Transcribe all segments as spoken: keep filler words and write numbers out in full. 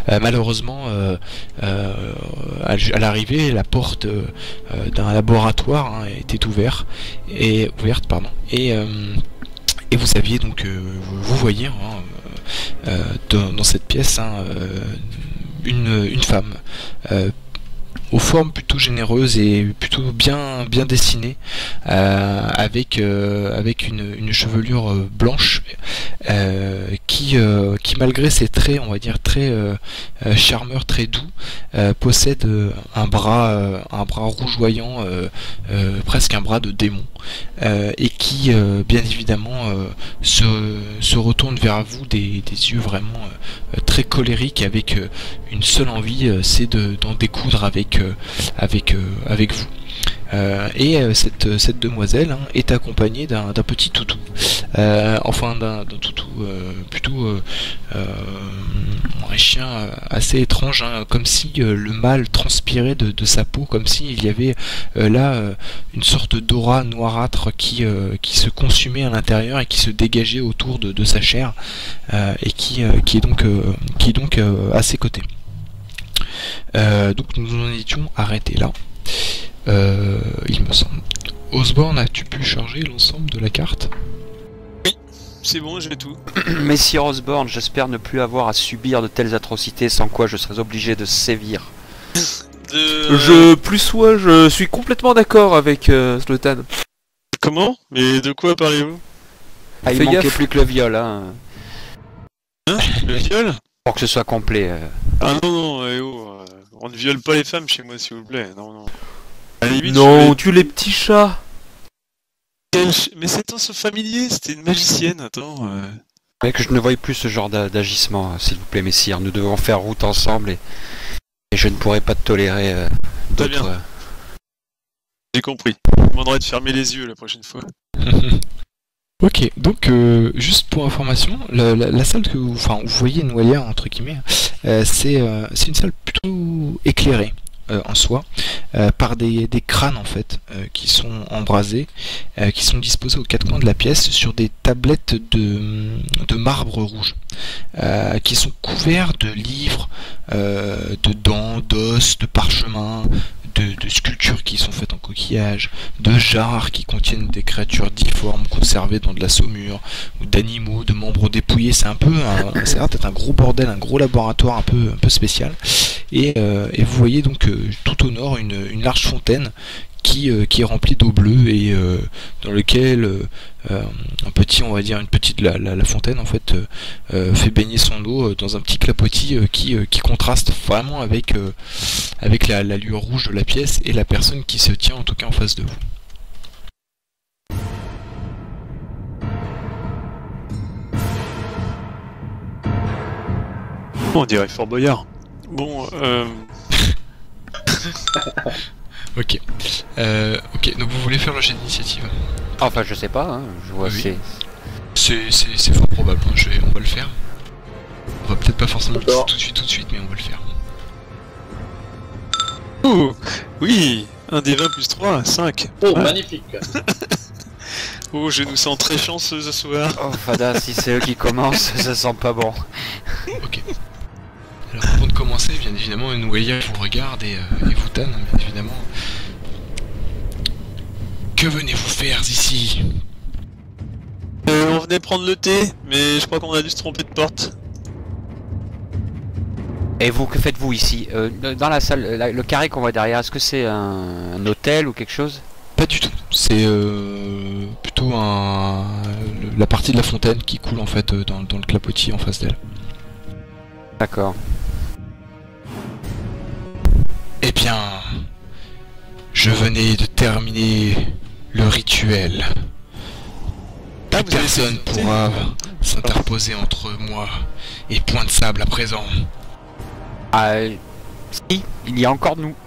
Euh, malheureusement, euh, euh, à, à l'arrivée, la porte euh, d'un laboratoire hein, était ouverte et ouverte, pardon, et euh, et vous aviez donc, euh, vous voyez hein, euh, dans, dans cette pièce hein, euh, une, une femme. Euh, aux formes plutôt généreuses et plutôt bien bien dessinées, euh, avec euh, avec une, une chevelure euh, blanche euh, qui euh, qui malgré ses traits, on va dire très euh, euh, charmeurs, très doux, euh, possède euh, un bras euh, un bras rougeoyant, euh, euh, presque un bras de démon, euh, et qui euh, bien évidemment euh, se se retourne vers vous des, des yeux vraiment euh, très colériques, avec euh, une seule envie, euh, c'est de d'en découdre avec euh, avec euh, avec vous. Euh, et euh, cette, cette demoiselle hein, est accompagnée d'un d'un petit toutou, euh, enfin d'un toutou euh, plutôt euh, euh, un chien assez étrange, hein, comme si euh, le mâle transpirait de, de sa peau, comme s'il y avait euh, là euh, une sorte d'aura noirâtre qui, euh, qui se consumait à l'intérieur et qui se dégageait autour de, de sa chair, euh, et qui, euh, qui est donc, euh, qui est donc euh, à ses côtés. Euh, donc nous en étions arrêtés là. Euh, il me semble. Osborne, as-tu pu charger l'ensemble de la carte? Oui, c'est bon, j'ai tout. Messire Osborne, j'espère ne plus avoir à subir de telles atrocités, sans quoi je serais obligé de sévir. De... Je plus soit, je suis complètement d'accord avec euh, Slotan. Comment? Mais de quoi parlez-vous? Ah, il Fais manquait gaffe. plus que le viol, hein. Hein? Le viol? Pour que ce soit complet. Euh... Ah non, non, eh oh, euh, on ne viole pas les femmes chez moi, s'il vous plaît. Non, non. À la limite, Non, je tue les petits chats. vais- Mais c'est un saut familier, c'était une magicienne, attends. Euh... Mec, je ne voyais plus ce genre d'a- d'agissement, euh, s'il vous plaît, messire. Nous devons faire route ensemble et, et je ne pourrai pas tolérer euh, Très d'autres... bien. euh, J'ai compris. Je vous demanderai de fermer les yeux la prochaine fois. Ok, donc euh, juste pour information, la, la, la salle que vous, enfin, vous voyez Noëlla entre guillemets, euh, c'est euh, c'est une salle plutôt éclairée euh, en soi, euh, par des, des crânes en fait, euh, qui sont embrasés, euh, qui sont disposés aux quatre coins de la pièce sur des tablettes de, de marbre rouge, euh, qui sont couverts de livres, euh, de dents, d'os, de parchemins, de, de sculptures qui sont faites en coquillage, de jarres qui contiennent des créatures difformes conservées dans de la saumure, ou d'animaux, de membres dépouillés. C'est un peu, un, c'est peut-être un gros bordel, un gros laboratoire un peu, un peu spécial. Et, euh, et vous voyez donc euh, tout au nord une, une large fontaine qui, euh, qui est remplie d'eau bleue, et euh, dans lequel euh, euh, un petit, on va dire une petite, la, la, la fontaine en fait euh, euh, fait baigner son eau dans un petit clapotis euh, qui, euh, qui contraste vraiment avec, euh, avec la, la lueur rouge de la pièce et la personne qui se tient en tout cas en face de vous. On dirait Fort Boyard. Bon, euh... Ok. Euh, ok, donc vous voulez faire le jet d'initiative? Enfin, je sais pas, hein. Je vois Oui. c'est... C'est c'est- c'est fort probable, hein. Je vais- on va le faire. On va peut-être pas forcément le dire D'accord. tout de suite, tout de suite, mais on va le faire. Ouh, oui, un des vingt plus trois, cinq. Oh, Ouais. magnifique. Oh, je nous sens très chanceux ce soir. Oh, Fada, si c'est eux qui commencent, ça sent pas bon. Ok. Alors avant de commencer, bien évidemment, Noëlla vous regarde et, euh, et vous tanne, bien évidemment. Que venez-vous faire ici? Euh, on venait prendre le thé, mais je crois qu'on a dû se tromper de porte. Et vous, que faites-vous ici? Euh, Dans la salle, la- le carré qu'on voit derrière, est-ce que c'est un, un hôtel ou quelque chose? Pas du tout. C'est euh, plutôt un, le- la partie de la fontaine qui coule en fait euh, dans, dans le clapotis en face d'elle. D'accord. Eh bien, je venais de terminer le rituel. Ah, Plus vous avez personne fait le thé pourra s'interposer entre moi et Point de Sable à présent. Ah, euh, si, il y a encore nous.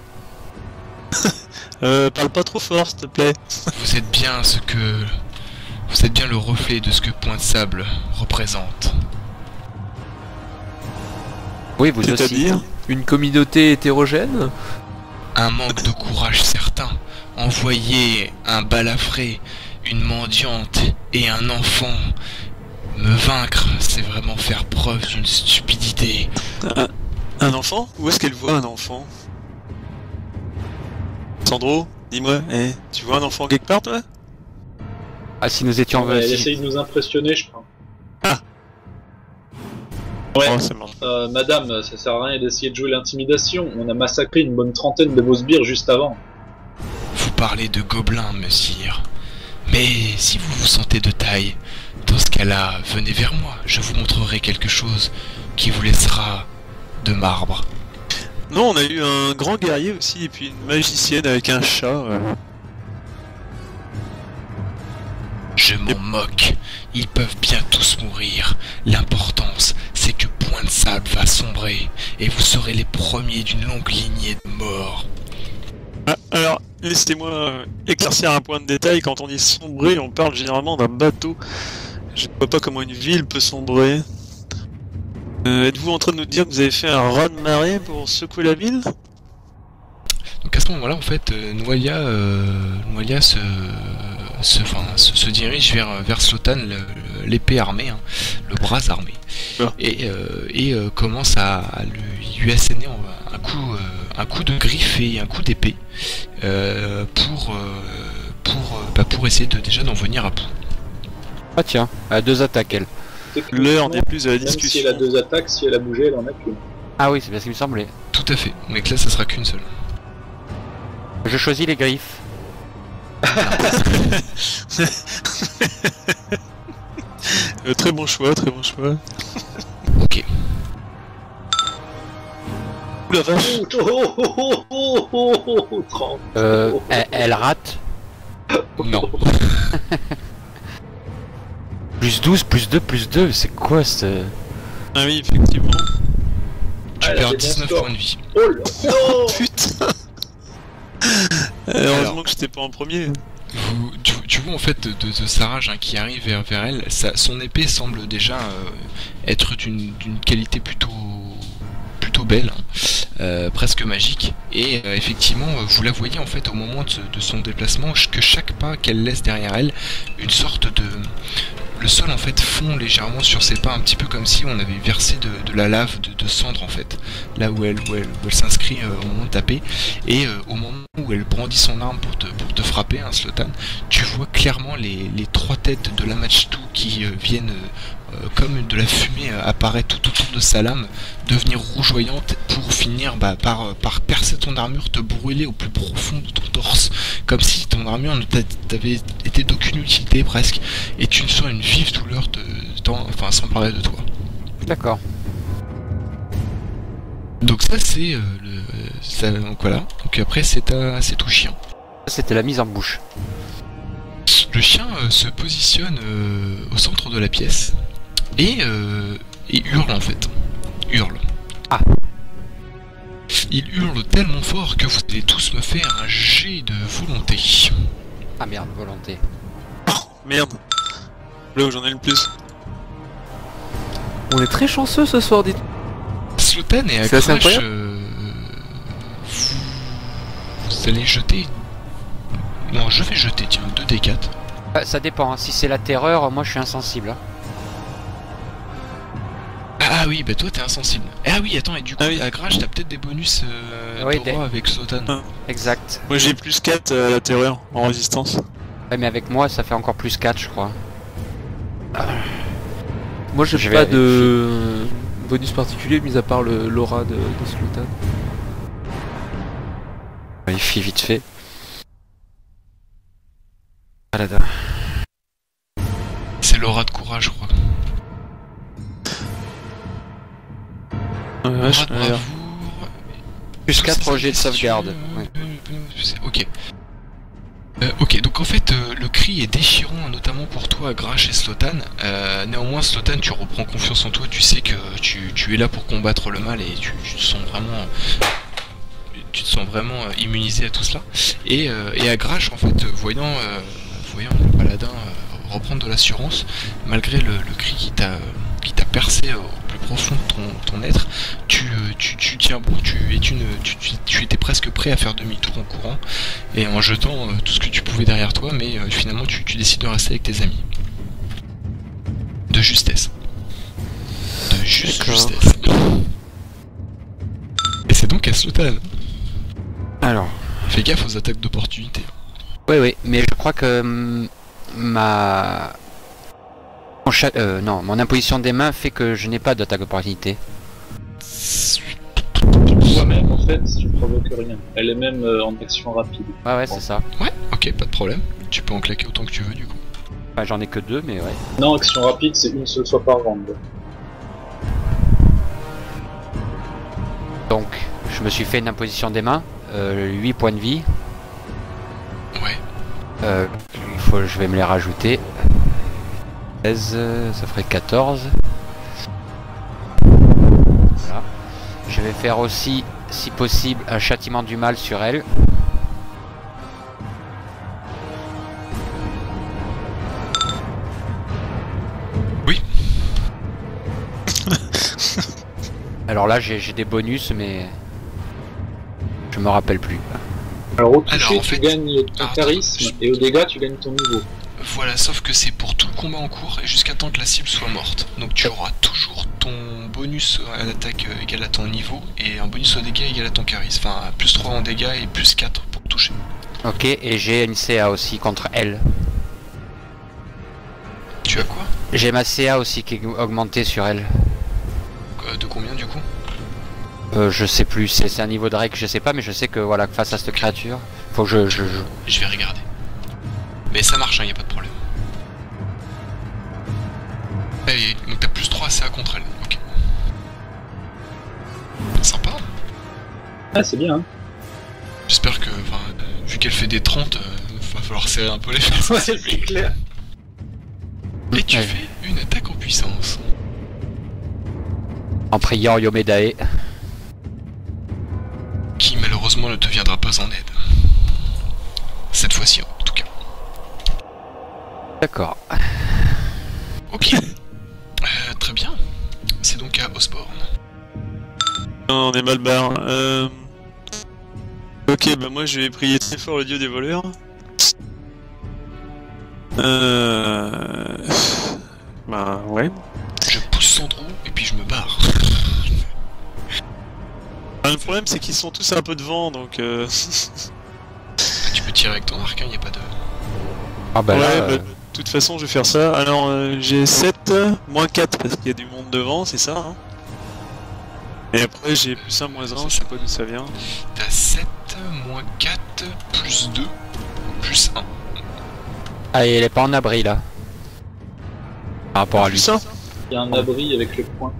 Euh, parle pas trop fort, s'il te plaît. Vous êtes bien ce que... Vous êtes bien le reflet de ce que Point de Sable représente. Oui, vous aussi. C'est-à-dire? Une communauté hétérogène. Un manque de courage certain. Envoyer un balafré, une mendiante et un enfant. Me vaincre, c'est vraiment faire preuve d'une stupidité. Un enfant? Où est-ce qu'elle voit un enfant? Sandro, dis-moi, eh, tu vois un enfant quelque part, toi? Ah, si nous étions... Ouais, elle si- essaye de nous impressionner, je crois. Ah. Ouais, Oh, c'est marrant. euh, madame, ça sert à rien d'essayer de jouer l'intimidation. On a massacré une bonne trentaine de vos sbires juste avant. Vous parlez de gobelins, messire. Mais si vous vous sentez de taille, dans ce cas-là, venez vers moi. Je vous montrerai quelque chose qui vous laissera de marbre. Non, on a eu un grand guerrier aussi, et puis une magicienne avec un chat. euh. Je m'en moque. Ils peuvent bien tous mourir. L'importance, c'est que Point de Sable va sombrer, et vous serez les premiers d'une longue lignée de morts. Ah, alors, laissez-moi euh, éclaircir un point de détail. Quand on dit sombrer, on parle généralement d'un bateau. Je ne vois pas comment une ville peut sombrer. Euh, Êtes-vous en train de nous dire que vous avez fait un raz-de-marée pour secouer la ville? Donc à ce moment-là, en fait, euh, Noalia, euh, Noalia se, se, enfin, se, se dirige vers, vers Slotan, le- l'épée armée, hein, le bras armé, Ah. et, euh, et euh, commence à, à lui, lui asséner un coup, euh, un coup de griffe et un coup d'épée euh, pour, euh, pour, euh, bah, pour essayer de, déjà d'en venir à bout. Ah tiens, à deux attaques, elle. L'heure n'est plus à la Même si discussion. elle a deux attaques, si elle a bougé, elle en a qu'une. Ah oui, c'est bien ce qu'il me semblait. Tout à fait, mais que là, ça sera qu'une seule. Je choisis les griffes. Euh, très bon choix, très bon choix. Ok. Ouh la vache. Oh, oh, oh, oh, oh, oh, oh, trente. Euh, elle, elle rate. Non. Plus douze, plus deux, plus deux, c'est quoi ce... Ah oui, effectivement. Tu Ah, elle a perds des bons dix-neuf scores. points de vie. Oh là, non. Putain. Euh, Heureusement Alors. que j'étais pas en premier. Vous- tu, tu vois en fait de, de Saraj hein, qui arrive vers, vers elle, sa- son épée semble déjà euh, être d'une d'une qualité plutôt plutôt belle, hein, euh, presque magique. Et euh, effectivement, euh, vous la voyez en fait au moment de, ce- de son déplacement ch- que chaque pas qu'elle laisse derrière elle, une sorte de le sol en fait fond légèrement sur ses pas, un petit peu comme si on avait versé de, de la lave, de, de cendre en fait, là où elle, où elle, où elle s'inscrit euh, au moment de taper, et euh, au moment où elle brandit son arme pour te, pour te frapper, hein, Slotan, tu vois clairement les, les trois têtes de Lamachtou qui euh, viennent euh, euh, comme de la fumée euh, apparaître tout autour de sa lame, devenir rougeoyante pour finir bah, par, euh, par percer ton armure, te brûler au plus profond de ton torse, comme si ton armure ne t'a- t'avait été d'aucune utilité presque, et tu sens une vive douleur de, dans- enfin sans parler de toi. D'accord. Donc ça c'est euh, le, ça, donc voilà. Donc après c'est à, c'est au chien. C'était la mise en bouche. Le chien euh, se positionne euh, au centre de la pièce et, euh, et hurle en fait. Hurle. Ah. Il hurle tellement fort que vous allez tous me faire un jet de volonté. Ah merde, volonté. Merde. Là où j'en ai le plus. On est très chanceux ce soir, dites. Slotan et C'est assez Akrash, incroyable. euh, vous, vous allez jeter. Non, je vais jeter, tiens, deux D quatre. Ah, ça dépend, hein. Si c'est la terreur, moi je suis insensible. hein. Ah oui, bah toi t'es insensible. Ah oui, attends, et du coup, Ah oui. Akrash, t'as peut-être des bonus euh, Oui, Taurois avec Slotan. Ah. Exact. Moi j'ai plus quatre à la terreur en résistance. Ouais, mais avec moi ça fait encore plus quatre, je crois. Moi j'ai Je pas vais de bonus particulier mis à part le l'aura de, de Slotan. Il fait vite fait. Paladin. C'est l'aura de courage, je crois. Ah, Aura vache, de alors. bravoure. Plus quatre C'est rejets de ça, sauvegarde. c'est- Ouais. c'est- Ok. Euh, ok, donc en fait, euh, le cri est déchirant, notamment pour toi, Grash et Slotan. Euh, néanmoins, Slotan, tu reprends confiance en toi, tu sais que tu, tu es là pour combattre le mal et tu, tu te sens vraiment, tu te sens vraiment euh, immunisé à tout cela. Et, euh, et à Grash, en fait, euh, voyant, euh, voyant le paladin euh, reprendre de l'assurance, malgré le, le cri qui t'a qui t'a percé au plus profond de ton, ton être, tu, euh, tu, tu tiens bon, tu, et tu, ne, tu, tu, tu étais presque prêt à faire demi-tour en courant et en jetant euh, tout ce que tu pouvais derrière toi, mais euh, finalement tu, tu décides de rester avec tes amis. De justesse. De juste D'accord. justesse. à Slotan. Alors, Fais gaffe aux attaques d'opportunité. oui, oui, mais je crois que hum, ma... Mon cha- euh, non, mon imposition des mains fait que je n'ai pas d'attaque d'opportunité. Toi-même, en fait, tu provoques rien. Elle est même euh, en action rapide. Ouais, ouais, c'est ça. Ouais, ok, pas de problème. Tu peux en claquer autant que tu veux du coup. Enfin, j'en ai que deux, mais ouais. Non, action rapide, c'est une seule fois par round. Donc, je me suis fait une imposition des mains, euh, huit points de vie. Ouais. Euh, il faut, je vais me les rajouter. seize, ça ferait quatorze. Voilà. Je vais faire aussi, si possible, un châtiment du mal sur elle. Oui. Alors là, j'ai j'ai des bonus, mais je me rappelle plus. Alors au toucher, Alors, en tu fait- gagnes ton Alors, charisme, attends, et au dégât, tu gagnes ton niveau. Voilà, sauf que c'est pour tout le combat en cours et jusqu'à temps que la cible soit morte. Donc tu auras toujours ton bonus à l'attaque euh, égal à ton niveau et un bonus au dégâts égal à ton charisme. Enfin, plus trois en dégâts et plus quatre pour toucher. Ok, et j'ai une C A aussi contre elle. Tu as quoi? J'ai ma C A aussi qui est augmentée sur elle. Euh, De combien du coup? Euh, je sais plus, c'est c'est un niveau de règle, je sais pas, mais je sais que voilà, face à cette créature, faut que je, je, je- Je vais regarder. Mais ça marche, hein, y a pas de problème. Et donc t'as plus trois C A contre elle, ok. Sympa. Ah, c'est bien, hein. J'espère que, enfin, euh, vu qu'elle fait des trente, euh, va falloir serrer un peu les fesses. Ouais, c'est clair. Et tu Ouais. fais une attaque en puissance. en priant Yomedae. Qui malheureusement ne te viendra pas en aide. Cette fois-ci en tout cas. D'accord. Ok. Euh, très bien. C'est donc à Osborne. Non, on est mal barre. Euh... Ok, bah moi je vais prier très fort le dieu des voleurs. Euh... Bah ouais. Je pousse Sandro et puis je me barre. Ah, le problème c'est qu'ils sont tous un peu devant donc... Euh... Tu peux tirer avec ton arcin, y a pas de... Ah bah ouais, là, bah, euh, de toute façon je vais faire ça. Alors euh, j'ai sept, moins quatre parce qu'il y a du monde devant, c'est ça hein. Et après j'ai plus un, moins un, je sais pas d'où ça vient. T'as sept, moins quatre, plus deux, plus un. ah, et elle est pas en abri là. Par rapport à lui. Plus un. Il y a un abri avec le point.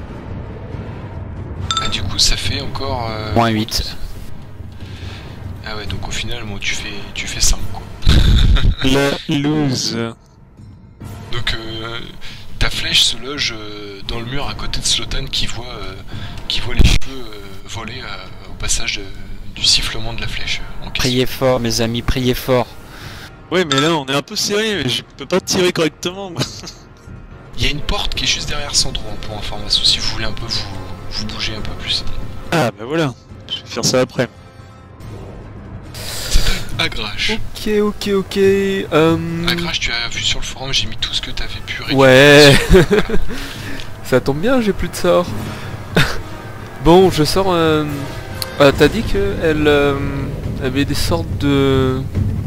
Ah du coup ça fait encore... Euh... Moins huit. Ah ouais, donc au final, moi, tu fais, tu fais cinq quoi. La loose. Donc euh, ta flèche se loge euh, dans le mur à côté de Slotan qui voit, euh, qui voit les cheveux euh, voler euh, au passage de- du sifflement de la flèche euh, en question. Priez fort, mes amis, priez fort. Ouais mais là on est un peu serré, mais je peux pas tirer correctement moi. Il y a une porte qui est juste derrière Sandro hein, pour information, si vous voulez un peu vous, vous bouger un peu plus. Ah bah voilà, je vais faire ça après. C'est à Agrache. Ok, ok, ok. Euh... Agrache, tu as vu sur le forum, j'ai mis tout ce que tu avais pu récupérer. Ouais. Ça tombe bien, j'ai plus de sort. Bon, je sors. Euh... Ah, t'as dit qu'elle euh, avait des sortes de.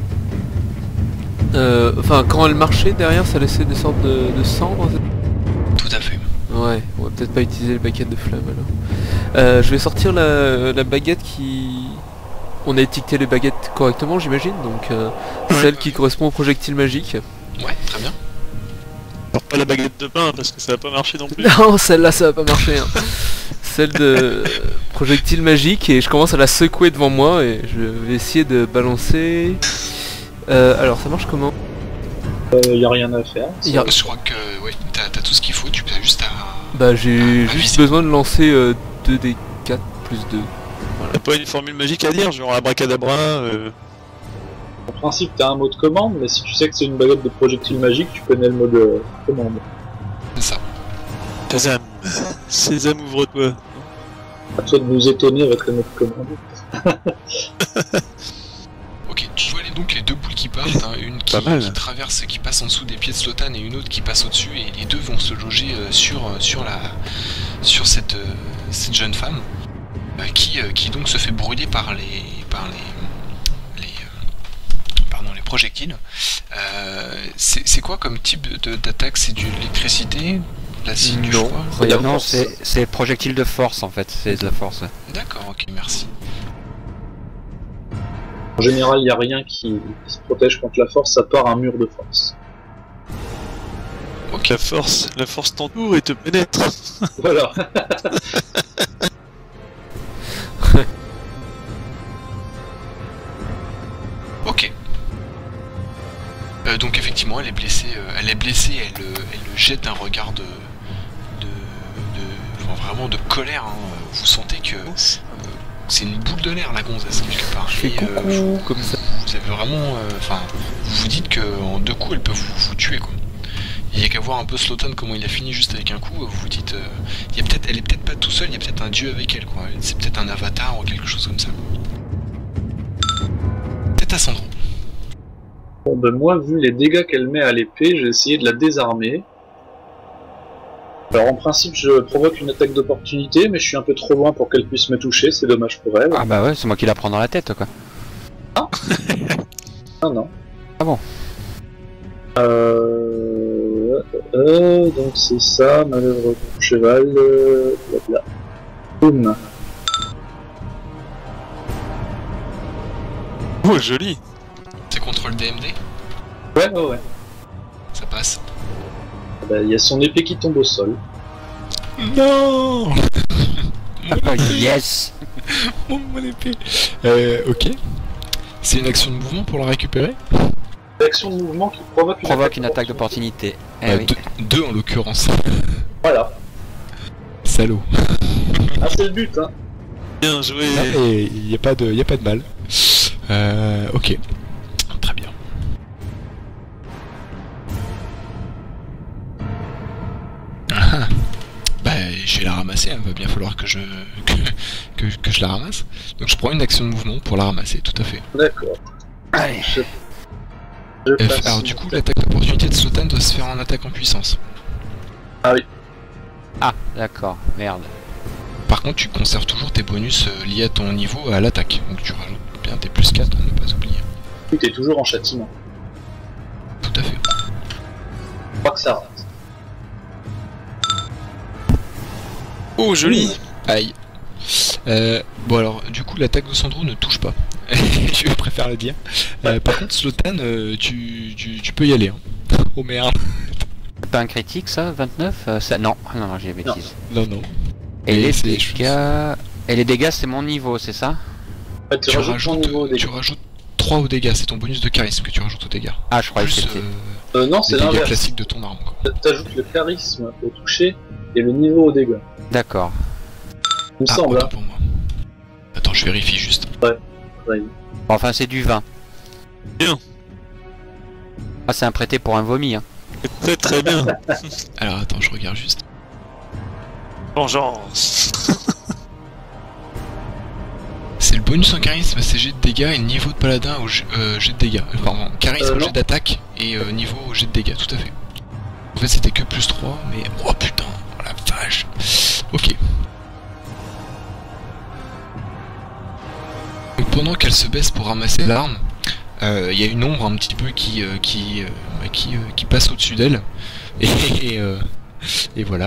Euh, Enfin, quand elle marchait derrière, ça laissait des sortes de, de cendres. Tout à fait. Ouais, on va peut-être pas utiliser les baguettes de flamme alors. Euh, je vais sortir la, la baguette qui... On a étiqueté les baguettes correctement j'imagine, donc euh, Ouais. celle qui correspond au projectile magique. Ouais, très bien. Alors pas la baguette de pain parce que ça va pas marcher non plus. Non, celle-là ça va pas marcher. Hein. Celle de projectile magique et je commence à la secouer devant moi et je vais essayer de balancer... Euh, alors ça marche comment? Il y a rien à faire. Il y a- Je crois que ouais, t'as t'as tout ce qu'il faut, tu as juste à... Bah j'ai Ah, juste visée. besoin de lancer euh, deux D quatre plus deux. T'as pas une formule magique à dire, genre abracadabra euh... En principe, t'as un mot de commande, mais si tu sais que c'est une baguette de projectile magique, tu connais le mot de commande. C'est ça. Shazam. Sésame, ouvre-toi. À toi de nous étonner avec le mot de commande. Ok, tu vois les, donc les deux boules qui partent, hein, une qui, Pas mal. qui traverse, qui passe en dessous des pieds de Slotan et une autre qui passe au-dessus, et les deux vont se loger euh, sur, euh, sur, la, sur cette, euh, cette jeune femme. euh, qui, euh, qui donc se fait brûler par les par les les euh, pardon les projectiles. Euh, c'est c'est quoi comme type de- d'attaque? C'est de l'électricité, de l'acide, du Non. froid? C'est de la Non, force. c'est c'est projectile de force en fait, c'est de la force. D'accord, ok, merci. En général, il n'y a rien qui, qui se protège contre la force, à part un mur de force. Donc la force, la force t'entoure et te pénètre. Voilà. Ok. Euh, donc effectivement, elle est blessée. euh, elle est blessée. Elle, euh, elle jette un regard de, de, de- enfin, vraiment de colère. hein. Vous sentez que euh, c'est une boule de nerfs la gonzesse quelque part. Je fais Et, euh, coucou, vous, comme ça. vous avez vraiment, euh, enfin, vous vous dites que en deux coups, elle peut vous, vous tuer quoi. Il y a qu'à voir un peu Slotan comment il a fini juste avec un coup. Vous vous dites, euh, il y a peut-être, elle est peut-être pas tout seule. Il y a peut-être un dieu avec elle quoi. C'est peut-être un avatar ou quelque chose comme ça. Peut-être à Sandro. Bon, ben moi, vu les dégâts qu'elle met à l'épée, j'ai essayé de la désarmer. Alors en principe, je provoque une attaque d'opportunité, mais je suis un peu trop loin pour qu'elle puisse me toucher, c'est dommage pour elle. Ah bah ouais, c'est moi qui la prends dans la tête quoi. Non, non. Ah bon. Euh... euh donc c'est ça, manœuvre pour cheval, euh... blabla. Boum. Oh, joli. C'est contre le D M D. Ouais, ouais, ouais. Ça passe. Ben, il y a son épée qui tombe au sol. Non. Yes. Mon, mon épée. Euh, ok. C'est une action de mouvement pour la récupérer. L'action de mouvement qui provoque une Provoque attaque une attaque d'opportunité. d'opportunité. Eh Euh, oui. deux, deux en l'occurrence. Voilà. Salaud. Ah, c'est le but, hein. Bien joué. Et il n'y a pas de, y a pas de mal. Euh, ok. Très bien. Ah. Bah, je vais la ramasser. Il va bien falloir que je que, que, que je la ramasse. Donc je prends une action de mouvement pour la ramasser. Tout à fait. D'accord. Allez. Je, je Euh, passe. alors du coup, l'attaque d'opportunité de Slotan doit se faire en attaque en puissance. Ah, d'accord, merde. Par contre, tu conserves toujours tes bonus euh, liés à ton niveau à l'attaque. Donc tu rajoutes bien tes plus quatre, à ne pas oublier. T'es toujours en châtiment. Tout à fait. Je crois que ça rate. Oh, joli. Aïe. Euh, bon alors, du coup, l'attaque de Sandro ne touche pas. Je préfère le dire. Euh, par contre, Slotan, euh, tu, tu, tu peux y aller. Hein. Oh merde. C'est pas un critique ça, vingt-neuf euh, ça... Non, non, non, j'ai des bêtises. Non, non. Et Et les c'est- dégâts... Et les dégâts c'est mon niveau, c'est ça? En fait, tu, Tu rajoutes ton rajoutes, niveau des... tu rajoutes trois au dégâts. C'est ton bonus de charisme que tu rajoutes au dégâts. Ah, je croyais que Plus c'était... euh, Euh, non, les c'est dégâts l'inverse. classiques de ton arme. Quoi. T'ajoutes le charisme au toucher et le niveau au dégât. D'accord. Il me Ah, semble, autant hein. pour moi. Attends, je vérifie juste. Ouais. Bon, enfin, c'est du vin. Bien. Ah, c'est un prêté pour un vomi, hein. Très très bien. Alors attends, je regarde juste. Vengeance. C'est le bonus en charisme, c'est jet de dégâts et le niveau de paladin au jet, euh, jet de dégâts. Euh, Pardon, charisme Euh, au jet non. d'attaque et euh, niveau au jet de dégâts, tout à fait. En fait, c'était que plus trois, mais. Oh putain, oh la vache. Ok. Donc pendant qu'elle se baisse pour ramasser l'arme, euh, il y a une ombre un petit peu qui, euh, qui, euh, qui, euh, qui passe au-dessus d'elle. Et, et, euh, et voilà.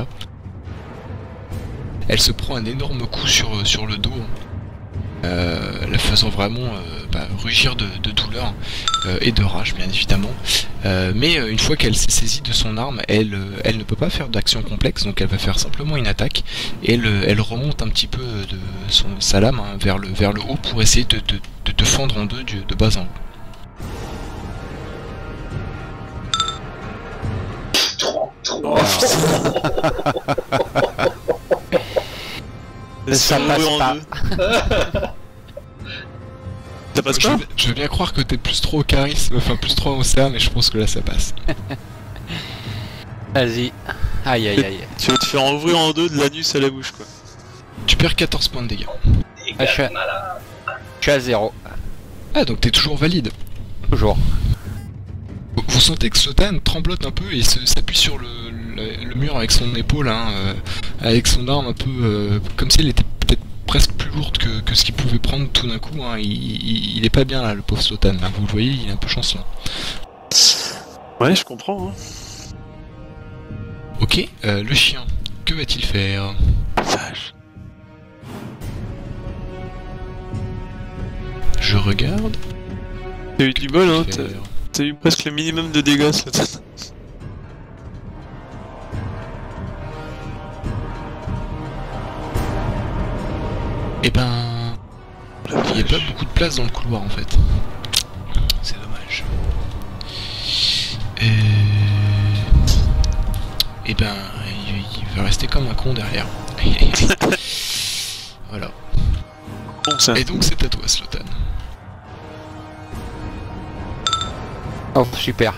Elle se prend un énorme coup sur, sur le dos. Euh, la faisant vraiment euh, bah, rugir de, de douleur euh, et de rage bien évidemment, euh, mais euh, une fois qu'elle s'est saisie de son arme, elle, euh, elle ne peut pas faire d'action complexe, donc elle va faire simplement une attaque et elle, euh, elle remonte un petit peu de son, sa lame hein, vers, le, vers le haut pour essayer de, de, de, de fendre en deux du- de bas en haut. Ça passe en pas. deux. Ça passe Je pas veux, je veux bien croire que t'es plus trop au charisme, enfin plus trop au cerf, mais je pense que là ça passe. Vas-y. Aïe, aïe, aïe. Tu vas te faire ouvrir en deux de l'anus à la bouche quoi. Tu perds quatorze points de dégâts. Ah, je, suis à... je suis à zéro. Ah donc t'es toujours valide. Toujours. Vous, vous sentez que Slotan tremblote un peu et se- s'appuie sur le, le, le mur avec son épaule, hein, euh, avec son arme un peu euh, comme si elle était peut-être presque plus lourde que, que ce qu'il pouvait prendre tout d'un coup. Hein. Il, il, il est pas bien là, le pauvre Slotan. Hein. Vous le voyez, il est un peu chancelant. Ouais, je comprends. Hein. Ok, euh, le chien, que va-t-il faire? Vache. Je regarde. T'as eu du bol, hein. Faire... T'as, t'as eu presque le minimum de dégâts, Slotan. Eh ben... Il n'y a pas beaucoup de place dans le couloir en fait. C'est dommage. Et... Eh ben... Il, il va rester comme un con derrière. Voilà. Bon, ça. Et donc c'est à toi, Slotan. Oh, super.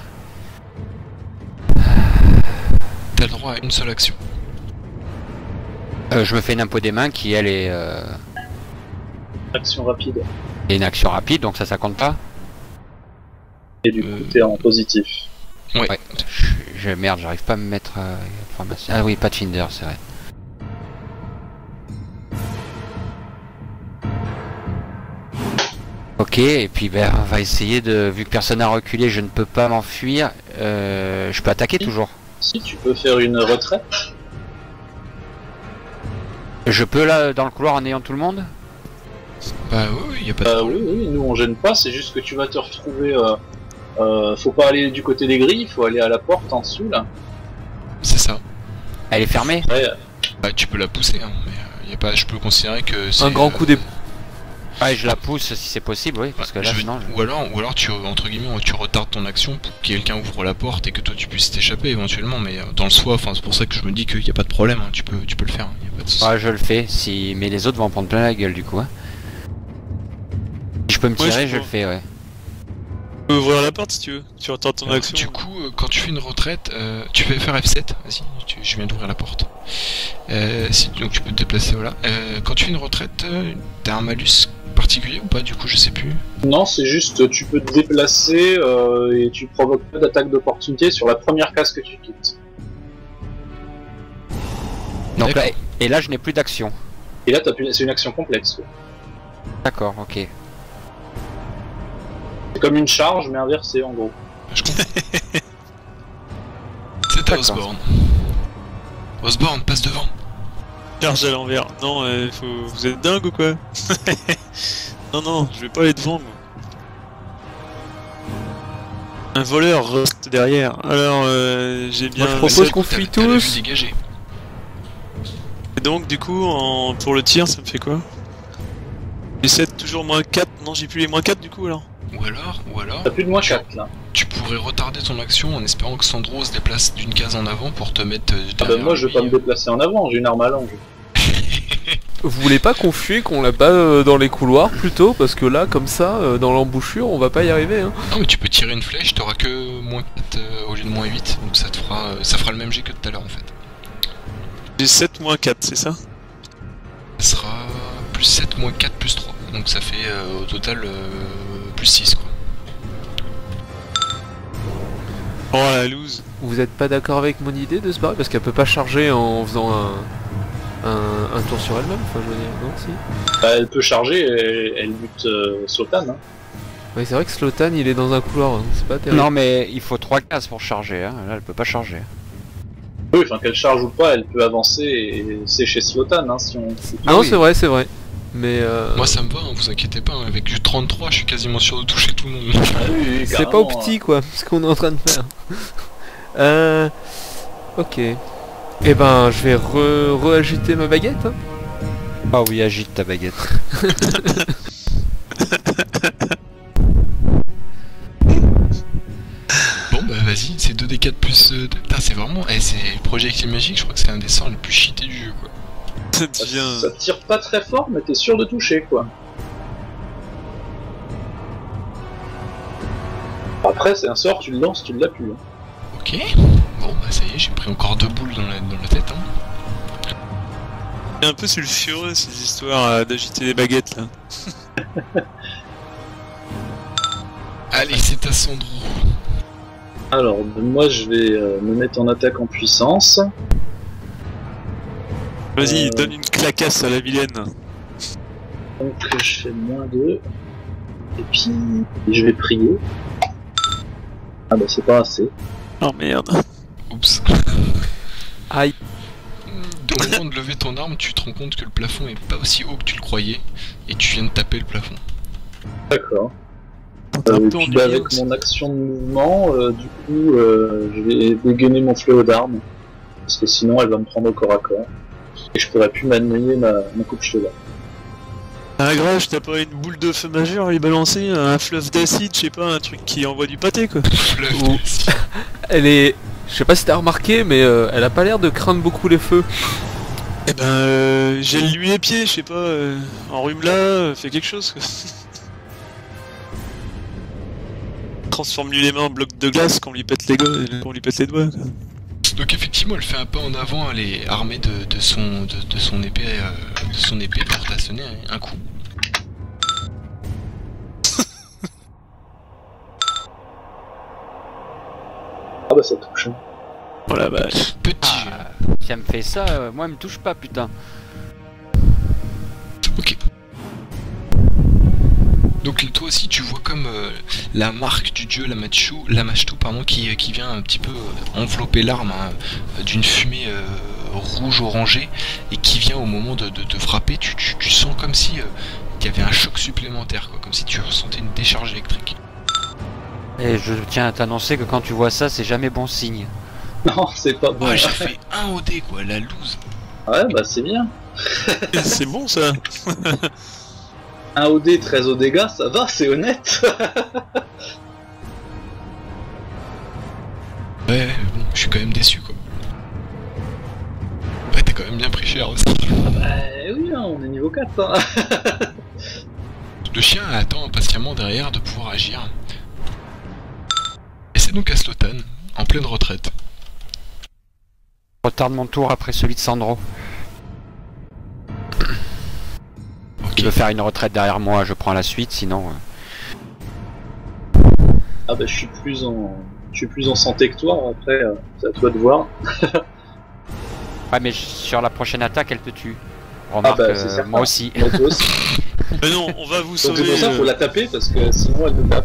T'as le droit à une seule action. Euh, je me fais une impôt des mains qui, elle, est, euh, Action rapide. est une action rapide, donc ça, ça compte pas. Et du coup, Euh. t'es en positif. Ouais. Ouais. Je, je- merde, j'arrive pas à me mettre... euh, information. Ah oui, pas de Finder, c'est vrai. Ok, et puis ben, on va essayer de... Vu que personne n'a reculé, je ne peux pas m'enfuir. Euh, je peux attaquer toujours. Si tu peux faire une retraite, Je peux là, dans le couloir, en ayant tout le monde? Bah oui, oui, y a pas de euh, problème. oui, oui, nous on gêne pas, c'est juste que tu vas te retrouver. Euh, euh, faut pas aller du côté des grilles, faut aller à la porte en dessous là. C'est ça. Elle est fermée? Ouais, Bah tu peux la pousser, hein, mais euh, y a pas, je peux considérer que c'est... Un grand euh, coup d'épaule. Ouais, je la pousse si c'est possible, oui, parce que là, je veux- sinon... je- Ou alors, ou alors tu, entre guillemets, tu retardes ton action pour que quelqu'un ouvre la porte et que toi tu puisses t'échapper éventuellement, mais euh, dans le soi, enfin c'est pour ça que je me dis qu'il n'y a pas de problème, hein, tu peux, tu peux le faire, hein, y a pas de souci. Ouais, je le fais, si... mais les autres vont en prendre plein la gueule du coup. Hein. Si je peux me Ouais, tirer, je je le vois. fais, ouais. Tu peux ouvrir la porte si tu veux. Tu retardes ton Alors, action. du coup, euh, quand tu fais une retraite, euh, tu peux faire F sept, vas-y, tu- je viens d'ouvrir la porte. Euh, si, donc tu peux te déplacer, voilà. Euh, quand tu fais une retraite, euh, t'as un malus particulier ou pas, du coup, je sais plus. non, c'est juste tu peux te déplacer euh, et tu provoques pas d'attaque d'opportunité sur la première case que tu quittes. Donc là, D'accord. et là, je n'ai plus d'action. Et là, t'as plus- c'est une action complexe. quoi. D'accord, ok. C'est comme une charge mais inversée en gros. Je comprends. C'est à D'accord. Osborne. Osborne, passe devant. Charge à l'envers. Non, euh, faut... vous êtes dingue ou quoi? Non, non, je vais pas aller devant, moi. Un voleur reste derrière. Alors, euh, j'ai bien... Moi, je propose Ça, qu'on t'as- fuit t'as la vue tous. dégagée. Et donc, du coup, en... pour le tir, ça me fait quoi? J'ai sept, toujours moins quatre. Non, j'ai plus les moins quatre du coup, alors. Ou alors, ou alors, T'as plus de moins quatre là. tu pourrais retarder ton action en espérant que Sandro se déplace d'une case en avant pour te mettre euh, Ah derrière bah moi je vais lui, pas me euh. déplacer en avant, j'ai une arme à longe. Vous voulez pas qu'on fuit, qu'on la bat euh, dans les couloirs plutôt? Parce que là, comme ça, euh, dans l'embouchure, on va pas y arriver. Hein. Non mais tu peux tirer une flèche, t'auras que moins quatre euh, au lieu de moins huit, donc ça te fera, euh, ça fera le même jet que tout à l'heure en fait. J'ai sept moins quatre, c'est ça? Ça sera plus sept moins quatre plus trois, donc ça fait euh, au total euh, plus six quoi. Oh la loose. Vous êtes pas d'accord avec mon idée de se barrer? Parce qu'elle peut pas charger en faisant un, un, un tour sur elle-même, enfin je veux dire, non si? Bah, elle peut charger, elle, elle bute euh, Slotan. Hein. Oui, c'est vrai que Slotan il est dans un couloir, hein. C'est pas terrible. Non, mais il faut trois cases pour charger, hein. Là, elle peut pas charger. Oui, enfin qu'elle charge ou pas, elle peut avancer et c'est chez Slotan hein, si on... si- Ah non, oui. c'est vrai, c'est vrai. Mais euh, Moi ça me va, hein, vous inquiétez pas, hein, avec du trente-trois je suis quasiment sûr de toucher tout le monde. Ah oui, oui, c'est pas carrément, au petit quoi, ce qu'on est en train de faire. euh... Ok. Eh ben, je vais re- re-agiter ma baguette. Hein. Ah oui, agite ta baguette. Bon bah vas-y, c'est deux D quatre plus deux. Putain c'est vraiment, eh, c'est projectile magique, je crois que c'est un des sorts les plus cheatés du jeu quoi. Ça Ça, devient... ça tire pas très fort, mais t'es sûr de toucher quoi. Après, c'est un sort, tu le lances, tu l'as plus. Hein. Ok, bon bah ça y est, j'ai pris encore deux boules dans la, dans la tête. Hein. C'est un peu sulfureux ces histoires euh, d'agiter les baguettes là. Allez, c'est à Sandro. Alors, moi je vais euh, me mettre en attaque en puissance. Vas-y, Euh. donne une clacasse à la vilaine. Donc je fais moins deux. Et puis je vais prier. Ah bah c'est pas assez. Oh merde. Oups. Aïe. Au moment de lever ton arme, tu te rends compte que le plafond est pas aussi haut que tu le croyais, et tu viens de taper le plafond. D'accord. T'es un Euh, peu puis bah, ennuyé avec aussi. mon action de mouvement, euh, du coup, euh, je vais dégainer mon fléau d'arme. Parce que sinon elle va me prendre au corps à corps. Et je pourrais plus manier ma, ma coupe cheval. Ah grave, t'as pas une boule de feu majeure à lui balancer, un fleuve d'acide, je sais pas, un truc qui envoie du pâté quoi. Fleuve Ouh. d'acide. Elle est... Je sais pas si t'as remarqué, mais euh, elle a pas l'air de craindre beaucoup les feux. Eh ben, euh, gèle lui les pieds, je sais pas, euh, enrhume là, euh, fais quelque chose quoi. Transforme lui les mains en blocs de glace qu'on lui pète les, go- qu'on lui pète les doigts quoi. Donc effectivement, elle fait un pas en avant, elle est armée de, de son de, de son épée euh, de son épée pour t'assonner un, un coup. Ah bah ça touche. Hein. Oh la vache. Petit. Ah, si elle me fait ça, euh, moi elle me touche pas, putain. Ok. Donc toi aussi tu vois comme euh, la marque du dieu Lamashtu, Lamashtu pardon, qui, qui vient un petit peu euh, envelopper l'arme hein, d'une fumée euh, rouge orangée et qui vient au moment de, de, de frapper, tu, tu, tu sens comme si euh, il y avait un choc supplémentaire, quoi, comme si tu ressentais une décharge électrique. Et je tiens à t'annoncer que quand tu vois ça, c'est jamais bon signe. Non, c'est pas bon. Ouais, j'ai fait un O D quoi, la loose. Ouais, bah c'est bien. C'est bon ça. Un O D, treize au dégâts, ça va, c'est honnête. Ouais, bon, je suis quand même déçu quoi. Ouais, t'as quand même bien pris cher aussi. Bah oui, hein, on est niveau quatre. Hein. Le chien attend impatiemment derrière de pouvoir agir. Et c'est donc à Slotan, en pleine retraite. Je retarde mon tour après celui de Sandro. Ok. Il veut faire une retraite derrière moi, je prends la suite, sinon... euh, Ah bah je suis plus en, je suis plus en santé que toi. Après, euh, c'est à toi de voir. Ouais, mais sur la prochaine attaque, elle te tue. Remarque, bah, euh, c'est certain. moi aussi. Moi, toi aussi. Mais non, on va vous Donc c'est sauver. pour ça qu'il faut euh, la taper parce que sinon elle me tape.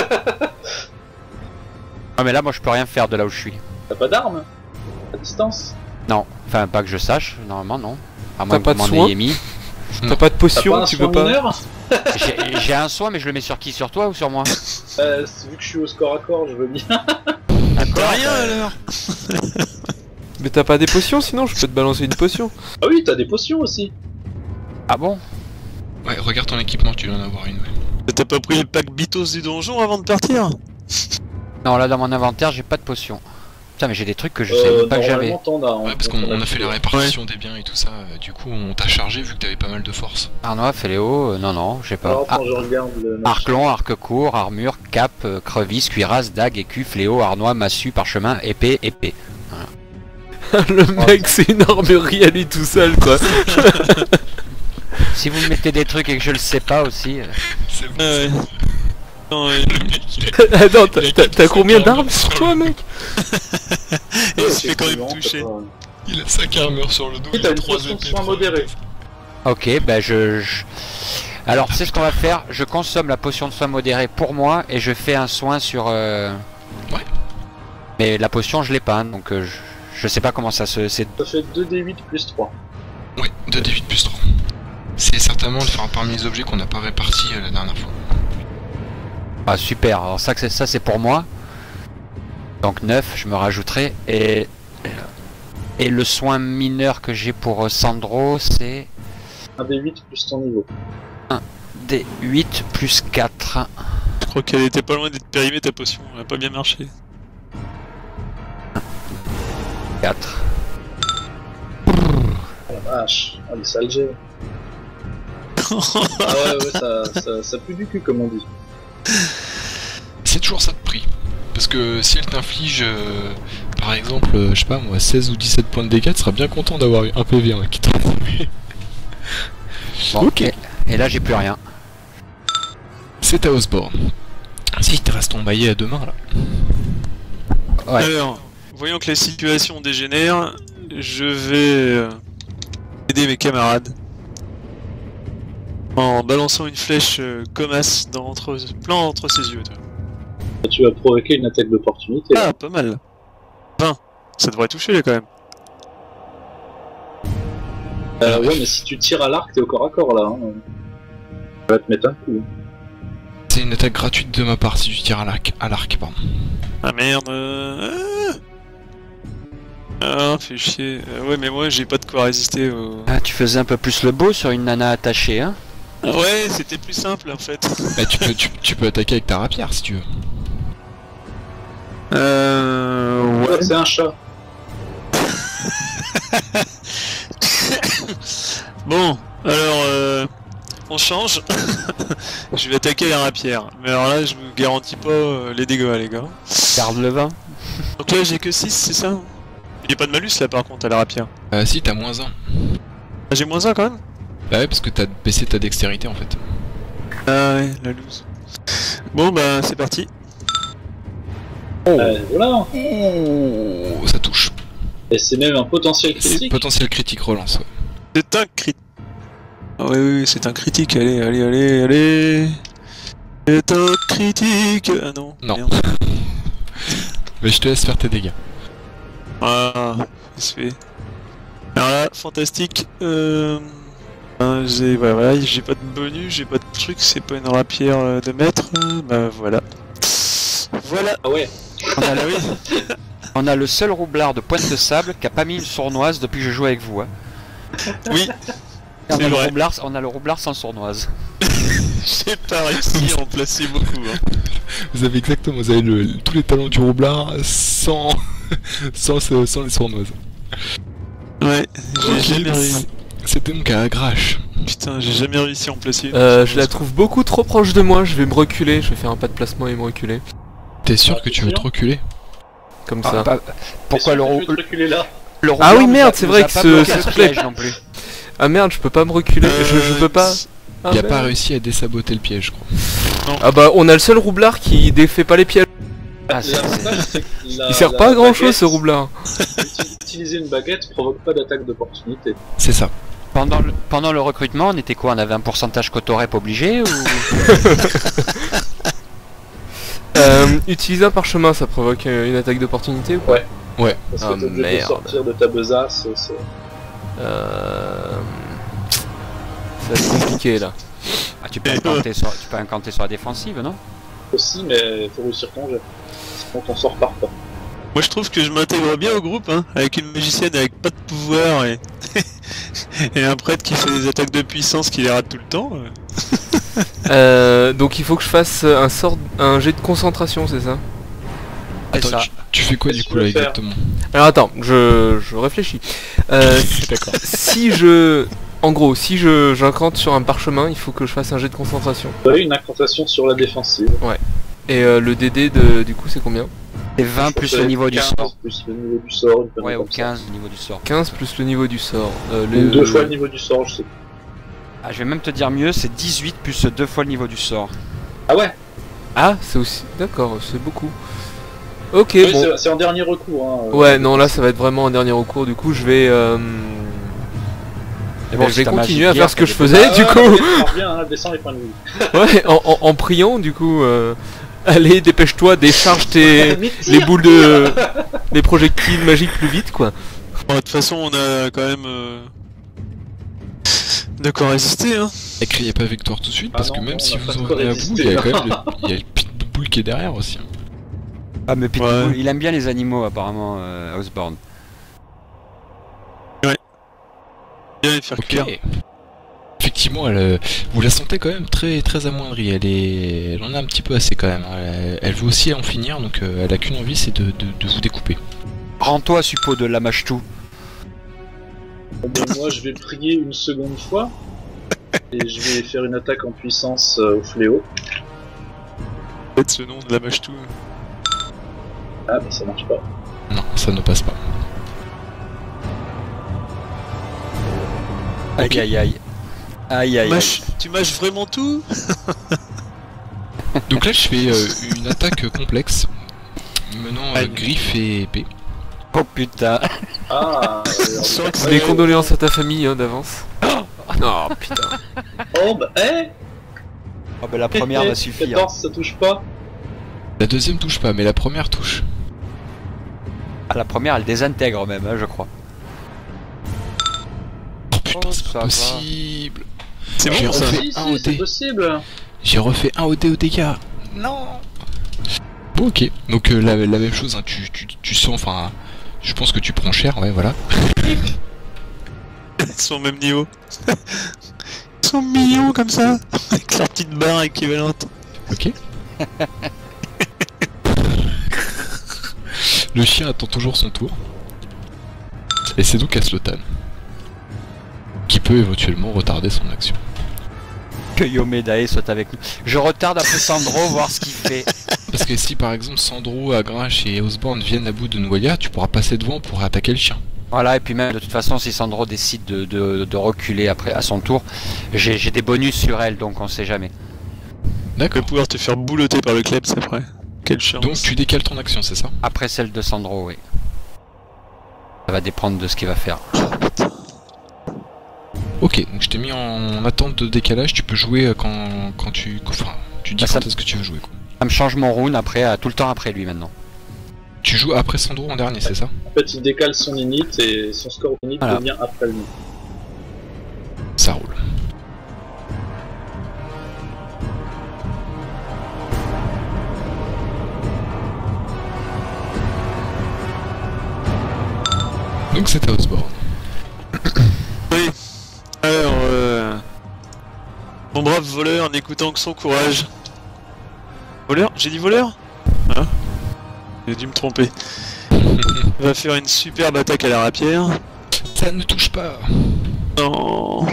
Ah, mais là, moi, je peux rien faire de là où je suis. T'as pas d'arme à distance. Non, enfin, pas que je sache, normalement, non. À moins que pas vous de m'en soin ayez mis. T'as pas de T'as potion, pas un tu soin peux pas. mineur. J'ai j'ai un soin, mais je le mets sur qui? Sur toi ou sur moi? Euh, vu que je suis au score à corps, je veux bien. T'as rien alors. Mais t'as pas des potions, sinon je peux te balancer une potion. Ah oui, t'as des potions aussi. Ah bon? Ouais, regarde ton équipement, tu dois en avoir une. Ouais. T'as pas pris le pack Bitos du donjon avant de partir? Non, là, dans mon inventaire, j'ai pas de potion. Putain, mais j'ai des trucs que je savais Euh, même pas que j'avais. normalement t'en as. hein. Ouais, parce qu'on Donc, on a fait la répartition Ouais. des biens et tout ça, euh, du coup on t'a chargé vu que t'avais pas mal de force. Arnois, Féléo, euh, non, non, j'ai pas. Alors Ah, quand je regarde le machin. arc long, arc court, armure, cap, euh, crevice, cuirasse, dague, écu, fléau, arnois, massue, parchemin, épée, épée. Le mec, c'est une armurerie à lui tout seul, quoi. Si vous me mettez des trucs et que je le sais pas aussi. euh, C'est bon. Ah ouais. Non, euh, Le mec, il a- Attends, t'as- il a t'as quatre t'as combien cinq d'armes armes sur sur toi, le mec? il Ouais, se fait quand même effectivement, toucher. t'as pas- Il a cinq armures sur le dos, Oui, il t'as a une trois potion de épées. soin trois modéré. épées. Ok, bah je. je- Alors, tu sais ce qu'on va faire? Je consomme la potion de soin modéré pour moi et je fais un soin sur. euh, Ouais. Mais la potion, je l'ai pas, hein, donc euh, je... je sais pas comment ça se. c'est- Ça fait deux D huit plus trois. Ouais, deux D huit plus trois. C'est certainement enfin, parmi les objets qu'on n'a pas répartis euh, la dernière fois. Ah, super, alors ça, que c'est- ça c'est pour moi. Donc neuf, je me rajouterai. Et. Et le soin mineur que j'ai pour euh, Sandro, c'est. Un D huit plus ton niveau. D huit plus quatre. Je crois qu'elle était pas loin d'être périmée ta potion, elle a pas bien marché. quatre. Oh la vache. Ah, les sales jets. Ah ouais, ouais, ça, ça, ça pue du cul comme on dit. C'est toujours ça de prix. Parce que si elle t'inflige, euh, par exemple, euh, je sais pas moi, seize ou dix-sept points de dégâts, tu seras bien content d'avoir eu un P V hein, qui t'a retrouvé. Bon, Ok. et, et là j'ai plus rien. C'est à Osborne. Si, il te reste ton maillet à deux mains là. Ouais. Alors, voyant que la situation dégénère, je vais euh, aider mes camarades. En balançant une flèche euh, comme as dans, entre, plein entre ses yeux. toi. Tu vas provoquer une attaque d'opportunité. Ah, pas mal. vingt. Ça devrait toucher là quand même. Euh, ouais, mais si tu tires à l'arc, t'es au corps à corps là. Hein. Ça va te mettre un coup. C'est une attaque gratuite de ma part si tu tires à l'arc, à l'arc, pardon. Ah merde. Euh... Ah, fait chier. Euh, ouais, mais moi j'ai pas de quoi résister au... Ah, tu faisais un peu plus le beau sur une nana attachée, hein. Ouais, c'était plus simple en fait. Bah, tu, peux, tu, tu peux attaquer avec ta rapière si tu veux. Euh... Ouais, c'est un chat. Bon, alors euh, on change. Je vais attaquer la rapière. Mais alors là, je vous garantis pas euh, les dégâts, les gars. Garde le vin. Donc là, j'ai que six, c'est ça? Il y a pas de malus là par contre à la rapière. Euh, si, t'as moins un. Ah, j'ai moins un quand même? Bah ouais, parce que t'as baissé ta dextérité en fait. Ah ouais, la loose. Bon bah, c'est parti. Euh, voilà. Oh, ça touche. Et c'est même un potentiel C'est critique. potentiel critique relance, ouais. C'est un crit. Ah oui, oui, c'est un critique. Allez, allez, allez, allez. C'est un critique. Ah non. Non. Merde. Mais je te laisse faire tes dégâts. Ah, ça se fait. Alors là, fantastique. Euh... hein, j'ai ouais, voilà, j'ai pas de bonus, j'ai pas de truc, c'est pas une rapière euh, de maître. euh, Bah voilà. Voilà. Ah ouais. On a, Ah le, oui. on a le seul roublard de Pointe de Sable qui a pas mis une sournoise depuis que je joue avec vous. Hein. Oui. Et on, C'est a le vrai. roublard, on a le roublard sans sournoise. J'ai pas réussi à en placer beaucoup. Hein. Vous avez exactement, vous avez le, tous les talents du roublard sans, sans, ce- sans les sournoises. Ouais. J'ai Ok, jamais donc réussi. C'était donc à Agrache. Putain, j'ai jamais réussi à en placer. une. Euh, je la trouve beaucoup trop proche de moi, je vais me reculer, je vais faire un pas de placement et me reculer. T'es sûr Ah, que t'es tu veux sûr te reculer? Comme Ah, ça. bah, pourquoi le, Est-ce que rou- tu veux te reculer là? le Ah roublard oui, nous merde, a- c'est nous vrai a que pas ce- bloqué ce le truc-là- piège non plus. Ah merde, je peux pas me reculer, je, je Euh, peux pas. Ah, Il a merde. pas réussi à désaboter le piège, je crois. Ah bah on a le seul roublard qui défait pas les pièges. Ah, c'est- L'avantage, c'est que la- Il sert la pas à grand baguette, chose ce roublard. Utiliser une baguette provoque pas d'attaque d'opportunité. C'est ça. Pendant le, pendant le recrutement, on était quoi? On avait un pourcentage cotorep obligé ou... Euh, utiliser un parchemin, ça provoque euh, une attaque d'opportunité ou pas? Ouais. Parce que Ah, t'es obligé de merde. sortir de ta besace. c'est- Euh... Ça va être compliqué là. Ah, tu peux incanter sur, tu peux incanter sur la défensive, non? Aussi, mais faut réussir ton jet. Sinon t'en sors pas. Quoi. Moi je trouve que je m'intègre bien au groupe, hein, avec une magicienne avec pas de pouvoir et... et un prêtre qui fait des attaques de puissance qui les rate tout le temps. euh. Euh, donc il faut que je fasse un sort, un jet de concentration, c'est ça? C'est Attends, ça. tu, tu fais quoi Qu'est-ce du que coup tu là veux faire exactement? Alors attends, je, je réfléchis. Euh, D'accord. si je... En gros, si je j'incante sur un parchemin, il faut que je fasse un jet de concentration. Vous avez une incantation sur la défensive. Et euh, le D D de, du coup c'est combien? C'est vingt plus Ça le va niveau être du quinze sort. Plus le niveau du sort. une connerie Ouais, ou comme ça. quinze au niveau du sort. quinze plus le niveau du sort. Euh, Ou le- deux fois le niveau du sort, je sais. Ah, je vais même te dire mieux, c'est dix-huit plus deux fois le niveau du sort. Ah ouais. Ah, c'est aussi... D'accord, c'est beaucoup. Ok, Oui, bon. c'est- c'est en dernier recours. Hein. Ouais, non, là ça va être vraiment un dernier recours, du coup je vais... Euh... Mais bah, bon, je si vais ta continuer magie à faire ce que guerre, je t'as des- faisais, Ah, du ouais, coup. la baguette, bien, hein, descends les points de vie. Ouais, en, en- en priant, du coup... Euh... Allez, dépêche-toi, décharge tes... Mais les tire. boules de... les projectiles magiques plus vite, quoi. Bon, de toute façon, on a quand même euh, de quoi résister. Hein. Et criez pas victoire tout de suite Ah parce non, que même on si a vous pas de en quoi venez à bout, résister, il y a quand là. même le, il y a le pitbull qui est derrière aussi. hein. Ah, mais Pitbull, Ouais. il aime bien les animaux apparemment, euh, Osborne. Bien les faire Ok. cuire. Effectivement, elle, euh, vous la sentez quand même très très amoindrie. Elle est, elle en a un petit peu assez quand même. Elle, elle veut aussi en finir, donc euh, elle a qu'une envie, c'est de, de, de vous découper. Rends-toi, suppos de Lamashtu. Bon, ben, moi, je vais prier une seconde fois. Et je vais faire une attaque en puissance euh, au fléau. Peut-être ce nom de la mâche tout. Ah, mais ça marche pas. Non, ça ne passe pas. Aïe Ok. aïe aïe. Aïe aïe aïe. Mâche- Tu mâches vraiment tout? Donc là, je fais euh, une attaque complexe menant euh, Aïe. griffe et épée. Oh putain. Ah, Je sens que Mes condoléances à ta famille, hein, d'avance. Oh putain. Oh, Oh bah, eh Oh bah la première eh, va suffire. quatorze, ça touche pas. La deuxième touche pas, mais la première touche. Ah, la première elle désintègre même, hein, je crois. Oh putain, Oh, c'est ça pas va. possible. C'est J'ai bon ça. refait Si, un si, au c'est dé. possible. J'ai refait un au dé au dégâts. Non. Bon, ok. Donc euh, la, la même chose, hein, tu, tu, tu sens, enfin, je pense que tu prends cher, ouais, voilà. Ils sont au même niveau. Ils sont mignons comme ça, avec leur petite barre équivalente. Ok. Le chien attend toujours son tour. Et c'est donc à Slotan qui peut éventuellement retarder son action. Que Yomedae soit avec nous. Je retarde après Sandro voir ce qu'il fait. Parce que si par exemple Sandro, Agrache et Osborne viennent à bout de Noalia, tu pourras passer devant pour attaquer le chien. Voilà, et puis même de toute façon si Sandro décide de, de, de reculer après à son tour, j'ai j'ai des bonus sur elle donc on sait jamais. Tu vas D'accord. pouvoir te faire boulotter par le Klebs après. Quelle chance. Donc tu décales ton action, c'est ça? Après celle de Sandro, oui. Ça va dépendre de ce qu'il va faire. Ok, donc je t'ai mis en attente de décalage, tu peux jouer euh, quand, quand tu... Enfin, tu dis Bah, ça- quand est-ce que tu veux jouer, quoi. Ça me change mon rune après, à- tout le temps après lui maintenant. Tu joues après Sandro en dernier, c'est ça? En fait, il décale son init et son score init Voilà. devient après le mien. Ça roule. Donc c'est à Osborne. Oui. Alors, euh... mon brave voleur n'écoutant que son courage. Voleur? J'ai dit voleur? Hein? J'ai dû me tromper. Va faire une superbe attaque à la rapière. Ça ne touche pas. Non.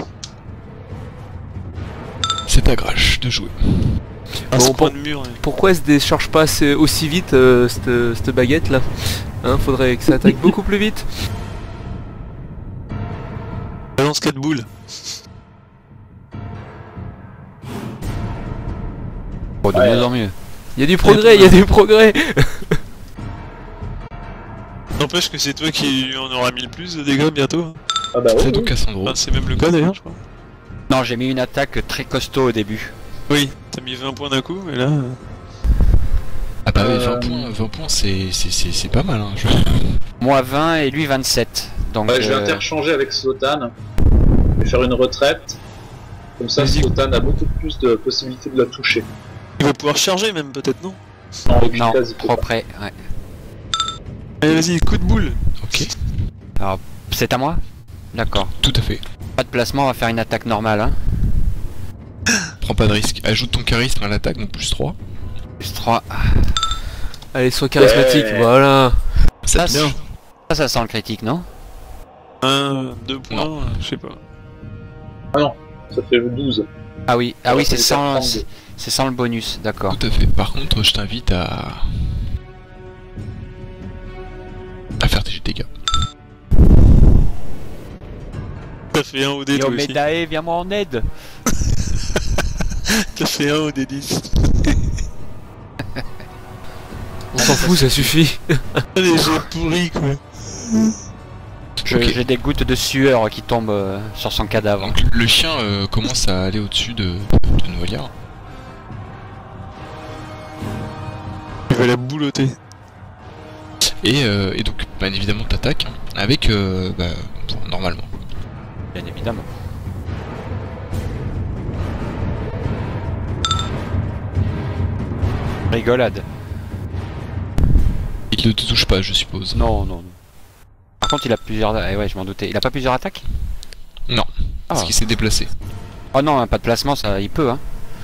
C'est à Grache de jouer. À Bon, ce point pour- de mur. ouais. Pourquoi elle se décharge pas assez- aussi vite euh, cette, cette baguette là? Hein, faudrait que ça attaque beaucoup plus vite. Balance quatre boules. Bon, de Ouais. mieux en mieux. Il y a du progrès, il y a du progrès. N'empêche que c'est toi qui en aura mis le plus de dégâts bientôt. Ah bah oui, C'est oui. donc à Sandro. Enfin, c'est même le cas d'ailleurs, je crois. Non, j'ai mis une attaque très costaud au début. Oui, t'as mis vingt points d'un coup, et là... euh, Ah bah oui, Euh, vingt points, vingt points c'est c'est- c'est- c'est pas mal, hein. Je... Moi vingt et lui vingt-sept. Donc Ouais, je vais euh, interchanger avec Slotan. Je vais faire une retraite. Comme ça, Vas-y. Slotan a beaucoup plus de possibilités de la toucher. Il va pouvoir charger même, peut-être, non? En aucune non, case, il peut trop pas. près. Ouais. Allez, vas-y, coup de boule. Ok, C'est à moi? D'accord. tout à fait. Pas de placement, on va faire une attaque normale. Hein. Prends pas de risque. Ajoute ton charisme à l'attaque, donc plus trois. Plus trois. Allez, sois charismatique, Ouais. voilà. Ça, bien. ça, ça sent le critique, non? Un, deux points, euh, je sais pas. Ça fait douze. Ah oui, ah oui, Ça c'est fait sans, trente-deux. c'est- c'est sans le bonus, d'accord. Tout à fait. Par contre, je t'invite à... à faire des dégâts. T'as fait un au dé, toi aussi. Yomedae, viens-moi en aide. T'as fait un au dé dix. On s'en fout, ça suffit. Les jeux pourris, quoi. Je- Ok. J'ai des gouttes de sueur qui tombent euh, sur son cadavre. Donc le chien euh, commence à aller au-dessus de, de Noalia. Il va la boulotter. Et, euh, et donc, bien évidemment, t'attaques hein, avec... euh, bah, bon, normalement. Bien évidemment. Rigolade. Il ne te touche pas, je suppose. Non, non, non. Par contre, il a plusieurs. Eh ouais, je m'en doutais. Il a pas plusieurs attaques? Non, Ah. parce qu'il s'est déplacé. Oh non, pas de placement, ça, il peut, hein.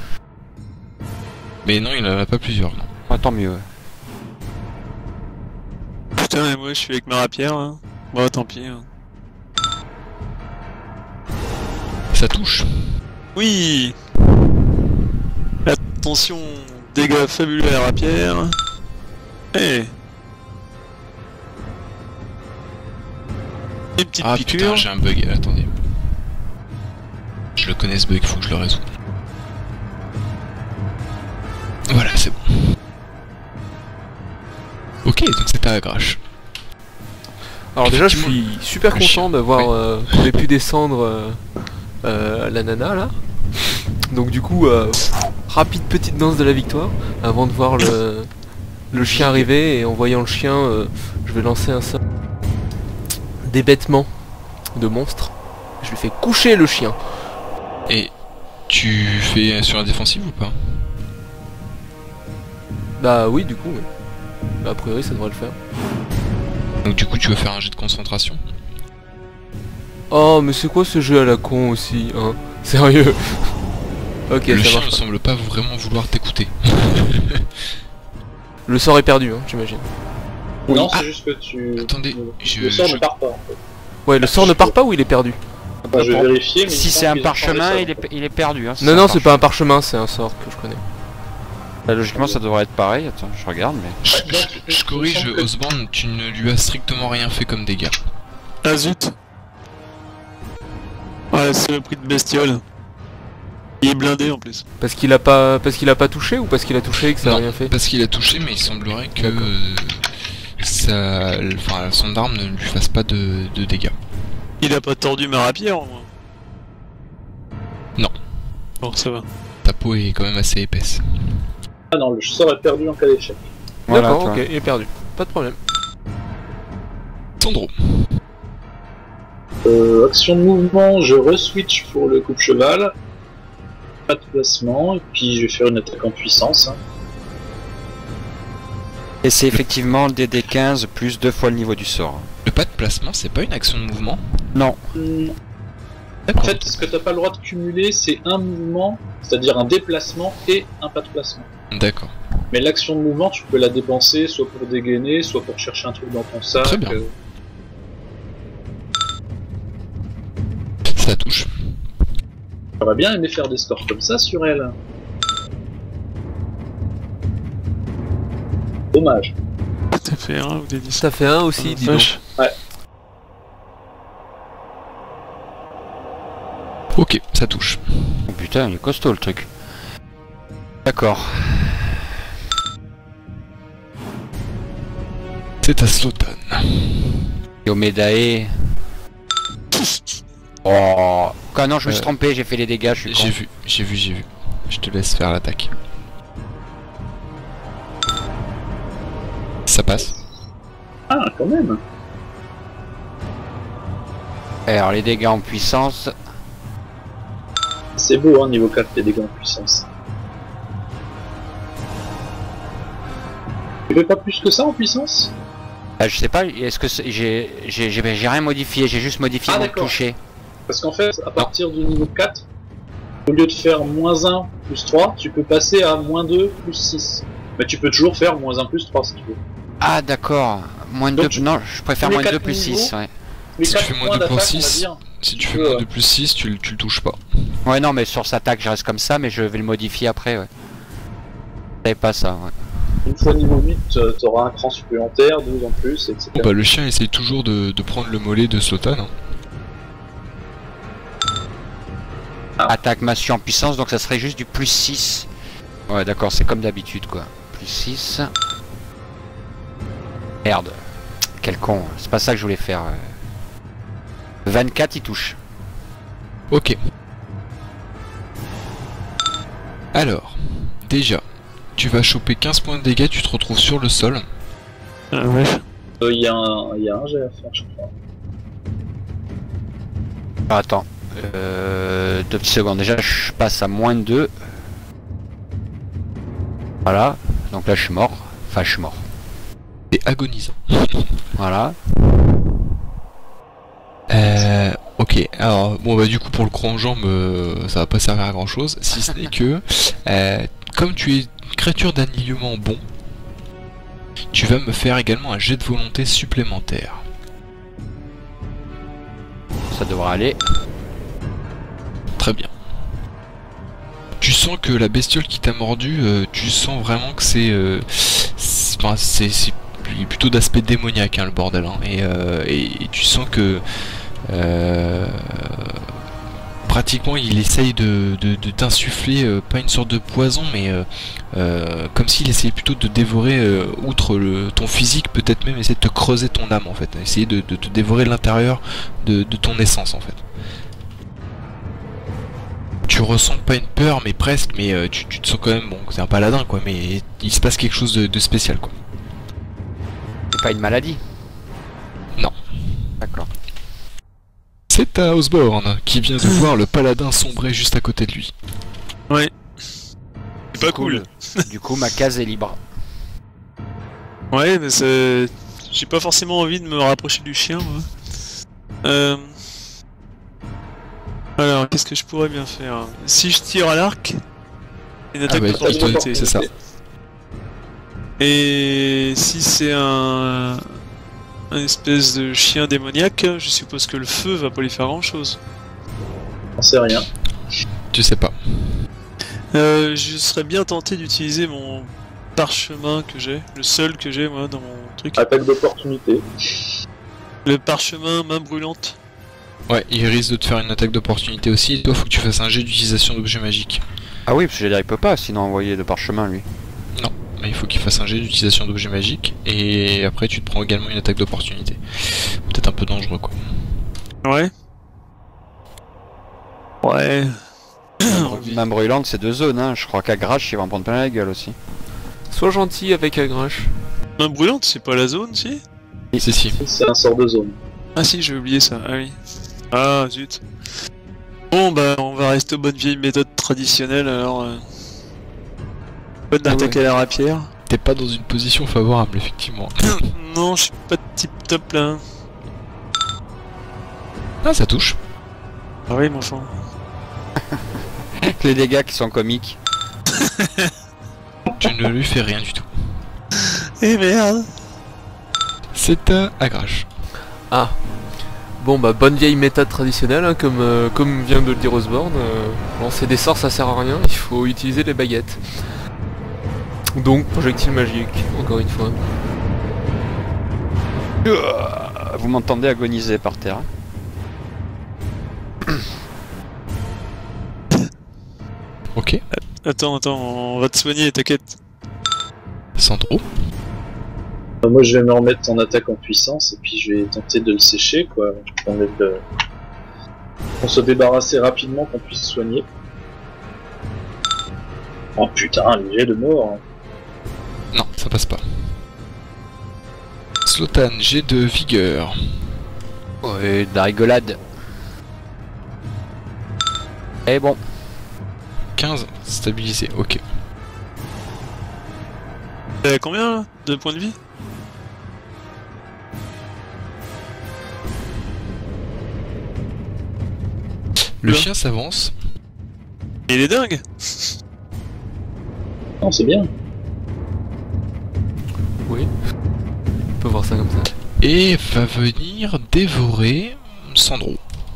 Mais non, il en a pas plusieurs, non. Oh, tant mieux. Putain, et moi je suis avec ma rapière, hein. Bon, tant pis. Hein. Ça touche. Oui. Attention, dégâts fabuleux à la rapière. Eh. Une petite Ah piqûre. putain, j'ai un bug, attendez. Je le connais ce bug, faut que je le résous. Voilà, c'est bon. Ok, donc c'était à Grache. Alors déjà, je Effectivement, suis super le content chien, d'avoir oui. euh, qu'on ait pu descendre euh, euh, la nana là. Donc du coup, euh, rapide petite danse de la victoire avant de voir le, le chien arriver, et en voyant le chien, euh, je vais lancer un sort d'hébétement de monstre. Je lui fais coucher le chien. Et tu fais sur la défensive ou pas? Bah oui, du coup, oui. Bah, a priori ça devrait le faire. Donc du coup tu vas faire un jet de concentration. Oh mais c'est quoi ce jeu à la con aussi, hein? Sérieux? Ok, Le ça chien marche ne pas. semble pas vraiment vouloir t'écouter. Le sort est perdu, hein, j'imagine. Non, Ah, c'est juste que tu. attendez, le, je- le sort je- ne part pas en fait. Ouais, le sort ne part pas ou il est perdu? Enfin, je vais vérifier, mais. Si il me c'est semble un qu'ils ont parchemin, changé ça, il est, en fait. il est perdu. Hein, si Non, non, c'est pas un parchemin. parchemin, c'est un sort que je connais. Bah, logiquement, ça devrait être pareil. Attends, je regarde, mais. Je, Ouais, donc, je- je il me corrige semble que- Osborne, tu ne lui as strictement rien fait comme dégâts. Ah zut. Ouais, c'est le prix de bestiole. Il est blindé en plus. Parce qu'il a pas, parce qu'il a pas touché ou parce qu'il a touché et que ça a Non, rien fait? parce qu'il a touché, mais il semblerait que D'accord. euh, ça, enfin, son arme ne lui fasse pas de, de dégâts. Il a pas tordu ma rapière au moins. Non. Bon, ça va. Ta peau est quand même assez épaisse. Ah non, le sort est perdu en cas d'échec. Voilà, D'accord, tu ok, vois. il est perdu. Pas de problème. Sandro. Euh, action de mouvement, je re-switch pour le coupe-cheval. Pas de placement, et puis je vais faire une attaque en puissance. Hein. Et c'est effectivement D D quinze plus deux fois le niveau du sort. Le pas de placement, c'est pas une action de mouvement? Non. Hmm, En D'accord. fait, ce que t'as pas le droit de cumuler, c'est un mouvement, c'est-à-dire un déplacement et un pas de placement. D'accord. Mais l'action de mouvement, tu peux la dépenser soit pour dégainer, soit pour chercher un truc dans ton sac. Très bien. euh, Ça touche. J'aurais bien aimé faire des scores comme ça sur elle. Dommage. T'as fait un ou t'as dit ça? Ça fait un aussi, dis donc. Vache. Ok, ça touche. Oh, putain, il est costaud le truc. D'accord. C'est à Slotan. Et au Médaé. Oh. Quoi, non, je me suis Euh, trompé, j'ai fait les dégâts, je suis con. J'ai vu, j'ai vu, j'ai vu. Je te laisse faire l'attaque. Ça passe. Ah, quand même. Alors, les dégâts en puissance. C'est beau, hein, niveau quatre, les dégâts en puissance. Tu fais pas plus que ça en puissance? Ah, je sais pas, est-ce que c'est- j'ai j'ai j'ai j'ai rien modifié, j'ai juste modifié Ah, mon d'accord. toucher. Parce qu'en fait, à partir du niveau quatre, au lieu de faire moins un plus trois, tu peux passer à moins deux plus six. Mais tu peux toujours faire moins un plus trois si tu veux. Ah, d'accord. Moins de Donc, deux. tu- Non, je préfère tous les moins de deux quatre plus six, niveaux, ouais. Mais Si tu quatre fais moins points deux pour d'attaque, on va six, dire. Si tu Tu fais peux, moins euh, de plus six, tu, le- tu le touches pas. Ouais, non, mais sur sa attaque, je reste comme ça, mais je vais le modifier après, ouais. Je savais pas ça, ouais. Une fois niveau huit, euh, t'auras un cran supplémentaire, douze en plus, et cetera. Bon bah le chien essaye toujours de, de prendre le mollet de Slotan. Hein. Attaque massue en puissance, donc ça serait juste du plus six. Ouais, d'accord, c'est comme d'habitude, quoi. Plus six. Merde. Quel con, c'est pas ça que je voulais faire. euh. vingt-quatre, il touche. Ok. Alors, déjà, tu vas choper quinze points de dégâts, tu te retrouves sur le sol. Ah ouais. Il y, a un- y a un jet à faire, je crois. Ah, attends. Euh, deux petites secondes. Déjà, je passe à moins deux. Voilà. Donc là, je suis mort. Enfin, je suis mort. C'est agonisant. Voilà. Euh, ok, alors bon bah du coup pour le grand jambe euh, ça va pas servir à grand chose, si ce n'est que euh, comme tu es une créature d'alignement bon, tu vas me faire également un jet de volonté supplémentaire. Ça devrait aller. Très bien. Tu sens que la bestiole qui t'a mordu, euh, tu sens vraiment que c'est euh, c'est enfin, c'est- c'est plutôt d'aspect démoniaque hein, le bordel hein, et, euh, et, et tu sens que euh, pratiquement il essaye de, de, de t'insuffler euh, pas une sorte de poison mais euh, euh, comme s'il essayait plutôt de dévorer euh, outre le, ton physique, peut-être même essayer de te creuser ton âme en fait, essayer de, de te dévorer l'intérieur de, de ton essence en fait. tu ressens pas une peur, mais presque, mais euh, tu, tu te sens quand même, bon, c'est un paladin quoi, mais il se passe quelque chose de, de spécial quoi. C'est pas une maladie? Non. D'accord. C'est à Osborne qui vient de voir le paladin sombrer juste à côté de lui. Ouais. C'est pas cool. Du coup, ma case est libre. Ouais, mais c'est... J'ai pas forcément envie de me rapprocher du chien, moi. Euh... Alors, qu'est-ce que je pourrais bien faire? Si je tire à l'arc, une attaque bah, d'opportunité. c'est ça. Et si c'est un... un espèce de chien démoniaque, je suppose que le feu va pas lui faire grand chose. On sait rien. Tu sais pas. Euh, je serais bien tenté d'utiliser mon parchemin que j'ai, le seul que j'ai moi dans mon truc. Attaque d'opportunité. Le parchemin main brûlante. Ouais, il risque de te faire une attaque d'opportunité aussi, et toi faut que tu fasses un jet d'utilisation d'objets magiques. Ah oui, parce que j'allais dire, il peut pas sinon envoyer de parchemin lui. Non, mais il faut qu'il fasse un jet d'utilisation d'objets magiques, et après tu te prends également une attaque d'opportunité. Peut-être un peu dangereux quoi. Ouais. Ouais. Main brûlante, c'est deux zones, hein. Je crois qu'Agrache il va en prendre plein la gueule aussi. Sois gentil avec Agrache. Main brûlante, c'est pas la zone, si? Si, si. C'est un sort de zone. Ah si, j'ai oublié ça, ah oui. Ah zut. Bon bah, on va rester aux bonnes vieilles méthodes traditionnelles, alors... Euh... Bonne Ah attaque ouais. à la rapière. T'es pas dans une position favorable, effectivement. Non, je suis pas tip top là. hein. Ah, ça touche. Ah oui, mon enfant. Les dégâts qui sont comiques. Tu ne lui fais rien du tout. Eh merde. C'est à Agrache. Ah. Bon bah bonne vieille méthode traditionnelle, hein, comme, euh, comme vient de le dire Osborne. Euh, lancer des sorts ça sert à rien, il faut utiliser les baguettes. Donc projectile magique, encore une fois. Vous m'entendez agoniser par terre. Ok. Attends, attends, on va te soigner, t'inquiète. Sandro. Euh, Moi je vais me remettre en attaque en puissance et puis je vais tenter de le sécher quoi. Qu'on enlève le- qu'on se débarrasser rapidement, qu'on puisse soigner. Oh putain, les jets de mort. Non, ça passe pas. Slotan, jet de vigueur. Ouais, de la rigolade. Et bon. quinze, stabilisé, ok. T'as combien là de points de vie? Le Là. chien s'avance. Il est dingue. Non, c'est bien. Oui. On peut voir ça comme ça. Et va venir dévorer Sandro.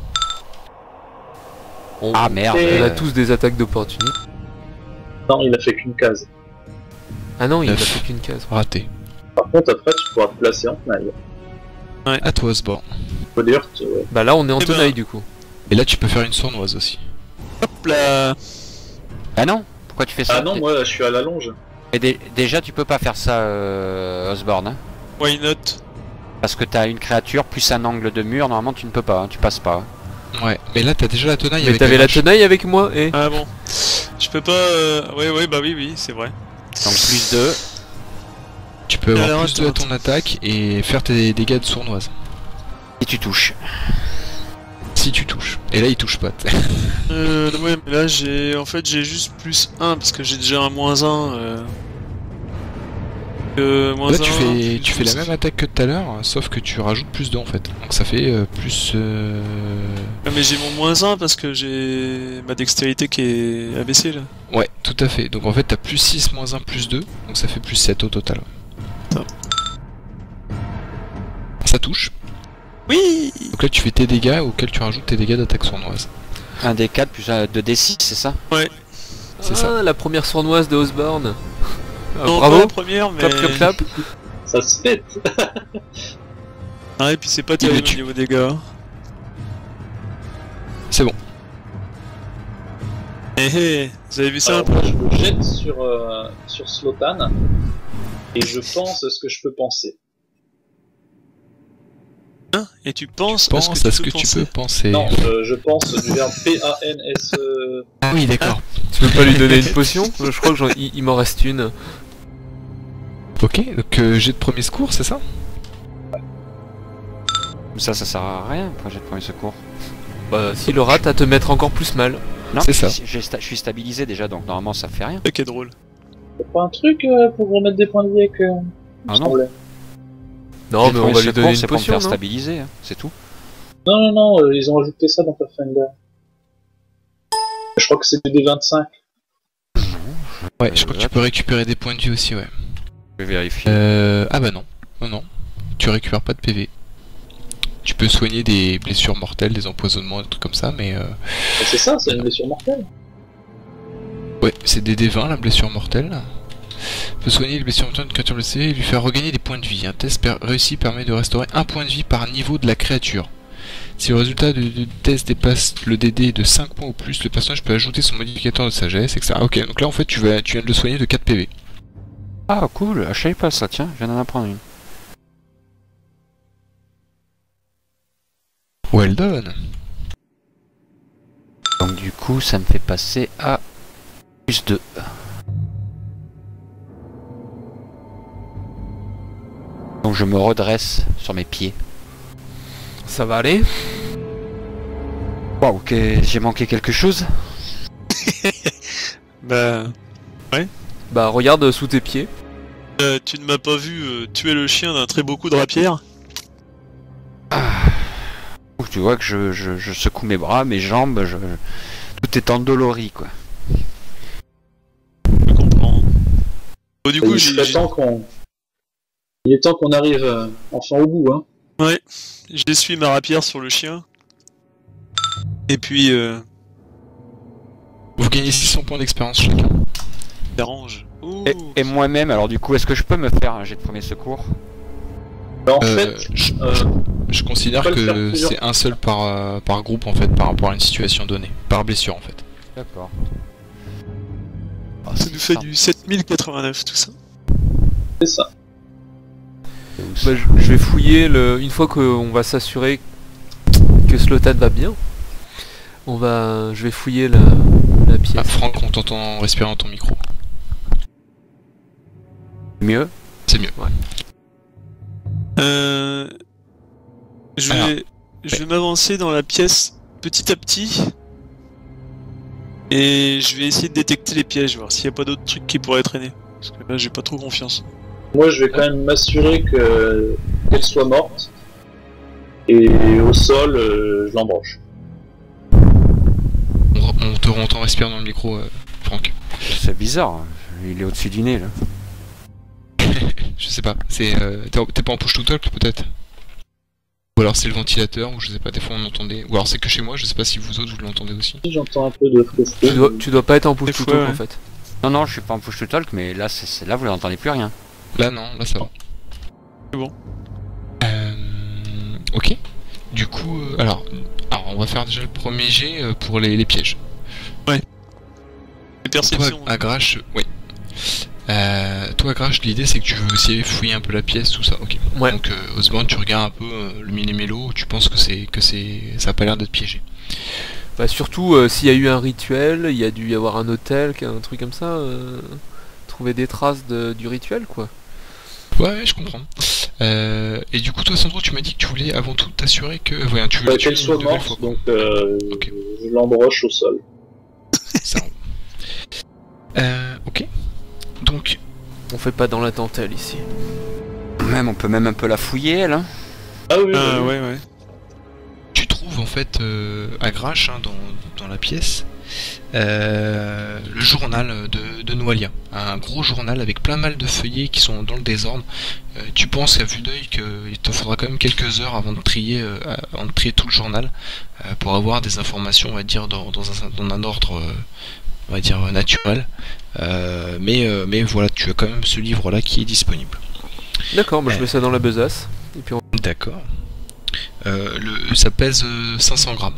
On, Ah merde. Et- on a euh, tous des attaques d'opportunité. Non, il a fait qu'une case. Ah non, il a Neuf. fait qu'une case. Raté. Par contre, après, tu pourras te placer en tenaille. À toi, Osborne. Faut dire que euh, Bah là on est en Eh ben. tenaille du coup. Et là, tu peux faire une sournoise aussi. Hop là. Ah non? Pourquoi tu fais ça? ah non, moi je suis à la longe. Et dé- déjà tu peux pas faire ça, euh, Osborne, hein. Why not? Parce que t'as une créature plus un angle de mur, normalement tu ne peux pas, hein, tu passes pas. Ouais, mais là, t'as déjà la tenaille Mais avec t'avais la Agrache. tenaille avec moi et... Ah bon. Je peux pas... Euh... Ouais, ouais, bah oui, oui, c'est vrai. Donc plus deux. Tu peux avoir Alors, plus de à attends, ton attaque et faire tes dégâts de sournoise. Et tu touches. Si tu touches. Et là, il touche pas. Euh, ouais, mais là j'ai... En fait j'ai juste plus un parce que j'ai déjà un moins un. Euh... Euh, moins Là, un, tu fais, plus tu fais la douze. même attaque que tout à l'heure, sauf que tu rajoutes plus deux en fait. Donc ça fait euh, plus... euh, Ah, mais j'ai mon moins un parce que j'ai ma dextérité qui est abaissée là. Ouais, tout à fait. Donc en fait, t'as plus six, moins un, plus deux. Donc ça fait plus sept au total. Top. Ça touche. Oui. Donc là, tu fais tes dégâts auxquels tu rajoutes tes dégâts d'attaque sournoise. un D quatre plus un deux D six, c'est ça? C'est ah, ça. la première sournoise de Osborne. Ah, Non, pas bravo. la première, mais... Clap clap clap. Ça se pète. Ah, et puis c'est pas le terrible tue. au niveau dégâts. C'est bon. Eh eh, vous avez vu ça un Alors, peu? moi, je me jette sur, euh, sur Slotan et je pense à ce que je peux penser. Hein? Et tu penses, Pense à à ce ce que, que tu, tu peux peux penser. Non, euh, je pense du verbe P A N S E. oui, d'accord. Tu veux pas lui donner une potion? Je crois que j'en- il, il m'en reste une. Ok, donc euh, j'ai de premier secours, c'est ça? Ça, ça sert à rien pour j'ai de premier secours. Bah, s'il le rate, à te mettre encore plus mal. Non, C'est ça. j'ai- j'ai sta- je suis stabilisé déjà, donc normalement ça fait rien. C'est qui est drôle. Y'a pas un truc euh, pour remettre des points de vie avec. Euh, Ah il me non. semblait. Non, J'ai mais de on premier va lui secours, donner une c'est pour me potion, faire non? stabiliser, hein, c'est tout. Non, non, non, euh, ils ont ajouté ça dans Pathfinder. Je crois que c'est des vingt-cinq. Ouais, Euh, je crois que là, tu peux récupérer des points de vie aussi, ouais. Je vais vérifier. Euh... Ah bah non, non, non. Tu récupères pas de P V. Tu peux soigner des blessures mortelles, des empoisonnements, des trucs comme ça, mais... Euh... C'est ça, c'est une blessure mortelle. Ouais, c'est des D vingt, la blessure mortelle. Peut soigner les blessures mortelles d'une créature blessée et lui faire regagner des points de vie. Un test per- réussi permet de restaurer un point de vie par niveau de la créature. Si le résultat du, du test dépasse le D D de cinq points ou plus, le personnage peut ajouter son modificateur de sagesse, et cetera. Ah, ok, donc là en fait tu, vas, tu viens de le soigner de quatre P V. Ah cool, je savais pas ça, tiens, je viens d'en apprendre une. Well done. Donc du coup, ça me fait passer à plus deux. Donc je me redresse sur mes pieds. Ça va aller? Waouh, ok, j'ai manqué quelque chose? Bah, Bah, regarde sous tes pieds. euh, tu ne m'as pas vu euh, tuer le chien d'un très beau coup de rapière. Ouh, tu vois que je, je, je secoue mes bras, mes jambes, je, tout est endolori quoi. Je comprends. Bon, du coup, il j'ai serait j'ai- temps qu'on. Il est temps qu'on arrive euh, enfin au bout, hein. j'essuie ma rapière sur le chien. Et puis, euh, Vous gagnez six cents points d'expérience chacun. j'arrange. Ouh. Et, et moi-même, alors du coup, est-ce que je peux me faire un jet de premier secours? Mais en Euh, fait, je, euh, je considère on peut le faire que plusieurs c'est un seul par, euh, par groupe en fait, par rapport à une situation donnée. Par blessure en fait. D'accord. Ça nous fait du sept mille quatre-vingt-neuf tout ça. c'est ça. Bah, je, je vais fouiller le. Une fois qu'on va s'assurer que Slotan va bien, on va. Je vais fouiller la, la Ah, pièce. Franck, on t'entend respirer dans ton micro. Mieux? C'est mieux. Euh... Je Alors, vais, je vais m'avancer dans la pièce petit à petit. Et je vais essayer de détecter les pièges, voir s'il n'y a pas d'autres trucs qui pourraient traîner. Parce que là, j'ai pas trop confiance. Moi, je vais quand même m'assurer que qu'elle soit morte. Et au sol, euh, je l'embroche. On, on te on t'en respire dans le micro, euh, Franck. C'est bizarre, il est au-dessus du nez là. Je sais pas. C'est euh, t'es t'es pas en push to talk peut-être? Ou alors c'est le ventilateur, ou je sais pas, des fois on entendait. Ou alors c'est que chez moi, je sais pas si vous autres vous l'entendez aussi. J'entends un peu de Tu dois, tu dois pas être en push Des to fois, talk ouais. en fait. Non, non, je suis pas en push to talk, mais là, c'est c'est- là vous n'entendez plus rien. Là non, là ça va. C'est bon. Euh, ok. Du coup, euh, alors, alors on va faire déjà le premier jet euh, pour les, les pièges. Les Toi, perceptions. Agrache, oui. Euh, toi, Agrache, l'idée c'est que tu veux essayer de fouiller un peu la pièce, tout ça. Ok. Ouais. Donc, euh, Osborne, tu regardes un peu euh, le millimélo, tu penses que c'est que c'est ça a pas l'air d'être piégé. Bah, surtout euh, s'il y a eu un rituel, il y a dû y avoir un hôtel, un truc comme ça. euh, Trouver des traces de, du rituel quoi. Ouais, ouais, je comprends. Euh, et du coup, toi, Sandro, tu m'as dit que tu voulais avant tout t'assurer que, ouais, tu veux Bah, la tuer qu'elle une soit nouvelle morte, fois, quoi. donc euh, Ok. je l'embroche au sol. Ça roule. Euh, ok. Donc, On fait pas dans la dentelle ici. Même, on peut même un peu la fouiller elle. Hein. Ah oui, Ah oui. ouais, ouais. tu trouves en fait euh, Agrache hein, dans, dans la pièce euh, le journal de, de Noalia, un gros journal avec plein mal de feuillets qui sont dans le désordre. Euh, tu penses à vue d'œil qu'il te faudra quand même quelques heures avant de trier, euh, avant de trier tout le journal euh, pour avoir des informations, on va dire, dans, dans, un, dans un ordre, euh, on va dire, naturel. Euh, mais, euh, mais voilà, tu as quand même ce livre-là qui est disponible. D'accord, bah, je mets ça dans la besace. Et puis on... D'accord. Euh, le, ça pèse euh, cinq cents grammes.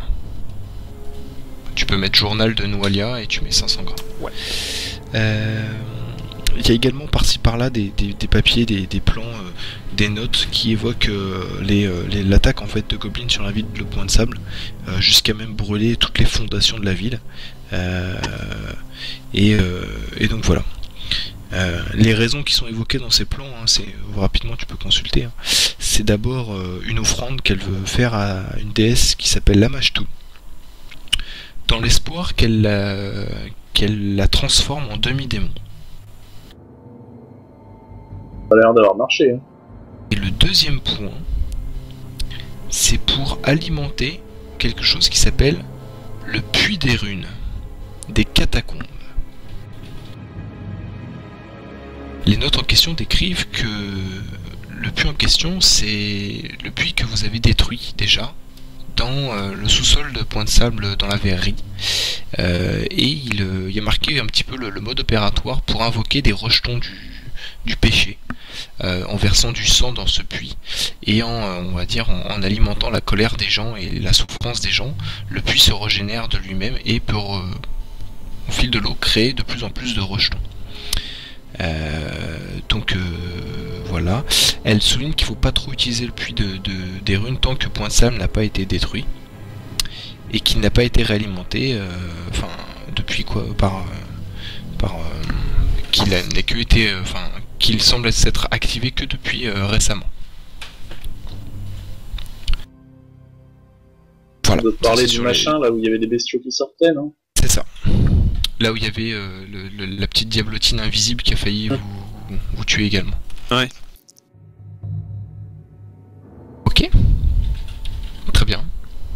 Tu peux mettre journal de Noalia et tu mets cinq cents grammes. Ouais. Euh, il y a également par-ci par-là des, des, des papiers, des, des plans, euh, des notes qui évoquent euh, les, euh, les- l'attaque en fait de Goblin sur la ville de Le Point de Sable, euh, jusqu'à même brûler toutes les fondations de la ville. Euh, et, euh, et donc voilà. Euh, les raisons qui sont évoquées dans ces plans, hein, c'est rapidement tu peux consulter. Hein, c'est d'abord euh, une offrande qu'elle veut faire à une déesse qui s'appelle Lamashtu, dans l'espoir qu'elle la, qu'elle la transforme en demi-démon. Ça a l'air d'avoir marché. Hein. Et le deuxième point, c'est pour alimenter quelque chose qui s'appelle le puits des runes, des catacombes. Les notes en question décrivent que le puits en question, c'est le puits que vous avez détruit déjà dans euh, le sous-sol de Point de Sable dans la verrerie. Euh, et il, euh, il y a marqué un petit peu le, le mode opératoire pour invoquer des rejetons du, du péché, euh, en versant du sang dans ce puits. Et en, euh, on va dire, en, en alimentant la colère des gens et la souffrance des gens, le puits se régénère de lui-même et peut, euh, au fil de l'eau, créer de plus en plus de rejetons. Euh, donc euh, voilà, elle souligne qu'il ne faut pas trop utiliser le puits de, de, des runes tant que Point de Sable n'a pas été détruit et qu'il n'a pas été réalimenté, euh, enfin depuis quoi, par, euh, par euh, qu'il n'a que été, enfin euh, qu'il semble s'être activé que depuis euh, récemment. Voilà. On peut parler du machin les... là où il y avait des bestiaux qui sortaient, non? C'est ça. Là où il y avait euh, le, le, la petite diablotine invisible qui a failli vous, vous tuer également. Ouais. Ok. Très bien.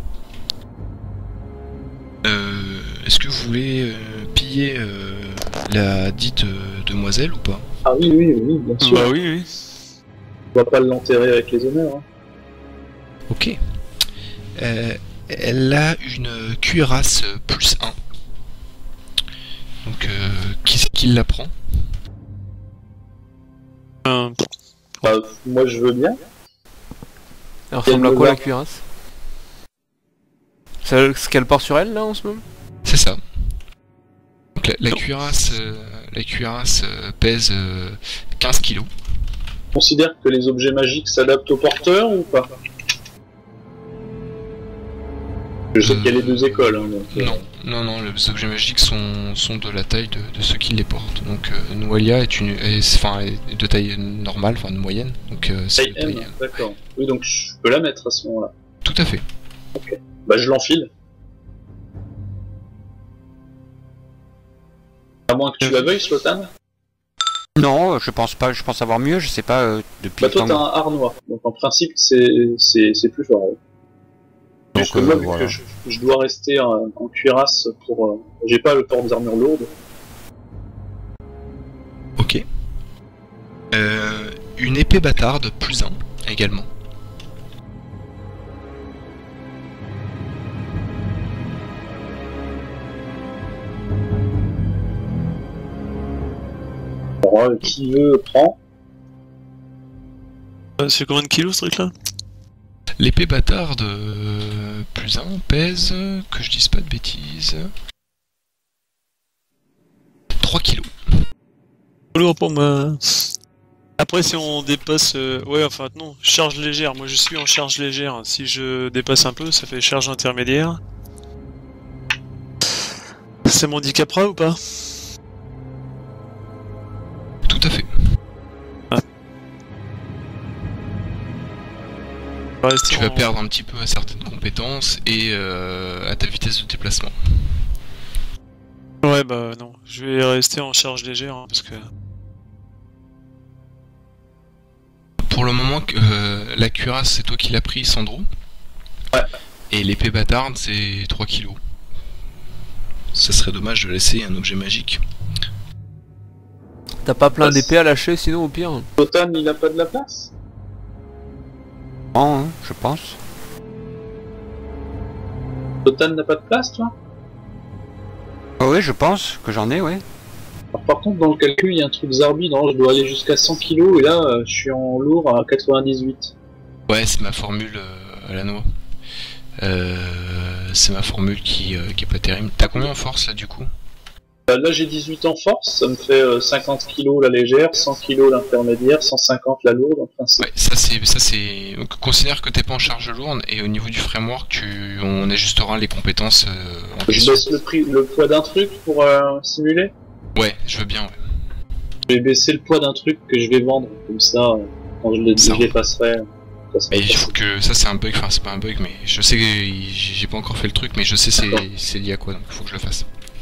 Euh, Est-ce que vous voulez euh, piller euh, la dite euh, demoiselle ou pas? Ah oui, oui, oui, bien sûr. Bah oui, oui. On va pas l'enterrer avec les honneurs. Hein. Ok. Euh, elle a une cuirasse plus un. Donc, euh, qui c'est qui la prend? euh... Bah, moi je veux bien. Elle ressemble à quoi la cuirasse? C'est ce qu'elle porte sur elle là en ce moment? C'est ça. Donc la, la cuirasse, euh, la cuirasse euh, pèse euh, quinze kilos. On considère que les objets magiques s'adaptent aux porteurs ou pas? Je sais euh, qu'il y a les deux écoles. Hein, donc, euh... Non, non, non, les objets magiques sont, sont de la taille de, de ceux qui les portent. Donc euh, Noelia est, une, est, enfin, est de taille normale, enfin de moyenne. Donc euh, c'est taille M, d'accord. Oui, donc je peux la mettre à ce moment-là. Tout à fait. Ok. Bah je l'enfile. À moins que tu la veuilles, Slotan. Non, je pense pas, je pense avoir mieux, je sais pas euh, depuis. Bah toi t'as un harnois, donc en principe c'est c'est plus fort. Donc euh, moi, vu voilà. que je, je dois rester en, en cuirasse pour, euh, j'ai pas le port des armures lourdes. Ok. Euh, une épée bâtarde plus un également. Alors, euh, qui veut prend. Euh, c'est combien de kilos ce truc là? L'épée bâtarde euh, plus un pèse, que je dise pas de bêtises, trois kilos. Lourd pour moi. Après si on dépasse... Euh... Ouais enfin non, charge légère, moi je suis en charge légère. Si je dépasse un peu, ça fait charge intermédiaire. Ça m'handicapera ou pas? Tout à fait. Ah. Tu vas perdre un petit peu à certaines compétences et euh, à ta vitesse de déplacement. Ouais bah non, je vais rester en charge légère hein, parce que... Pour le moment, euh, la cuirasse c'est toi qui l'as pris, Sandro. Ouais. Et l'épée bâtarde c'est trois kilos. Ça serait dommage de laisser un objet magique. T'as pas plein d'épées à lâcher sinon au pire? Slotan il a pas de la place? Non, hein, je pense. Slotan n'a pas de place, toi? Oh oui, je pense que j'en ai, ouais. Alors, par contre, dans le calcul, il y a un truc zarbi, non? Je dois aller jusqu'à cent kilos, et là, euh, je suis en lourd à quatre-vingt-dix-huit. Ouais, c'est ma formule euh, à la noix. Euh, c'est ma formule qui, euh, qui est pas terrible. T'as combien en force, là, du coup? Euh, Là j'ai dix-huit en force, ça me fait euh, cinquante kilos la légère, cent kilos l'intermédiaire, cent cinquante la lourde en principe. Ouais, ça c'est ça c'est. Donc, considère que t'es pas en charge lourde et au niveau du framework, tu on ajustera les compétences euh, en Je question. baisse le, prix, le poids d'un truc pour euh, simuler. Ouais, je veux bien. Ouais. Je vais baisser le poids d'un truc que je vais vendre, comme ça, euh, quand je le Ça je les passerai. Ça sera Mais il facile. faut que ça c'est un bug. Enfin c'est pas un bug, mais je sais que j'ai j'ai pas encore fait le truc, mais je sais c'est D'accord. c'est lié à quoi, donc il faut que je le fasse.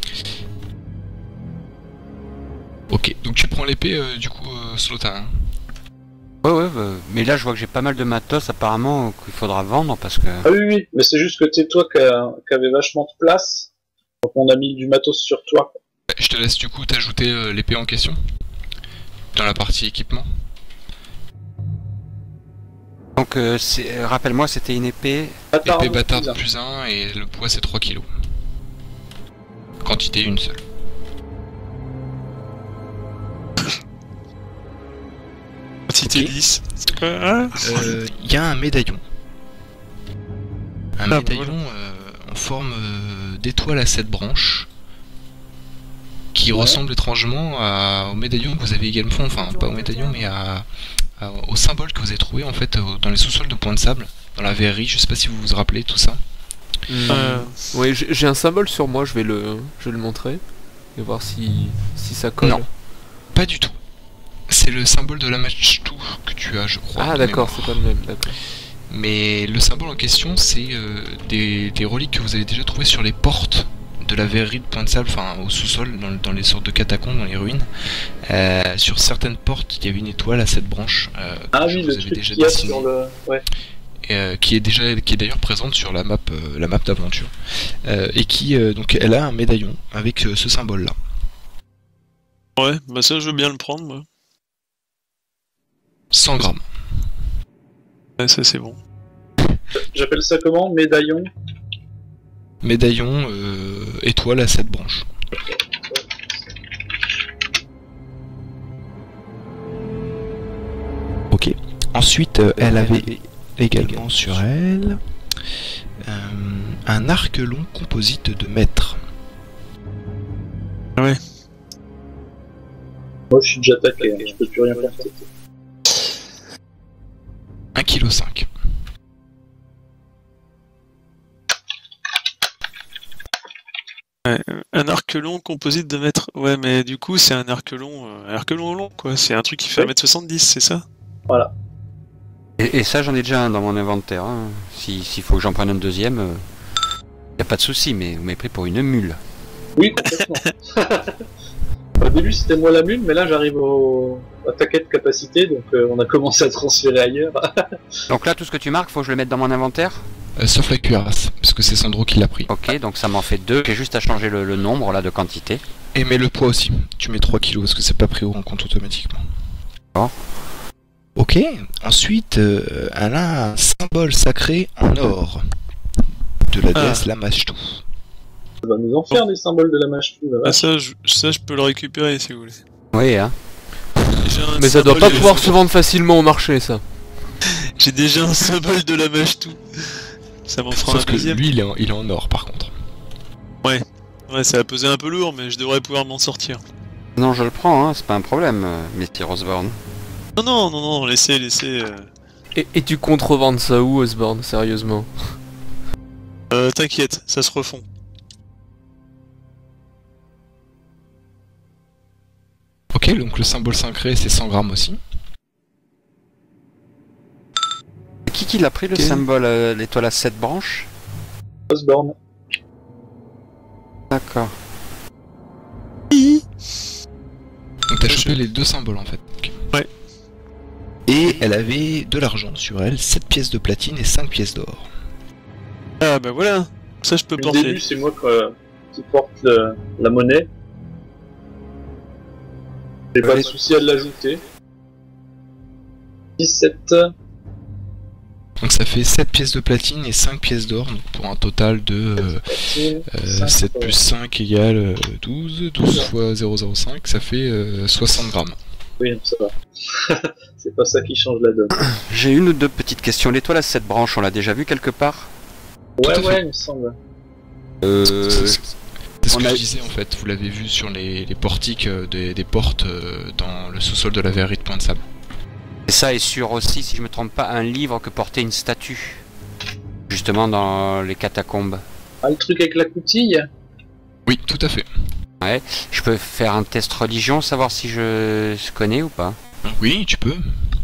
Ok, donc tu prends l'épée euh, du coup euh, Slota. Hein. Ouais, ouais, bah, mais là je vois que j'ai pas mal de matos apparemment qu'il faudra vendre parce que. Ah oui, oui, mais c'est juste que t'es toi qui, a- qui avait vachement de place, donc on a mis du matos sur toi. Ouais, je te laisse du coup t'ajouter euh, l'épée en question dans la partie équipement. Donc, euh, c'est- rappelle-moi, c'était une épée. Bâtard, Épée bâtarde plus un. plus un et le poids c'est trois kilos. Quantité une seule. Quantité Ok. dix. C'est quoi, hein Euh, Il y a un médaillon. Un Ah, bah médaillon voilà. euh, en forme euh, d'étoile à sept branches qui Ouais. ressemble étrangement à- au médaillon que vous avez également, enfin pas au médaillon mais à, à- au symbole que vous avez trouvé en fait au- dans les sous-sols de Point de Sable, dans la verrerie, je sais pas si vous vous rappelez tout ça. Euh, Oui, j'ai j'ai un symbole sur moi, je vais le, je vais le montrer et voir si, si ça colle. Non. Pas du tout. C'est le symbole de la Machtu que tu as, je crois. Ah de d'accord, mémoire. c'est pas le même, d'accord. Mais le symbole en question, c'est euh, des, des reliques que vous avez déjà trouvées sur les portes de la verrerie de Point de Sable, enfin au sous-sol, dans, dans les sortes de catacombes, dans les ruines. Euh, sur certaines portes, il y avait une étoile à sept branches. Euh, que Ah je oui, vous le avais truc déjà qu'il y a dessiné, sur le... Ouais. euh, qui est déjà, qui est d'ailleurs présente sur la map, euh, la map d'aventure, euh, et qui, euh, donc, elle a un médaillon avec euh, ce symbole-là. ouais, bah ça je veux bien le prendre, moi. cent grammes. Ouais, ça c'est bon. J'appelle ça comment? Médaillon? Médaillon, euh, étoile à sept branches. Ok. Ensuite, euh, elle avait également sur elle euh, un arc long composite de mètres. Moi je suis déjà attaqué, hein, je peux plus rien faire. un virgule cinq kilos. Un arc long composite de mètre. Ouais, mais du coup, c'est un arc long. euh, un arc long long, quoi. C'est un truc qui fait Oui. un mètre soixante-dix, c'est ça? Et, et ça, j'en ai déjà un dans mon inventaire. Hein. Si- S'il faut que j'en prenne un deuxième, euh, y a pas de souci, mais vous m'avez pris pour une mule. Oui, complètement. Au début c'était moi la mule, mais là j'arrive au... à taquet de capacité, donc euh, on a commencé à transférer ailleurs. Donc là, tout ce que tu marques, faut que je le mette dans mon inventaire. Euh, sauf la cuirasse, parce que c'est Sandro qui l'a pris. Ok, donc ça m'en fait deux. J'ai juste à changer le, le nombre là de quantité. Et mais le poids aussi. Tu mets trois kilos, parce que c'est pas pris en compte automatiquement. Bon. Ok. Ensuite, euh, elle a un symbole sacré en or de la Ah. déesse Lamashtu. Ça va nous en faire des symboles de la mâche. Ah, ça je... ça, je peux le récupérer si vous voulez. Oui, hein. J'ai un Mais ça doit symbole pas de- pouvoir se vendre facilement au marché, ça. J'ai déjà un symbole de la mâche tout. Ça m'en fera un Sauf que deuxième. lui, il est, en, il est en or par contre. Ouais, ça va peser un peu lourd, mais je devrais pouvoir m'en sortir. Non, je le prends, hein, c'est pas un problème, euh, Mister Osborne. Non, non, non, non, laissez, laissez. Euh, Et, et tu contrevends ça où, Osborne, sérieusement? euh, T'inquiète, ça se refond. Ok, donc le symbole sacré, c'est cent grammes aussi. Qui qui l'a pris le Ok. symbole, euh, l'étoile à sept branches? Osborne. D'accord. Donc t'as Je- chopé les deux symboles en fait. Ok. Ouais. Et elle avait de l'argent sur elle, sept pièces de platine et cinq pièces d'or. Ah bah voilà, ça je peux Au porter. début c'est moi que- qui porte le- la monnaie. J'ai pas Ouais. de souci à l'ajouter. dix-sept. Donc ça fait sept pièces de platine et cinq pièces d'or, donc pour un total de euh, platine, euh, cinq, sept euh, plus cinq égale euh, douze, douze fois zéro virgule zéro cinq, ça fait euh, soixante grammes. Oui, ça va. C'est pas ça qui change la donne. J'ai une ou deux petites questions. L'étoile à sept branches, on l'a déjà vu quelque part? Tout à Ouais, fait. ouais, il me semble. Euh... C'est- C'est ce On que a- je disais en fait, vous l'avez vu sur les, les portiques euh, des, des portes euh, dans le sous-sol de la verrerie de Point de Sable. Et ça est sur aussi, si je me trompe pas, un livre que portait une statue. Justement dans les catacombes. Ah, le truc avec la coutille? Oui, tout à fait. Ouais. Je peux faire un test religion, savoir si je connais ou pas. Oui, tu peux.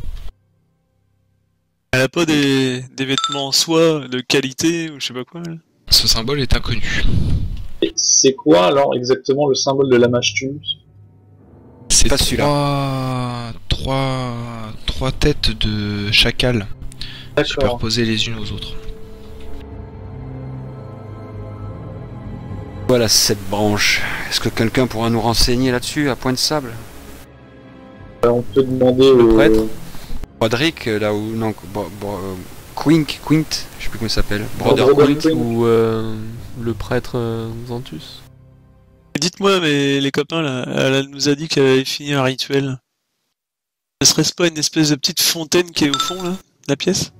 Elle a pas des, des vêtements en soie de qualité ou je sais pas quoi. Elle. Ce symbole est inconnu. Et c'est quoi alors exactement le symbole de la Machtus? C'est Pas celui-là. trois, trois, trois têtes de chacal D'accord. superposées les unes aux autres. Voilà cette branche. Est-ce que quelqu'un pourra nous renseigner là-dessus à Point de Sable? On peut demander Le au prêtre. Broderick, là où. Non, Bro- Bro- euh, Quink, Quint, je sais plus comment il s'appelle. Brother Broderick Quint Quint. ou euh, le prêtre euh, Xanthus. Dites-moi, mais les copains, là, elle nous a dit qu'elle avait fini un rituel. Ne serait-ce pas une espèce de petite fontaine qui est au fond, là, de la pièce?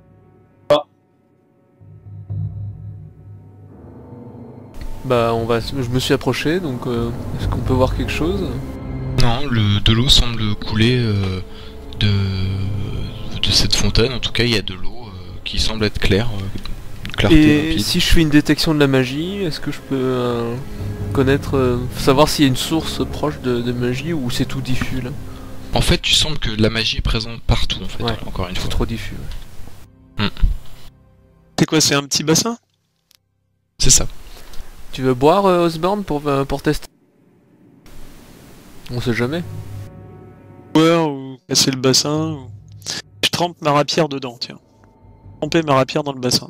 Bah on va, je me suis approché, donc euh, est-ce qu'on peut voir quelque chose? Non, le, de l'eau semble couler euh, de, de cette fontaine. En tout cas, il y a de l'eau euh, qui semble être claire. euh, clarté Et limpide. si je fais une détection de la magie, est-ce que je peux euh, connaître, euh, savoir s'il y a une source proche de, de magie ou c'est tout diffus là? En fait, tu sens que la magie est présente partout, en fait, Ouais, encore une C'est fois. trop diffus. Ouais. C'est quoi, c'est un petit bassin? C'est ça. Tu veux boire euh, Osborne pour, euh, pour tester? On sait jamais. Boire ou casser le bassin ou... Je trempe ma rapière dedans, tiens. Tremper ma rapière dans le bassin.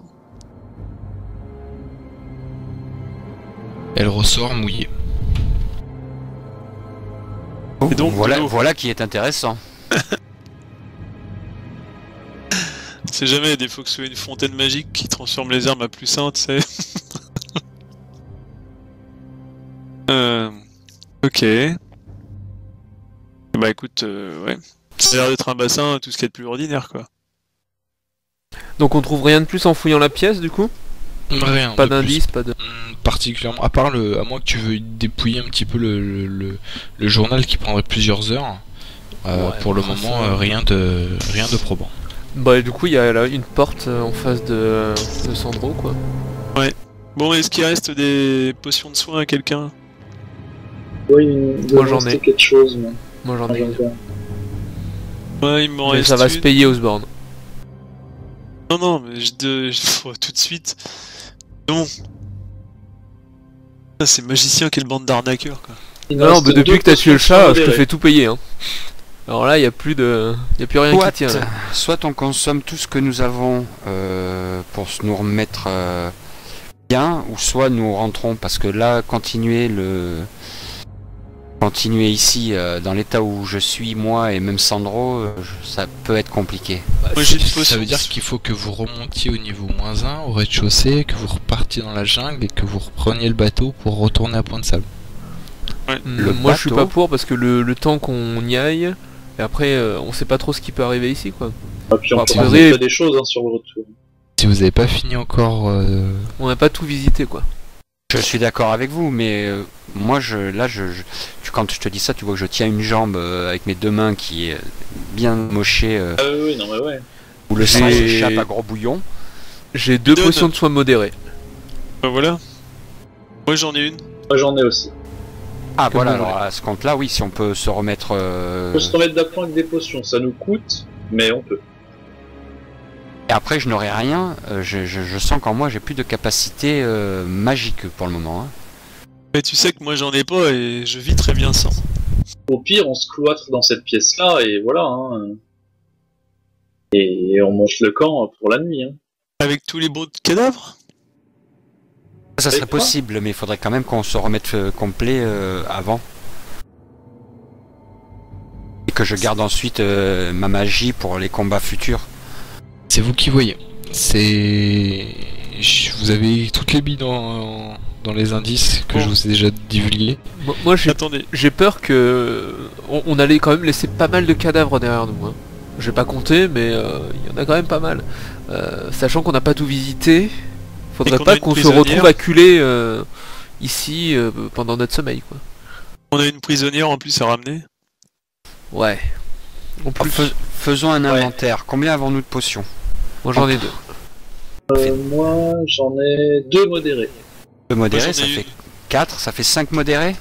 Elle ressort mouillée. Et donc, voilà, de l'eau. voilà qui est intéressant. C'est jamais des fois que ce soit une fontaine magique qui transforme les armes à plus sain, tu sais. euh... Ok. Bah écoute, euh, ouais. Ça a l'air d'être un bassin, tout ce qui est de plus ordinaire, quoi. Donc on trouve rien de plus en fouillant la pièce du coup? Rien. Pas de plus. d'indice, pas de... Hum, particulièrement, à part le, à moins que tu veux dépouiller un petit peu le, le, le, le journal qui prendrait plusieurs heures. euh, Ouais, pour le ça, moment, ça- euh, rien de, rien de probant. Bah et du coup il y a là une porte euh, en face de, de Sandro quoi. Bon, est-ce qu'il reste des potions de soins à quelqu'un? Oui, il doit Moi, j'en rester ai. quelque chose. Moi. Moi j'en Ah, ai j'en une. ai pas. Ouais, il m'en Mais reste ça va se une. payer Osborne. Non, non, mais je, de... je- faut tout de suite. Non. Ah, c'est magicien, quelle bande d'arnaqueurs, quoi. Il Non, nous non, reste bah, depuis deux que t'as tué le potions chat, je te modérées. fais tout payer. Hein. Alors là, il y a plus de, y a plus rien Soit, qui tient. Là. soit on consomme tout ce que nous avons euh, pour se nous remettre euh, bien, ou soit nous rentrons parce que là, continuer le continuer ici euh, dans l'état où je suis moi et même Sandro, euh, je- ça peut être compliqué. Moi, j'ai une Ça potion veut dire de- qu'il faut que vous remontiez au niveau moins un, au rez-de-chaussée, que vous repartiez dans la jungle et que vous repreniez le bateau pour retourner à Point de Sable. Le Moi je suis bateau. pas pour parce que le, le temps qu'on y aille, et après euh, on sait pas trop ce qui peut arriver ici quoi. Ah, puis on Bah, peut après, rajouter des choses hein, sur le retour. Si vous n'avez pas fini encore... euh, On n'a pas tout visité quoi. Je suis d'accord avec vous, mais euh, moi, je, là, je, je- tu- quand je te dis ça, tu vois que je tiens une jambe euh, avec mes deux mains qui est bien mochée, euh, Ah oui, oui, non mais ouais. où le sang J'ai- échappe à gros bouillon. J'ai deux Donne. potions de soins modérés. Bah voilà. Moi, j'en ai une. Moi j'en ai aussi. Ah Comme voilà, vous alors à ce compte-là, oui, si on peut se remettre... euh, On peut se remettre d'aplomb avec des potions, ça nous coûte, mais on peut. Et après, je n'aurai rien, euh, je, je- je sens qu'en moi, j'ai plus de capacité euh, magique pour le moment. hein. Mais tu sais que moi, j'en ai pas et je vis très bien sans. Au pire, on se cloître dans cette pièce-là et voilà. Hein. Et on mange le camp pour la nuit. Hein. Avec tous les beaux cadavres? Ça serait Avec quoi possible, mais il faudrait quand même qu'on se remette euh, complet euh, avant. Et que je garde ensuite euh, ma magie pour les combats futurs. C'est vous qui voyez. C'est... je- Vous avez toutes les billes dans, dans les indices que Bon. je vous ai déjà divulgués. Moi, moi, j'ai Attendez. j'ai peur que on, on allait quand même laisser pas mal de cadavres derrière nous. Hein. J'ai pas compté, mais euh, il y en a quand même pas mal. Euh, sachant qu'on n'a pas tout visité, faudrait qu'on a pas une qu'on se prisonnière. retrouve acculé euh, ici euh, pendant notre sommeil, quoi. On a une prisonnière en plus à ramener. Ouais. En plus, Fais- faisons un Ouais. inventaire. Combien avons-nous de potions? moi j'en ai deux. Euh, moi, j'en ai deux modérés. Le modéré, Moi, ça j'en ai fait eu. quatre, ça fait cinq modérés.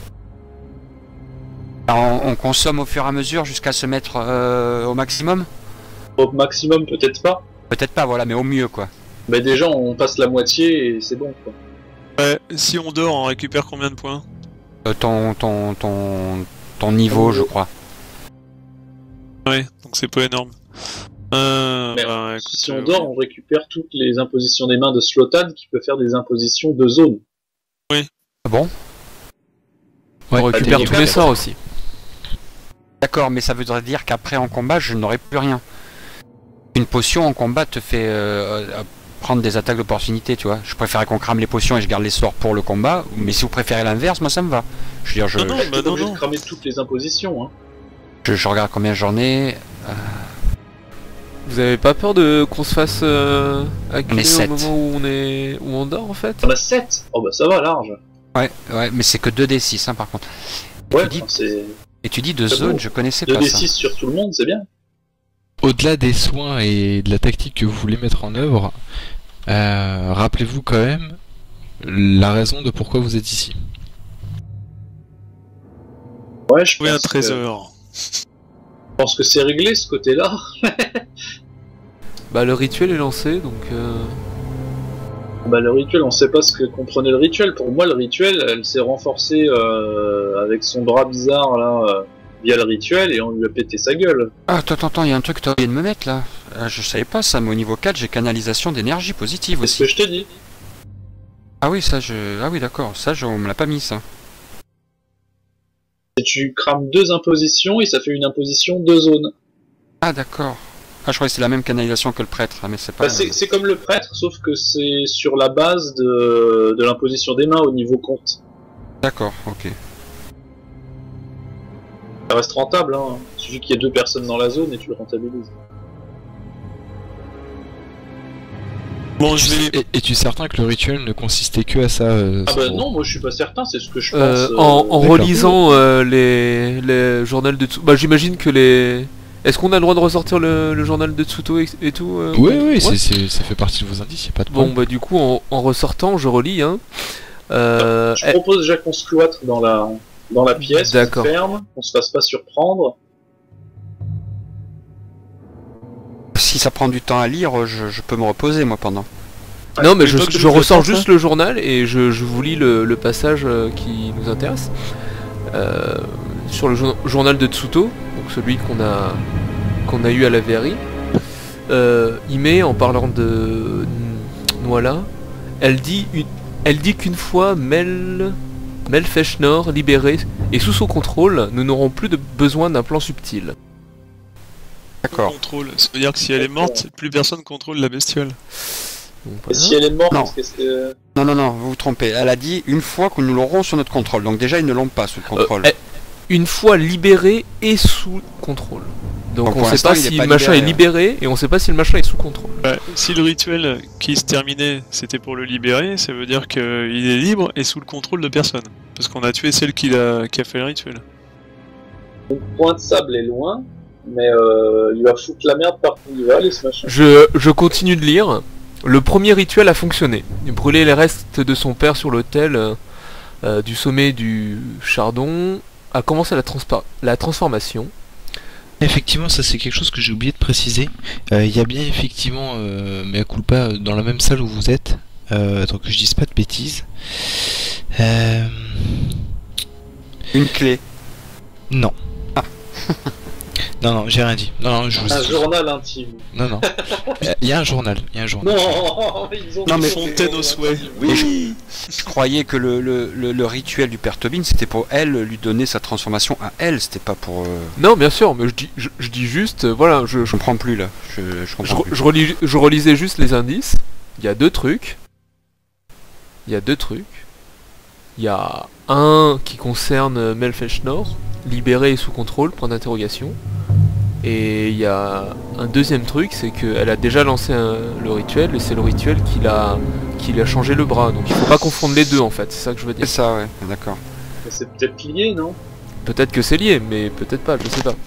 Alors, on, on consomme au fur et à mesure jusqu'à se mettre euh, au maximum? Au maximum, peut-être pas. Peut-être pas, voilà, mais au mieux, quoi. Mais déjà, on passe la moitié et c'est bon, quoi. Ouais, si on dort, on récupère combien de points? Euh, ton, ton, ton, ton niveau, je crois. Ouais, donc c'est pas énorme. Euh, Mais bah, écoute, si euh, on dort, on récupère toutes les impositions des mains de Slotan qui peut faire des impositions de zone. Ah bon? Ouais, On récupère des tous les quatre. sorts aussi. D'accord, mais ça voudrait dire qu'après en combat, je n'aurai plus rien. Une potion en combat te fait euh, euh, prendre des attaques d'opportunité, tu vois. Je préférais qu'on crame les potions et je garde les sorts pour le combat, mais si vous préférez l'inverse, moi ça me va. Je veux dire, je, Non, non, T'es bah pas non, obligé non. de cramer toutes les impositions, hein. je, je regarde combien j'en ai. Vous avez pas peur de qu'on se fasse euh, acculer au sept. moment où on est où on dort en fait? T'en as sept. Oh bah ça va, large. Ouais, ouais, mais c'est que deux d six hein, par contre. Ouais, Tu dis- enfin, c'est Et tu dis de C'est zone, bon. je connaissais deux pas d ça. six sur tout le monde, c'est bien. Au-delà des soins et de la tactique que vous voulez mettre en œuvre, euh, rappelez-vous quand même la raison de pourquoi vous êtes ici. Ouais, je Trouver un pense que, trésor. je pense que c'est réglé ce côté-là. Bah le rituel est lancé donc euh... Bah le rituel, on sait pas ce que comprenait le rituel. Pour moi, le rituel, elle s'est renforcée euh, avec son bras bizarre là euh, via le rituel et on lui a pété sa gueule. Ah, attends, attends, il y a un truc que tu as oublié de me mettre là. Ah, je savais pas ça, mais au niveau quatre, j'ai canalisation d'énergie positive C'est ce que aussi. je te dis. Ah oui, ça, je. Ah oui, d'accord, ça, je... on me l'a pas mis ça. Et tu crames deux impositions et ça fait une imposition de zone. Ah, d'accord. Ah, je croyais que c'est la même canalisation que le prêtre, ah, mais c'est pas. Bah, c'est c'est comme le prêtre, sauf que c'est sur la base de, de l'imposition des mains au niveau compte. D'accord, ok. Ça reste rentable, hein. Il suffit qu'il y ait deux personnes dans la zone et tu le rentabilises. Bon, je vais. Et, et tu es certain que le rituel ne consistait que à ça euh, Ah bah Sandro non, moi je suis pas certain, c'est ce que je pense. Euh, euh, en, en d'accord. relisant euh, les, les journaux de Tsuto, bah j'imagine que les... Est-ce qu'on a le droit de ressortir le, le journal de Tsuto et, et tout euh, Oui, oui, ouais. c'est- c'est- ça fait partie de vos indices, y a pas de Bon problème. bah du coup en, en ressortant je relis hein. Euh, Je propose déjà qu'on se cloître dans la, dans la pièce, qu'on D'accord. ferme, qu'on se fasse pas surprendre. Si ça prend du temps à lire, je, je peux me reposer moi pendant. eh, non mais tu je, veux pas que je je ressors fasse ça juste le journal et je, je vous lis le, le passage euh, qui nous intéresse. Euh, sur le jour- journal de Tsuto, donc celui qu'on a, qu'on a eu à la V R I. Euh, il met en parlant de Nuala, elle dit une- elle dit qu'une fois Mel Mel Feshnor libérée et sous son contrôle, nous n'aurons plus de besoin d'un plan subtil. D'accord. Contrôle. Ça veut dire que si elle est morte, plus personne contrôle la bestiole. Donc, Et voilà. si elle est morte, Non. est-ce que c'est... euh, Non, non, non, vous vous trompez. Elle a dit une fois que nous l'aurons sous notre contrôle. Donc déjà, ils ne l'ont pas sous le Euh, contrôle. elle- une fois libérée et sous contrôle. Donc Donc, on pour sait l'instant, pas il est si pas le machin libéré, est libéré et on sait pas si le machin est sous contrôle. Ouais, si le rituel qui se terminait, c'était pour le libérer, ça veut dire qu'il est libre et sous le contrôle de personne. Parce qu'on a tué celle qui a, qui a fait le rituel. Donc Point de Sable est loin, mais euh, il va foutre la merde partout où il va aller ce machin. Je, je continue de lire. Le premier rituel a fonctionné. Brûler les restes de son père sur l'autel euh, euh, du sommet du Chardon a commencé la, transpa- la transformation. Effectivement, ça c'est quelque chose que j'ai oublié de préciser. Euh, Il y a bien effectivement, euh, mais à culpa, dans la même salle où vous êtes, euh, tant que je dise pas de bêtises. Euh... Une clé. Non. non, non, j'ai rien dit. Non, non, je vous Un journal intime. Non, non. Il y a un journal. Il y a un journal. Non, ils ont Non, mais- Fontaine au souhait. Oui. Je croyais que le, le, le, le rituel du père Tobin, c'était pour elle lui donner sa transformation à elle. C'était pas pour. euh, Non, bien sûr, mais je dis, je, je dis juste, euh, voilà, je, Je je, comprends plus là. Je, je je, comprends plus. je relis- je relisais juste les indices. Il y a deux trucs. Il y a deux trucs. Il y a un qui concerne Melfechnor, libéré et sous contrôle, point d'interrogation. Et il y a un deuxième truc, c'est qu'elle a déjà lancé un- le rituel, et c'est le rituel qui l'a qui lui a changé le bras. Donc il faut pas confondre les deux en fait, c'est ça que je veux C'est dire. ça, ouais, d'accord. C'est peut-être lié, non? Peut-être que c'est lié, mais peut-être pas, je sais pas.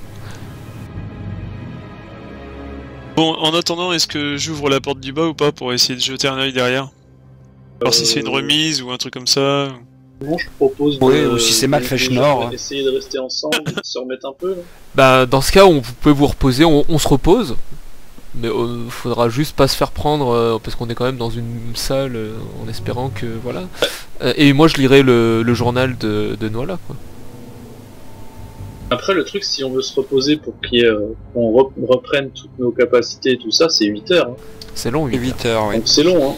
Bon, en attendant, est-ce que j'ouvre la porte du bas ou pas pour essayer de jeter un œil derrière? Voir si c'est une Euh, remise ou un truc comme ça. Bon, je propose de... Oui, ou si c'est mal de- fait de- Schnorr, hein. Essayer de rester ensemble, et de se remettre un peu, là. Bah dans ce cas, on, vous pouvez vous reposer, on, on se repose. Mais euh, faudra juste pas se faire prendre, euh, parce qu'on est quand même dans une salle, euh, en espérant que... Voilà. Euh, et moi je lirai le, le journal de, de Noala, quoi. Après, le truc, si on veut se reposer pour qu'il y ait, euh, qu'on re- reprenne toutes nos capacités et tout ça, c'est huit heures. Hein. C'est long, oui. huit heures, oui. Donc c'est long, hein.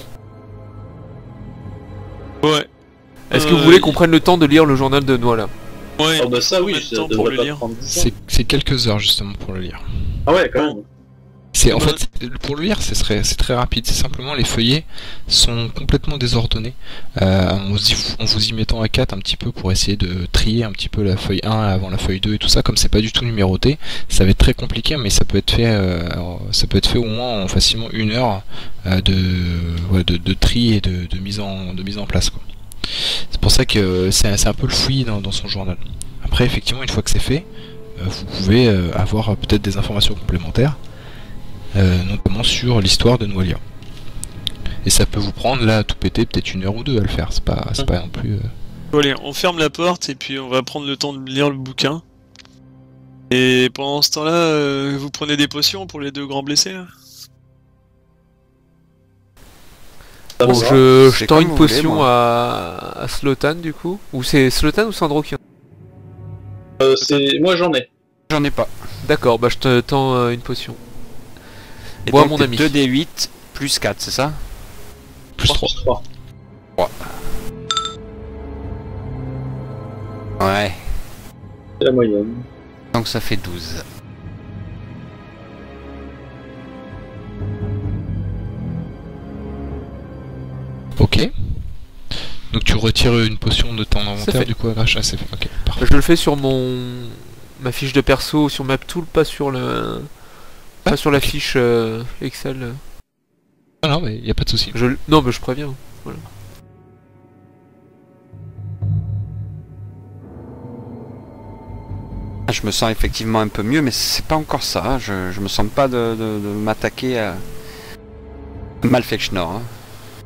Ouais. Est-ce que Euh, vous voulez qu'on prenne le temps de lire le journal de Noala? Ouais. Ah bah ça, combien oui, de ça temps pour devrait le pas lire? prendre dix ans. C'est c'est quelques heures justement pour le lire. Ah ouais, quand même. C'est en Ouais. fait c'est- pour le lire, ce serait c'est très rapide. C'est simplement les feuillets sont complètement désordonnés. Euh, on, se dit- en vous y mettant à quatre un petit peu pour essayer de trier un petit peu la feuille un avant la feuille deux et tout ça. Comme c'est pas du tout numéroté, ça va être très compliqué, mais ça peut être fait. euh, alors, ça peut être fait au moins en facilement une heure euh, de, ouais, de de tri et de, de mise en de mise en place, quoi. C'est pour ça que c'est c'est un peu le fouillis dans, dans son journal. Après, effectivement, une fois que c'est fait, euh, vous pouvez euh, avoir euh, peut-être des informations complémentaires. Euh, notamment sur l'histoire de Noalia. Et ça peut vous prendre là tout péter peut-être une heure ou deux à le faire, c'est pas, c'est pas non plus. euh, Bon, allez, on ferme la porte et puis on va prendre le temps de lire le bouquin. Et pendant ce temps-là, euh, vous prenez des potions pour les deux grands blessés là? Ça Bon, va. je, je C'est tends comme une vous voulez, potion moi. à, à Slotan du coup. Ou c'est Slotan ou Sandro qui en Euh, c'est... Moi, j'en ai. J'en ai pas. D'accord, bah je te tends euh, une potion. Et Bois, donc, mon t'es ami. deux D huit plus quatre, c'est ça? plus trois. Plus trois. Ouais. C'est la moyenne. Donc ça fait douze. Ok. Donc tu retires une potion de ton fait. inventaire du coup à Gracha, c'est fait. Ok, parfait. Je le fais sur mon ma fiche de perso, sur MapTool, pas sur le pas sur la ok. fiche euh, Excel. Ah non, mais y a pas de souci. Je non, mais je préviens. Je me sens effectivement un peu mieux, mais c'est pas encore ça. Je, je me sens pas de, de- de m'attaquer à Malfechnor. Hein.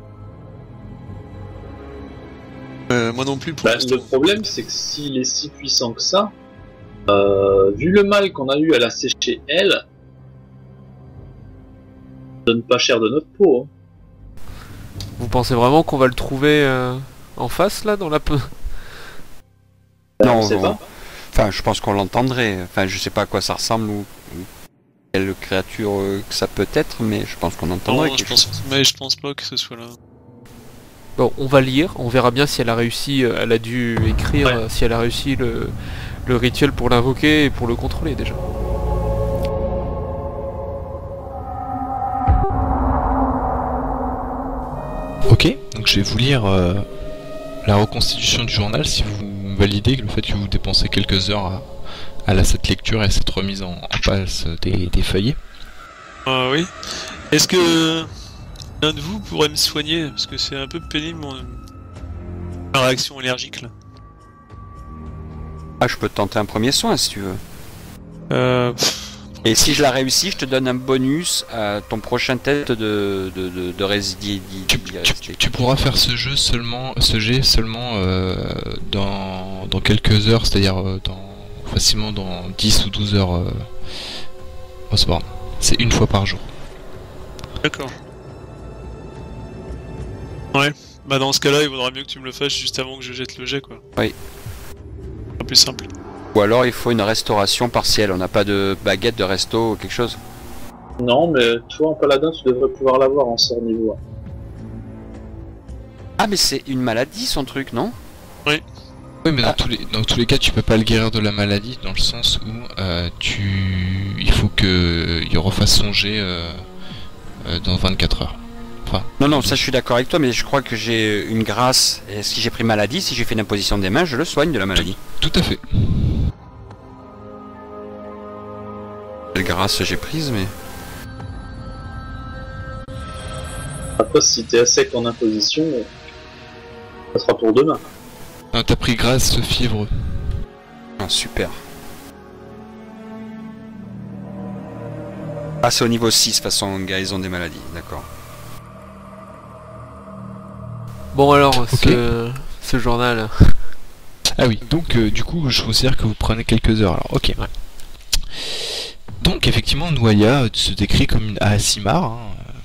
Euh, moi non plus pour Bah, l'instant. le problème, c'est que s'il est si puissant que ça, euh, vu le mal qu'on a eu à la sécher elle, on donne pas cher de notre peau. Hein. Vous pensez vraiment qu'on va le trouver euh, en face là dans la pe- Non, on sait on- pas. Enfin, je pense qu'on l'entendrait. Enfin, je sais pas à quoi ça ressemble ou, ou quelle créature euh, que ça peut être, mais je pense qu'on entendrait Non, je quelque chose. pense, mais je pense pas que ce soit là. Bon, on va lire, on verra bien si elle a réussi, euh, elle a dû écrire Ouais. euh, si elle a réussi le, le rituel pour l'invoquer et pour le contrôler déjà. Ok, donc je vais vous lire euh, la reconstitution du journal si vous validez le fait que vous dépensez quelques heures à, à la, cette lecture et cette remise en, en place des, des feuillets. Ah oui. Est-ce que l'un de vous pourrait me soigner? Parce que c'est un peu pénible mon ma réaction allergique là. Ah, je peux te tenter un premier soin si tu veux. Euh, pff, Et si je la réussis, je te donne un bonus à ton prochain test de, de, de, de résidier. Tu, tu- tu pourras faire ce jeu seulement, ce jet seulement euh, dans, dans quelques heures, c'est-à-dire euh, dans facilement dans dix ou douze heures. Euh, oh, c'est pardon. C'est une fois par jour. D'accord. Ouais. Bah dans ce cas-là, il vaudra mieux que tu me le fasses juste avant que je jette le jet quoi. Oui. C'est plus simple. Ou alors il faut une restauration partielle. On n'a pas de baguette de resto ou quelque chose. Non, mais toi, en paladin, tu devrais pouvoir l'avoir en sort niveau un. Ah, mais c'est une maladie son truc, non? Oui, mais dans, Ah. tous les, dans tous les cas, tu peux pas le guérir de la maladie, dans le sens où euh, tu, il faut que il refasse son jet euh, euh, dans vingt-quatre heures. Non, non, ça je suis d'accord avec toi, mais je crois que j'ai une grâce. Et si j'ai pris maladie, si j'ai fait une imposition des mains, je le soigne de la maladie. Tout à fait. quelle grâce j'ai prise, mais... Après, si t'es à sec en imposition, ça sera pour demain. Ah, t'as pris grâce fièvre. Ah, super. Ah, c'est au niveau six, façon guérison des maladies, d'accord. Bon alors, Ok. ce, ce journal... Ah oui, donc euh, du coup je considère que vous prenez quelques heures alors, ok. Ouais. Donc effectivement Nualia se décrit comme une Aasimar hein,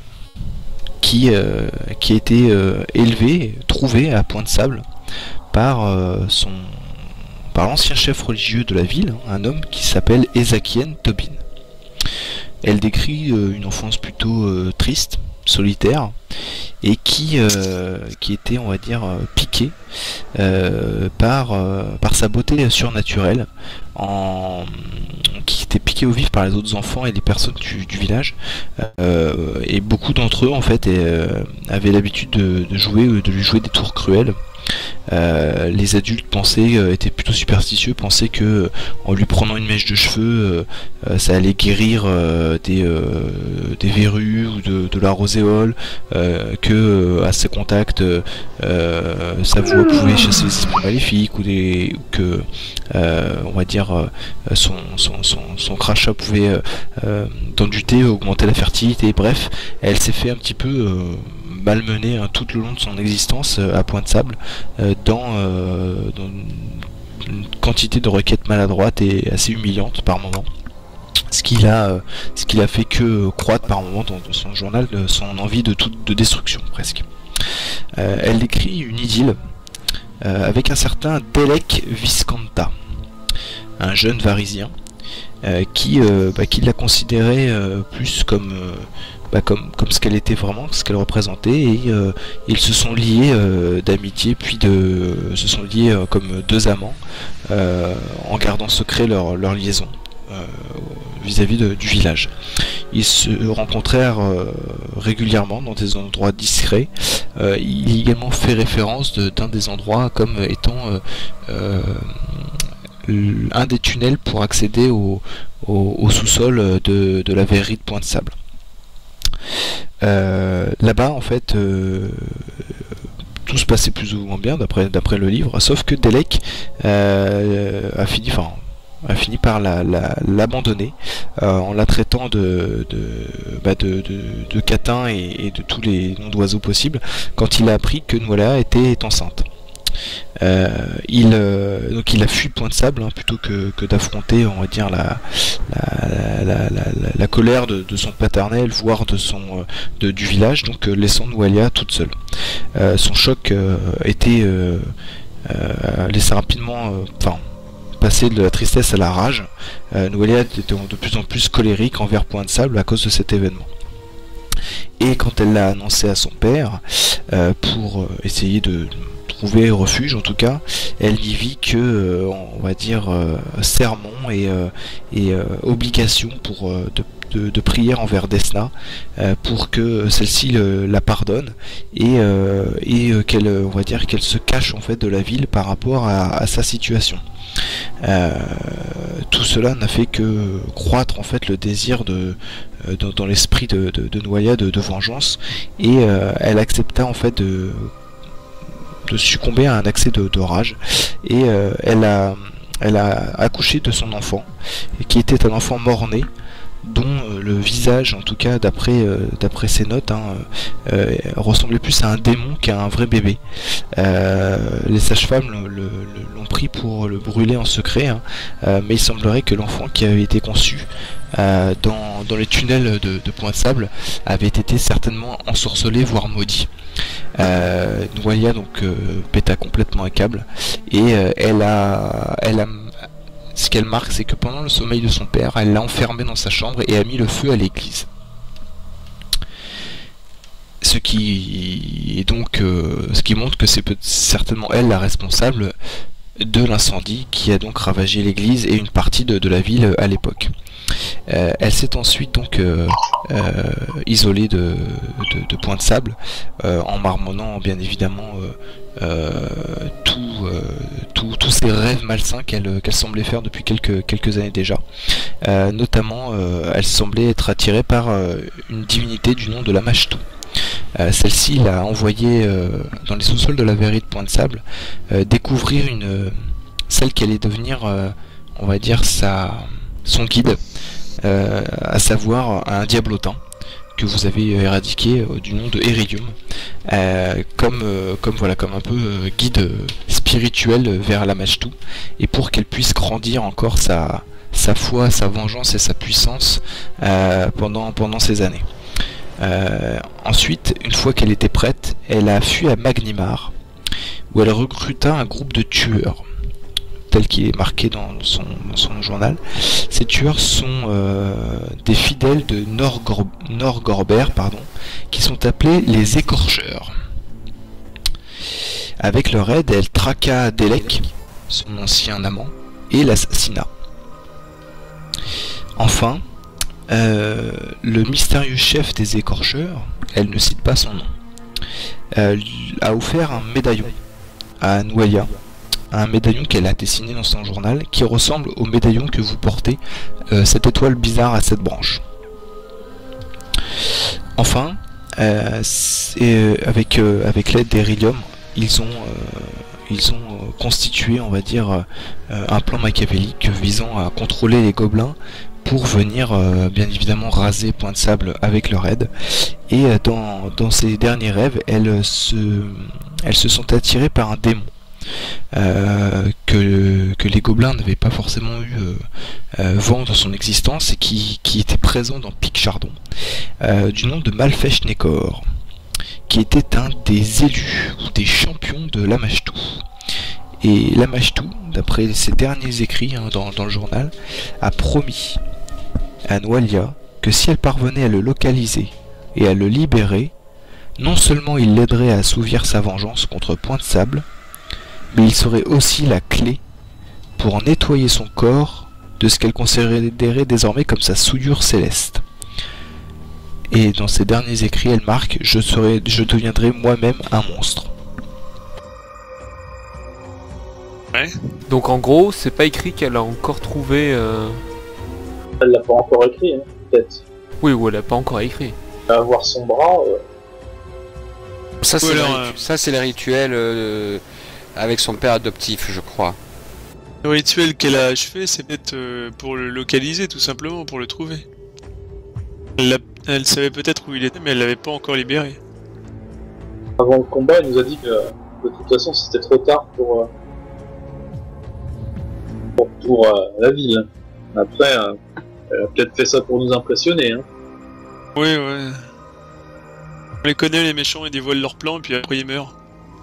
qui, euh, qui a été euh, élevée, trouvée à Point de Sable par euh, son par l'ancien chef religieux de la ville, hein, un homme qui s'appelle Ezakien Tobin. Elle décrit euh, une enfance plutôt euh, triste, solitaire, et qui, euh, qui était, on va dire, euh, piquée euh, par, euh, par sa beauté surnaturelle, en... qui était piquée au vif par les autres enfants et les personnes du, du village. Euh, et beaucoup d'entre eux, en fait, et, euh, avaient l'habitude de, de jouer, de lui jouer des tours cruels. Euh, les adultes pensaient, euh, étaient plutôt superstitieux, pensaient que euh, en lui prenant une mèche de cheveux, euh, euh, ça allait guérir euh, des, euh, des verrues ou de, de la roséole, euh, que euh, à ses contacts, euh, sa voix pouvait chasser les esprits maléfiques, ou, des, ou que, euh, on va dire, euh, son, son, son, son crachat pouvait, euh, euh, dans du thé, augmenter la fertilité. Bref, elle s'est fait un petit peu euh, malmenée hein, tout le long de son existence euh, à Point de Sable, euh, dans, euh, dans une quantité de requêtes maladroites et assez humiliantes par moment. Ce qui a, euh, ce qui a fait que croître par moment dans, dans son journal euh, son envie de toute de destruction presque. Euh, elle décrit une idylle euh, avec un certain Delek Viscanta, un jeune varisien euh, qui, euh, bah, qui la considérait euh, plus comme euh, Bah comme, comme ce qu'elle était vraiment, ce qu'elle représentait, et euh, ils se sont liés euh, d'amitié, puis de, se sont liés euh, comme deux amants, euh, en gardant secret leur, leur liaison euh, vis-à-vis de, du village. Ils se rencontrèrent euh, régulièrement dans des endroits discrets. Euh, il y a également fait référence de, d'un des endroits comme étant euh, euh, un des tunnels pour accéder au, au, au sous-sol de, de la verrerie de Point de Sable. Euh, là-bas en fait euh, tout se passait plus ou moins bien d'après d'après le livre, sauf que Delek euh, a fini enfin a fini par la, la, l'abandonner euh, en la traitant de de, bah de, de, de catin et, et de tous les noms d'oiseaux possibles quand il a appris que Nuala était enceinte. Euh, il, euh, donc il a fui Point de Sable hein, plutôt que, que d'affronter, on va dire, la, la, la, la, la colère de, de son paternel, voire de son, euh, de, du village, donc euh, laissant Nualia toute seule. Euh, son choc euh, était euh, euh, laissé rapidement, enfin, euh, passer de la tristesse à la rage. Euh, Nualia était de plus en plus colérique envers Point de Sable à cause de cet événement. Et quand elle l'a annoncé à son père, euh, pour essayer de trouver refuge en tout cas, elle y vit que, euh, on va dire, euh, sermon et, euh, et euh, obligation pour, euh, de, de, de prière envers Desna euh, pour que celle-ci le, la pardonne et, euh, et euh, qu'elle, on va dire, qu'elle se cache en fait de la ville par rapport à, à sa situation. Euh, tout cela n'a fait que croître en fait le désir de euh, dans, dans l'esprit de, de, de Nualia de, de vengeance, et euh, elle accepta en fait de de succomber à un accès de, de rage, et euh, elle a elle a accouché de son enfant, qui était un enfant mort-né, dont euh, le visage, en tout cas d'après euh, d'après ses notes, hein, euh, ressemblait plus à un démon qu'à un vrai bébé. Euh, les sages-femmes le, le, l'ont pris pour le brûler en secret, hein, euh, mais il semblerait que l'enfant qui avait été conçu euh, dans, dans les tunnels de, de Point de Sable avait été certainement ensorcelé, voire maudit. Euh, Nualia donc euh, péta complètement un câble, et euh, elle a elle a ce qu'elle marque, c'est que pendant le sommeil de son père, elle l'a enfermé dans sa chambre et a mis le feu à l'église. Ce qui est donc, euh, ce qui montre que c'est certainement elle la responsable de l'incendie qui a donc ravagé l'église et une partie de, de la ville à l'époque. Euh, elle s'est ensuite donc euh, euh, isolée de, de, de Point de Sable, euh, en marmonnant bien évidemment euh, euh, tout, euh, tout tous tous ces rêves malsains qu'elle qu'elle semblait faire depuis quelques quelques années déjà. Euh, notamment, euh, elle semblait être attirée par euh, une divinité du nom de Lamashtu. Euh, Celle-ci l'a envoyée euh, dans les sous-sols de la verrerie de Point de Sable euh, découvrir une euh, celle qui allait devenir, euh, on va dire, sa son guide, euh, à savoir un diablotin que vous avez éradiqué euh, du nom de Eridium, euh, comme euh, comme voilà comme un peu euh, guide euh, spirituel vers Lamashtu, et pour qu'elle puisse grandir encore sa sa foi, sa vengeance et sa puissance euh, pendant pendant ces années. Euh, ensuite, une fois qu'elle était prête, elle a fui à Magnimar, où elle recruta un groupe de tueurs, tel qu'il est marqué dans son, dans son journal. Ces tueurs sont euh, des fidèles de Norgor Norgorbert, pardon, qui sont appelés les Écorcheurs. Avec leur aide, elle traqua Delek, son ancien amant, et l'assassina. Enfin, euh, le mystérieux chef des Écorcheurs, elle ne cite pas son nom, euh, a offert un médaillon à Noualia, un médaillon qu'elle a dessiné dans son journal, qui ressemble au médaillon que vous portez, euh, cette étoile bizarre à sept branches. Enfin, euh, euh, avec, euh, avec l'aide d'Eridium, ils ont, euh, ils ont euh, constitué, on va dire, euh, un plan machiavélique visant à contrôler les gobelins pour venir euh, bien évidemment raser Point de Sable avec leur aide. Et euh, dans, dans ces derniers rêves, elles se, elles se sont attirées par un démon euh, que, que les gobelins n'avaient pas forcément eu euh, euh, vent de son existence, et qui, qui était présent dans Pic Chardon, euh, du nom de Malfesh Nekor, qui était un des élus ou des champions de Lamashtu. Et Lamashtu, d'après ses derniers écrits hein, dans, dans le journal, a promis à Noualia que si elle parvenait à le localiser et à le libérer, non seulement il l'aiderait à assouvir sa vengeance contre Point de Sable, mais il serait aussi la clé pour nettoyer son corps de ce qu'elle considérait désormais comme sa souillure céleste. Et dans ses derniers écrits, elle marque « Je serai, je deviendrai moi-même un monstre ». Ouais. Donc en gros, c'est pas écrit qu'elle a encore trouvé... Euh... Elle l'a pas encore écrit, hein, peut-être. Oui, ou elle a pas encore écrit. Avoir son bras... Euh... Ça, c'est Ou le, alors, ritu- euh, ça, c'est le rituel euh, avec son père adoptif, je crois. Le rituel qu'elle a achevé, c'est peut-être euh, pour le localiser, tout simplement, pour le trouver. Elle, l'a- elle savait peut-être où il était, mais elle l'avait pas encore libéré. Avant le combat, il nous a dit que de toute façon c'était trop tard pour... Euh... pour, pour euh, la ville. Après, euh, elle a peut-être fait ça pour nous impressionner. Hein. Oui, ouais. On les connaît, les méchants, ils dévoilent leur plan, et puis après ils meurent.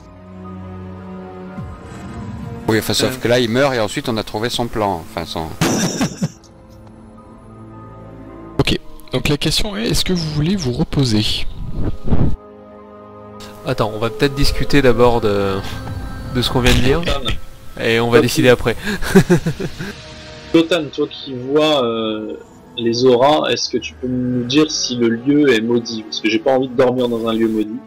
Oui, enfin, sauf Euh. que là, il meurt et ensuite on a trouvé son plan. Enfin, son... Donc la question est, est-ce que vous voulez vous reposer? Attends, on va peut-être discuter d'abord de... de ce qu'on vient de dire, et on va Ok. décider après. Totan, toi qui vois euh, les auras, est-ce que tu peux nous dire si le lieu est maudit? Parce que j'ai pas envie de dormir dans un lieu maudit.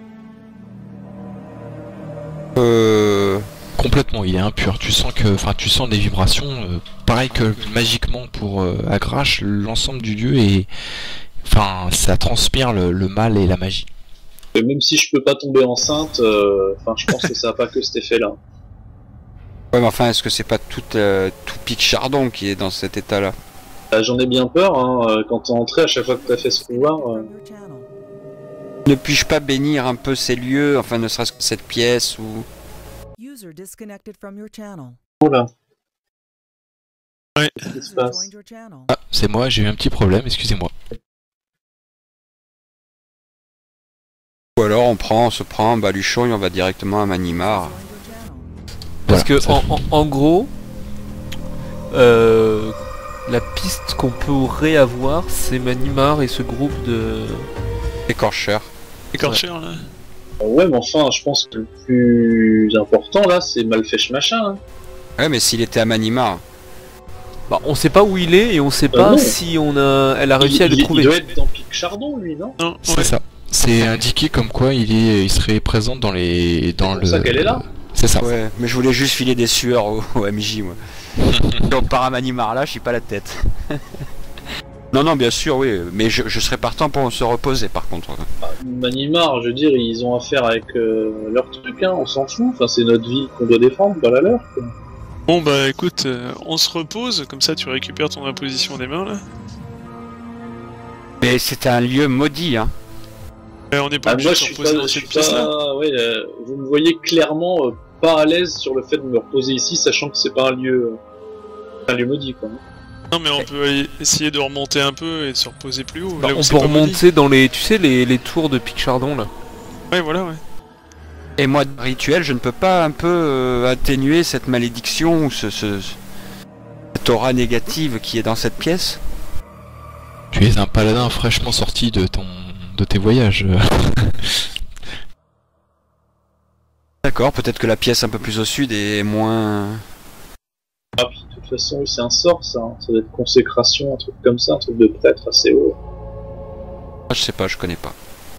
Euh... Complètement, il est impur. Tu sens que, enfin, tu sens des vibrations, euh, pareil que magiquement pour euh, Agrache, l'ensemble du lieu est, enfin, ça transpire le, le mal et la magie. Et même si je peux pas tomber enceinte, euh, enfin, je pense que ça a pas que cet effet-là. Ouais, mais enfin, est-ce que c'est pas tout, euh, tout Pic Chardon qui est dans cet état-là? Euh, J'en ai bien peur, hein, euh, quand t'es entré, à chaque fois que t'as fait ce pouvoir. Euh... Ne puis-je pas bénir un peu ces lieux, enfin, ne serait-ce que cette pièce ou... User disconnected from your channel. Oula. Ouais. Qu'est-ce qui se User passe? joined your channel. Ah, c'est moi, j'ai eu un petit problème, excusez-moi. Ou alors on prend, on se prend un baluchon et on va directement à Manimar. Joined your channel. Parce Voilà, que ça- en, en- en gros, euh, la piste qu'on pourrait avoir, c'est Manimar et ce groupe de... Écorcheur. Écorcheur, là. Euh, Ouais, mais enfin, je pense que le plus important là, c'est Malfesh machin. Hein. Ouais, mais s'il était à Manimar... Bah, on sait pas où il est et on sait pas non. si on a, elle a réussi il, à le il- trouver. il doit être dans Pic Chardon, lui, non? Non, C'est ouais. ça. C'est indiqué comme quoi il est, il serait présent dans les, dans C'est pour le. ça qu'elle est là. C'est ça. Ouais, mais je voulais juste filer des sueurs au, au M J, moi. Donc, par un Manimar là, je suis pas la tête. Non, non, bien sûr, oui, mais je, je serais partant pour se reposer, par contre. Manimar, je veux dire, ils ont affaire avec euh, leur truc, hein, on s'en fout. Enfin, c'est notre ville qu'on doit défendre, pas la leur. Quoi. Bon bah écoute, euh, on se repose, comme ça tu récupères ton imposition des mains là. Mais c'était un lieu maudit, hein. Et on n'est pas Ah, obligé moi, de je se suis reposer pas, dans je cette suis pièce là. pas, ouais, euh, vous me voyez clairement euh, pas à l'aise sur le fait de me reposer ici, sachant que c'est pas un lieu, euh, un lieu maudit, quoi. Non mais on peut aller- essayer de remonter un peu et de se reposer plus haut. Bah, là où on c'est peut pas maudit. remonter dans les, tu sais, les, les tours de Pic-Chardon là. Ouais voilà ouais. Et moi, de rituel, je ne peux pas un peu euh, atténuer cette malédiction ou ce, ce, cette aura négative qui est dans cette pièce? Tu es un paladin fraîchement sorti de ton de tes voyages. D'accord, peut-être que la pièce un peu plus au sud est moins... Ah, puis, de toute façon, oui, c'est un sort, ça. Hein. Ça doit être consécration, un truc comme ça, un truc de prêtre assez haut. Ah, je sais pas, je connais pas.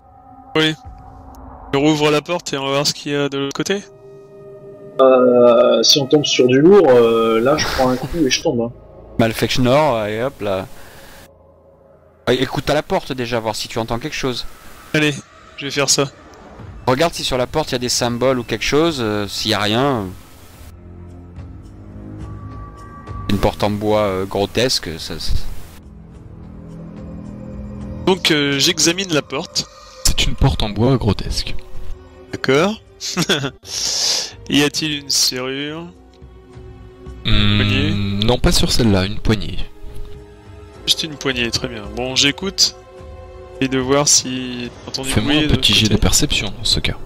Je rouvre la porte et on va voir ce qu'il y a de l'autre côté. Euh, si on tombe sur du lourd, euh, là, je prends un coup et je tombe. Hein. Malfechnor, et hop là. Ah, écoute à la porte déjà, voir si tu entends quelque chose. Allez, je vais faire ça. Regarde si sur la porte il y a des symboles ou quelque chose, euh, s'il y a rien... euh, Une porte en bois euh, grotesque, ça... ça- Donc euh, j'examine la porte. C'est une porte en bois grotesque. D'accord. Y a-t-il une serrure? Hmm, Poignée. non, pas sur celle-là, une poignée. Juste une poignée, très bien. Bon, j'écoute. Et de voir si... Entendu Fais-moi bruit un de petit l'autre jet de côté. perception dans ce cas.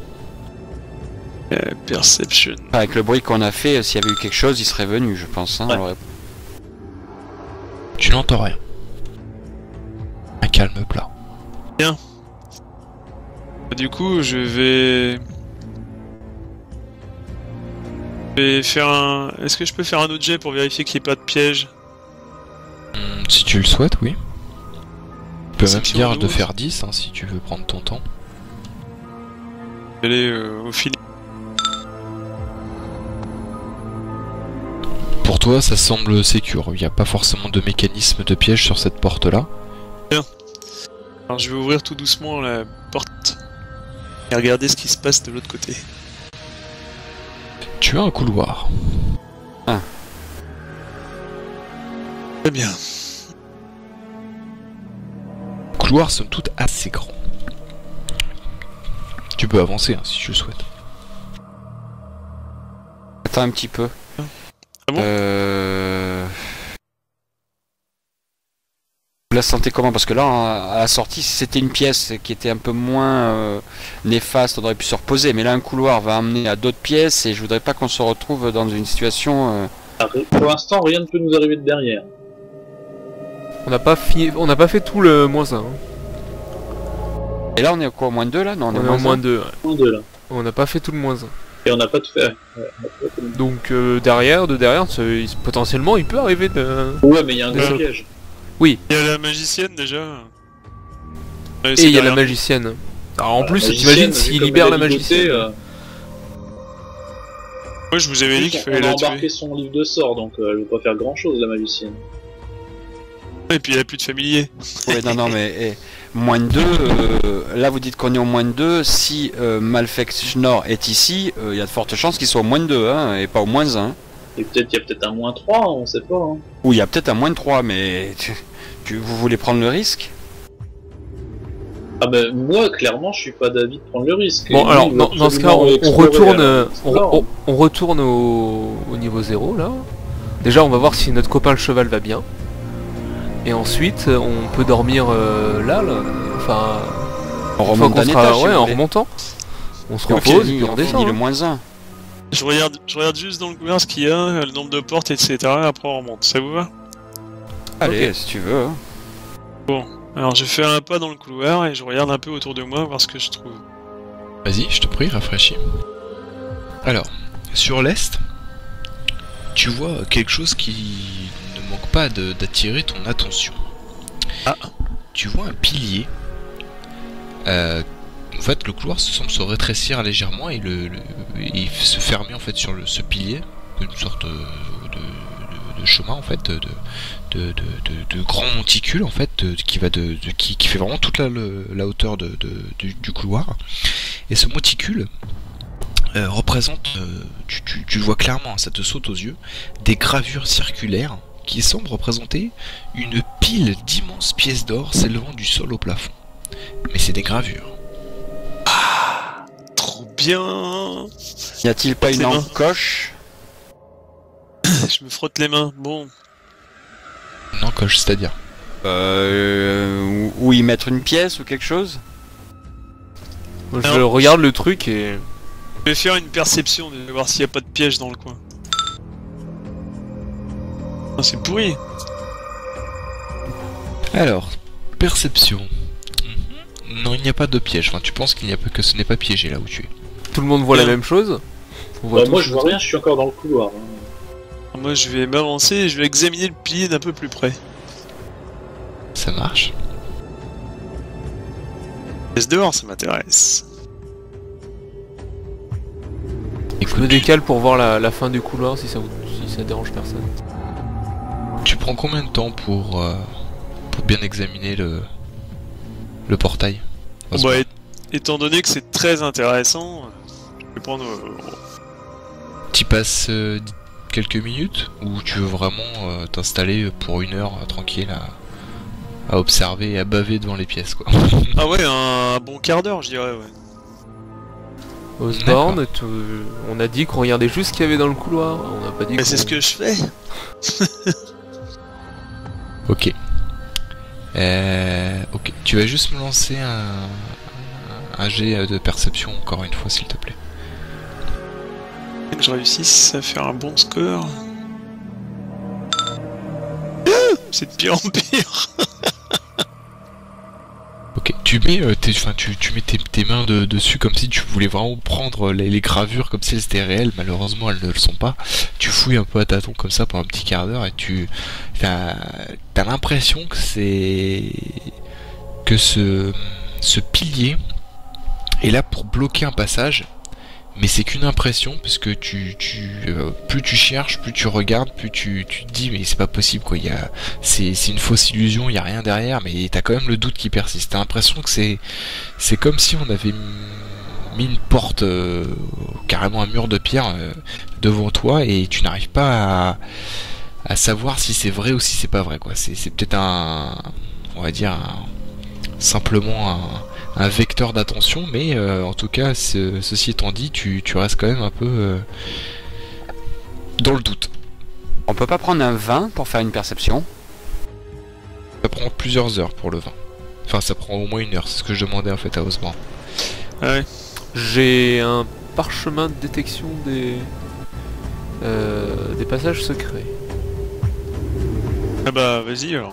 Euh, Perception. Avec le bruit qu'on a fait, euh, s'il y avait eu quelque chose, il serait venu, je pense. Hein, Ouais. on aurait- Tu n'entends rien. Un calme plat. Du coup, je vais... Je vais faire un... Est-ce que je peux faire un autre jet pour vérifier qu'il n'y ait pas de piège? Hmm, si tu le souhaites, oui. Tu peux même Perception dire de douze. faire dix hein, si tu veux prendre ton temps. Je vais aller euh, au fil. Pour toi, ça semble sécure. Il n'y a pas forcément de mécanisme de piège sur cette porte-là. Alors je vais ouvrir tout doucement la porte et regarder ce qui se passe de l'autre côté. Tu as un couloir. Très bien. Couloir somme toute assez grand. Tu peux avancer hein, si tu le souhaites. Attends un petit peu. Ah bon euh... Vous la sentez comment? Parce que là, en- à la sortie, si c'était une pièce qui était un peu moins euh, néfaste, on aurait pu se reposer. Mais là, un couloir va amener à d'autres pièces et je voudrais pas qu'on se retrouve dans une situation... euh, Ah, pour l'instant, rien ne peut nous arriver de derrière. On n'a pas fini, on n'a pas fait tout le moins un. Et là, on est à quoi? Au moins deux, là? Non, On, est en moins deux. Un, deux, là. On n'a pas fait tout le moins un. Et on n'a pas tout fait. Ouais, on a pas tout fait. Donc euh, derrière, de derrière, ça- il- potentiellement, il peut arriver de. Ouais, mais il y a un gros Ouais. piège. Il y a la magicienne déjà. Ouais, Et c'est il y a la derrière. magicienne. Alors en La plus, magicienne, t'imagines vu s'il comme libère elle la a ligoté, magicienne. euh, Moi je vous avais dit qu'il on fallait a la embarqué tuer. son livre de sorts, donc euh, elle veut pas faire grand chose, la magicienne. Et puis il a plus de familier. Ouais, non, non, mais eh, moins de deux, euh, là vous dites qu'on est au moins de deux, si euh, Malfechnor est ici, euh, il y a de fortes chances qu'il soit au moins de deux, hein, et pas au moins un. Et peut-être qu'il y a peut-être un moins trois, on sait pas. Hein. Ou il y a peut-être un moins de trois, mais tu, tu- vous voulez prendre le risque? Ah ben moi, clairement, je suis pas d'avis de prendre le risque. Bon Et alors lui, il dans, veut dans ce cas, on, absolument on explorer, retourne, alors, euh, on, explore. on- on retourne au, au niveau zéro là. Déjà, on va voir si notre copain le cheval va bien. Et ensuite, euh, on peut dormir euh, là, là. Enfin, On une fois remonte qu'on d'un sera- étage, si ouais, vous en voulez. remontant. On se Et on repose et finit, puis on on finit descend. le hein. moins un. Je regarde, je regarde juste dans le couloir ce qu'il y a, le nombre de portes, et cetera. Après on remonte. Ça vous va? Allez, Ok. si tu veux. hein. Alors je fais un pas dans le couloir et je regarde un peu autour de moi voir ce que je trouve. Vas-y, je te prie, rafraîchis. Alors, sur l'est, tu vois quelque chose qui ne manque pas de- d'attirer ton attention. Ah. Tu vois un pilier euh, en fait, le couloir se semble se rétrécir légèrement et, le, le et se fermer en fait sur le, ce pilier, une sorte de, de, de chemin en fait, de, de, de, de, de grand monticule en fait, de, qui va de, de qui, qui fait vraiment toute la, le, la hauteur de, de, du, du couloir. Et ce monticule euh, représente, euh, tu, tu, tu le vois clairement, hein, ça te saute aux yeux, des gravures circulaires qui semblent représenter une pile d'immenses pièces d'or s'élevant du sol au plafond. Mais c'est des gravures. Trop bien. Y a-t-il pas une C'est bon. encoche? Je me frotte les mains. Bon. Non, coche, c'est-à-dire Euh, ou y mettre une pièce ou quelque chose? Moi, je Alors, regarde le truc et... Je vais faire une perception, de voir s'il n'y a pas de piège dans le coin. Ah, c'est pourri. Alors, perception. Mhm. Non, il n'y a pas de piège. Enfin, tu penses qu'il n'y a pas que ce n'est pas piégé là où tu es. Tout le monde voit la Bien. même chose. On voit Bah, tous moi le je vois truc. rien, je suis encore dans le couloir. hein. Moi, je vais m'avancer et je vais examiner le pilier d'un peu plus près. Ça marche. Laisse dehors, ça m'intéresse. Je Écoute, me décale pour voir la, la fin du couloir si ça, vous, si ça dérange personne. tu prends combien de temps pour, euh, pour bien examiner le, le portail? Bon, bah, et- étant donné que c'est très intéressant, je vais prendre. euh, Tu passes euh, quelques minutes ou tu veux vraiment euh, t'installer pour une heure euh, tranquille à, à observer et à baver devant les pièces quoi? Ah ouais, un bon quart d'heure, je dirais, ouais. Osborne, tout- on a dit qu'on regardait juste ce qu'il y avait dans le couloir. On n'a pas dit Mais qu'on- c'est ce que je fais. Ok. Euh, ok. Tu vas juste me lancer un, un jet de perception encore une fois s'il te plaît. Que je réussisse à faire un bon score. C'est de pire en pire. Ok. Tu mets, euh, tes, enfin, tu, tu mets tes, tes mains de- dessus comme si tu voulais vraiment prendre les, les gravures comme si elles étaient réelles. Malheureusement, elles ne le sont pas. Tu fouilles un peu à tâtons comme ça pendant un petit quart d'heure et tu t'as, t'as l'impression que c'est que ce ce pilier est là pour bloquer un passage. Mais c'est qu'une impression, parce que tu, tu euh, plus tu cherches, plus tu regardes, plus tu, tu te dis mais c'est pas possible quoi. Il y a, c'est, c'est une fausse illusion, il y a rien derrière, mais t'as quand même le doute qui persiste. T'as l'impression que c'est, c'est comme si on avait mis une porte, euh, carrément un mur de pierre euh, devant toi, et tu n'arrives pas à, à savoir si c'est vrai ou si c'est pas vrai quoi. C'est, c'est peut-être un, on va dire un, simplement un un vecteur d'attention, mais euh, en tout cas, ce, ceci étant dit, tu, tu restes quand même un peu euh, dans le doute. On peut pas prendre un vin pour faire une perception? Ça prend plusieurs heures pour le vin. Enfin, ça prend au moins une heure, c'est ce que je demandais en fait à Osborne. Ouais. J'ai un parchemin de détection des... euh, des passages secrets. Ah bah, vas-y alors.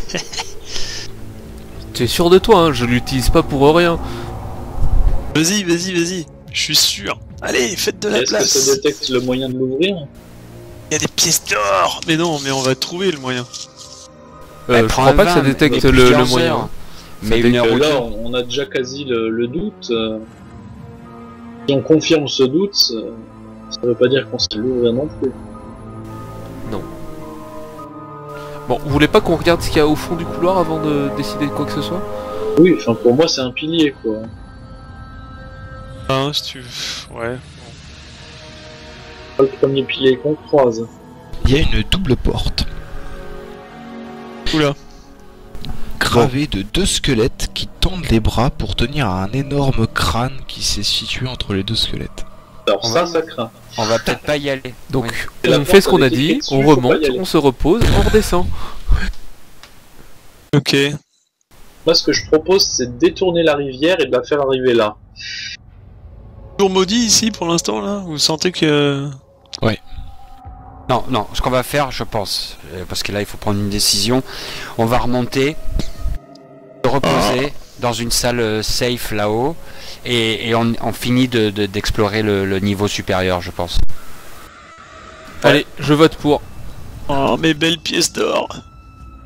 Tu es sûr de toi, hein, je l'utilise pas pour rien. Vas-y, vas-y, vas-y. Je suis sûr. Allez, faites de la Est-ce que place. ça détecte le moyen de l'ouvrir? Il y a des pièces d'or. Mais non, mais on va trouver le moyen. Euh, Eh, je prends crois un pas que ça vin, détecte mais le, le plusieurs moyen. heures. Mais Ça une heure Euh, ou là, deux. on on a déjà quasi le, le doute. euh. Si on confirme ce doute, ça, ça veut pas dire qu'on sait l'ouvrir non plus. Bon, vous voulez pas qu'on regarde ce qu'il y a au fond du couloir avant de décider de quoi que ce soit? Oui, enfin pour moi c'est un pilier quoi. Hein, si tu... Ouais. Pas le premier pilier qu'on croise. Il y a une double porte, Oula. gravée de deux squelettes qui tendent les bras pour tenir à un énorme crâne qui s'est situé entre les deux squelettes. Alors On ça, va- ça craint. On va peut-être pas y aller. Donc, Oui. Et la on fait porte ce qu'on a a des dit, tickets dessus, on faut pas remonte, y aller. on se repose, on redescend. Ok. Moi ce que je propose c'est de détourner la rivière et de la faire arriver là. Toujours maudit ici pour l'instant là. Vous sentez que... Non, non, ce qu'on va faire, je pense, euh, parce que là il faut prendre une décision, on va remonter, se reposer dans une salle euh, safe là-haut, et, et on, on finit de- de- d'explorer le, le niveau supérieur, je pense. Allez, je vote pour. Oh, mes belles pièces d'or.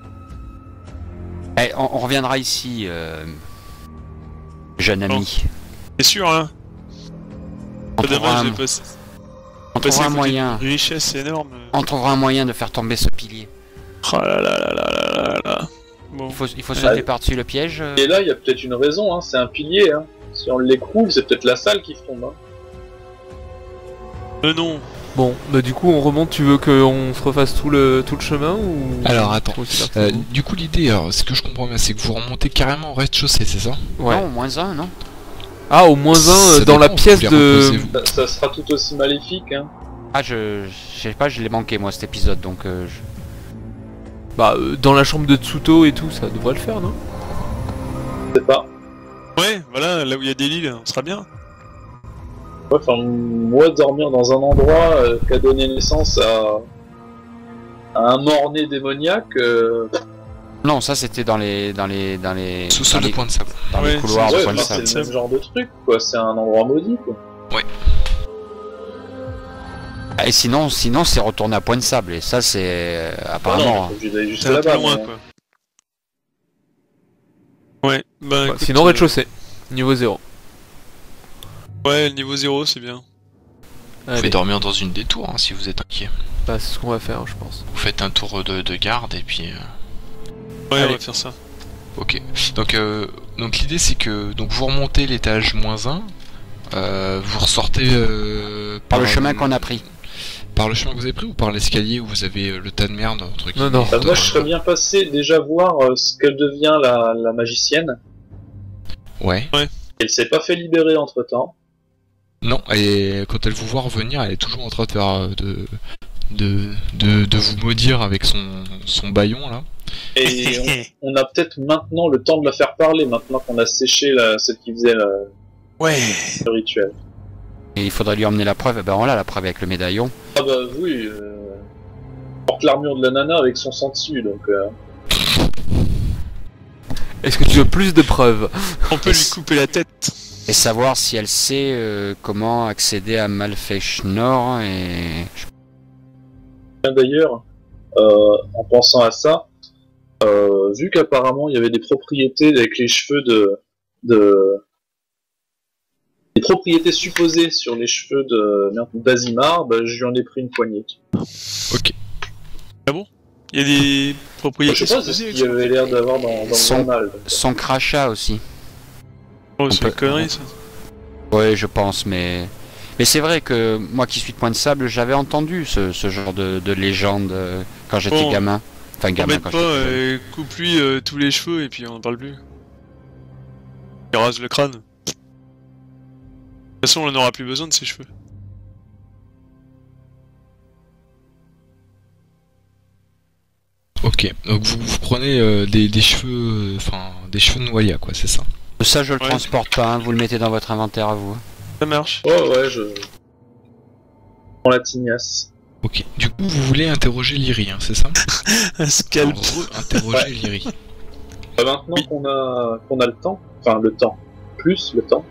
Eh, on, on reviendra ici, euh, jeune ami. C'est sûr, hein. On C'est trouvera dommage, un, j'ai passé, on passé trouvera à un côté moyen. d'une richesse énorme. On trouvera un moyen de faire tomber ce pilier. Oh là là là là là là là. Bon. Il faut, il faut sauter Ouais. par-dessus le piège. euh. Et là, il y a peut-être une raison, hein. C'est un pilier. Hein. Si on l'écroule, c'est peut-être la salle qui tombe. Hein. Euh, non. Bon, bah du coup on remonte, tu veux qu'on se refasse tout le, tout le chemin ou... Alors, attends. Ou c'est parti, Euh, vous du coup, l'idée, alors, ce que je comprends bien, c'est que vous remontez carrément au rez-de-chaussée, c'est ça? Ouais. Non, moins un, non? Ah, au moins un euh, Ça dans la dépend, vous pièce voulez de... reposer, vous. Ça, ça sera tout aussi maléfique. Hein. Ah, je, je sais pas, je l'ai manqué moi cet épisode, donc euh, je- Bah, euh, dans la chambre de Tsuto et tout, ça devrait le faire, non? Je sais pas. Ouais, voilà, là où il y a des lits, on sera bien. Ouais, enfin, moi, dormir dans un endroit euh, qui a donné naissance à, à un mort-né démoniaque, euh, non, ça c'était dans les, dans les, dans les, Sous-sol dans de les, point de sable. dans Ouais, les couloirs c'est- de ouais, point de enfin, sable. c'est le même genre de truc, quoi. C'est un endroit maudit, quoi. Ah, et sinon, sinon c'est retourner à point de sable, et ça c'est euh, Ah non, apparemment. mais faut que j'aille Ça jusqu'à va plus là-bas. loin, mais- quoi. Ouais, bah Ouais, écoute, sinon euh, rez-de-chaussée, niveau zéro. Ouais, le niveau zéro, c'est bien. Vous pouvez Allez, dormir dans une des tours, hein, si vous êtes inquiet. bah, c'est ce qu'on va faire, je pense. Vous faites un tour de, de garde, et puis... euh, Ouais, Allez. on va faire ça. Ok. Donc, euh, donc l'idée, c'est que donc vous remontez l'étage moins un, euh, vous ressortez... euh, Par le chemin qu'on a pris. Par le chemin que vous avez pris ou par l'escalier où vous avez euh, le tas de merde entre guillemets, non. Bah, moi, dans- je serais bien passé déjà voir euh, ce qu'elle devient la, la magicienne. Ouais. Elle s'est pas fait libérer entre temps. Non, et quand elle vous voit revenir, elle est toujours en train de faire euh, de de, de, de vous maudire avec son, son baillon là. Et on, on a peut-être maintenant le temps de la faire parler, maintenant qu'on a séché la, celle qui faisait la- Ouais. le rituel. Et il faudrait lui emmener la preuve. Et ben voilà, la preuve avec le médaillon. Ah bah oui, euh, porte l'armure de la nana avec son sang dessus, donc... Euh, Est-ce que tu veux plus de preuves? On peut lui couper la tête. Et savoir si elle sait euh, comment accéder à Malfechnor et... D'ailleurs, euh, en pensant à ça, euh, vu qu'apparemment il y avait des propriétés avec les cheveux de... de des propriétés supposées sur les cheveux de merde, d'Azimar, bah, je lui en ai pris une poignée. Ok. Il y a des propriétés Je sais pas, c'est ce supposées qu'il avait l'air d'avoir dans, dans Son- le journal. son crachat aussi. Oh, c'est peut- une connerie, ça. Ouais, je pense, mais... Mais c'est vrai que moi qui suis de Point de Sable, j'avais entendu ce, ce genre de, de légende euh, quand j'étais Bon, gamin. Enfin, gamin Embête quand pas, j'étais jeune. euh, coupe-lui euh, tous les cheveux et puis on en parle plus. Il rase le crâne. De toute façon, on n'aura plus besoin de ses cheveux. Ok. Donc vous, vous prenez euh, des, des cheveux, enfin des cheveux de Noalia quoi, c'est ça. Ça, je le Ouais. transporte pas, hein, vous le mettez dans votre inventaire à vous. Ça marche. Ouais, ouais, je... je prends la tignasse. Ok. Du coup, vous voulez interroger Lyri, hein, c'est ça? Un scalp. Interroger Ouais. Lyri. Bah, maintenant Oui. qu'on a, qu'on a le temps, enfin le temps, plus le temps,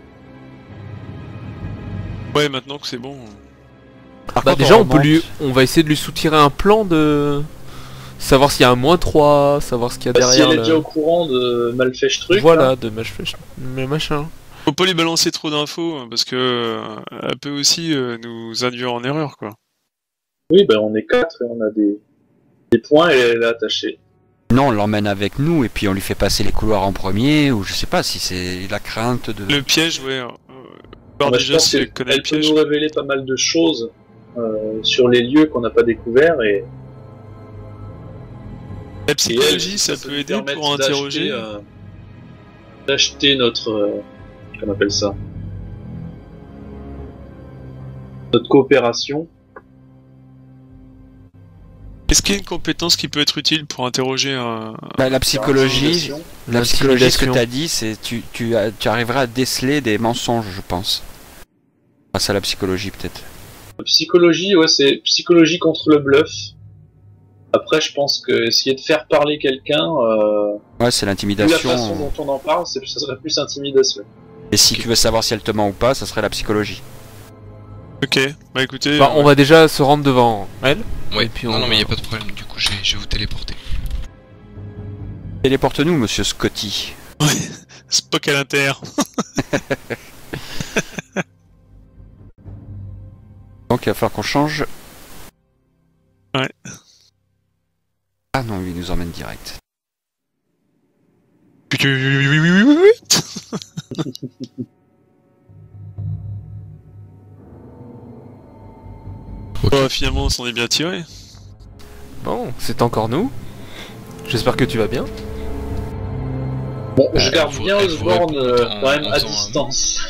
Ouais, maintenant que c'est bon. Par Bah contre, déjà on remonte- peut lui... On va essayer de lui soutirer un plan de... Savoir s'il y a un moins trois, savoir ce qu'il y a bah, si derrière elle est le- déjà au courant de Malfèche truc, Voilà, là, de Malfech... Mais machin. Faut pas lui balancer trop d'infos hein, parce que euh, elle peut aussi euh, nous induire en erreur, quoi. oui, bah on est quatre et on a des, des points et elle est attachée. Non, on l'emmène avec nous et puis on lui fait passer les couloirs en premier, ou je sais pas si c'est la crainte de... Le piège, ouais. Euh, voir Bah, je déjà pense si elle qu'elle connaît le elle peut piège. nous révéler pas mal de choses euh, sur les lieux qu'on n'a pas découverts et, La et psychologie, elle, ça, nous peut aider permettre pour interroger. d'acheter, euh, d'acheter notre... Euh, comment on appelle ça notre coopération. Est-ce qu'il y a une compétence qui peut être utile pour interroger un... Bah, la psychologie, la psychologie, ce que tu as dit, c'est tu, tu, as- tu arriveras à déceler des mensonges, je pense. Grâce à la psychologie, peut-être. La psychologie, ouais, c'est psychologie contre le bluff. Après, je pense que essayer de faire parler quelqu'un, euh, Ouais, c'est vu la l'intimidation. façon dont on en parle, c'est, ça serait plus intimidation. Et si tu veux savoir si elle te ment ou pas, ça serait la psychologie. Ok, bah écoutez... Bah, on va déjà se rendre devant elle. Ouais, Et puis non, on- non, mais y a pas de problème, du coup, je vais, je vais vous téléporter. Téléporte-nous, monsieur Scotty. Spock à l'inter. Donc il va falloir qu'on change. Ouais. Ah non, lui il nous emmène direct. Oh, finalement, on s'en est bien tiré. Bon, c'est encore nous. J'espère que tu vas bien. Bon, je Euh, garde vous- bien elle vous Osborne répond euh, en- quand même en à faisant un distance.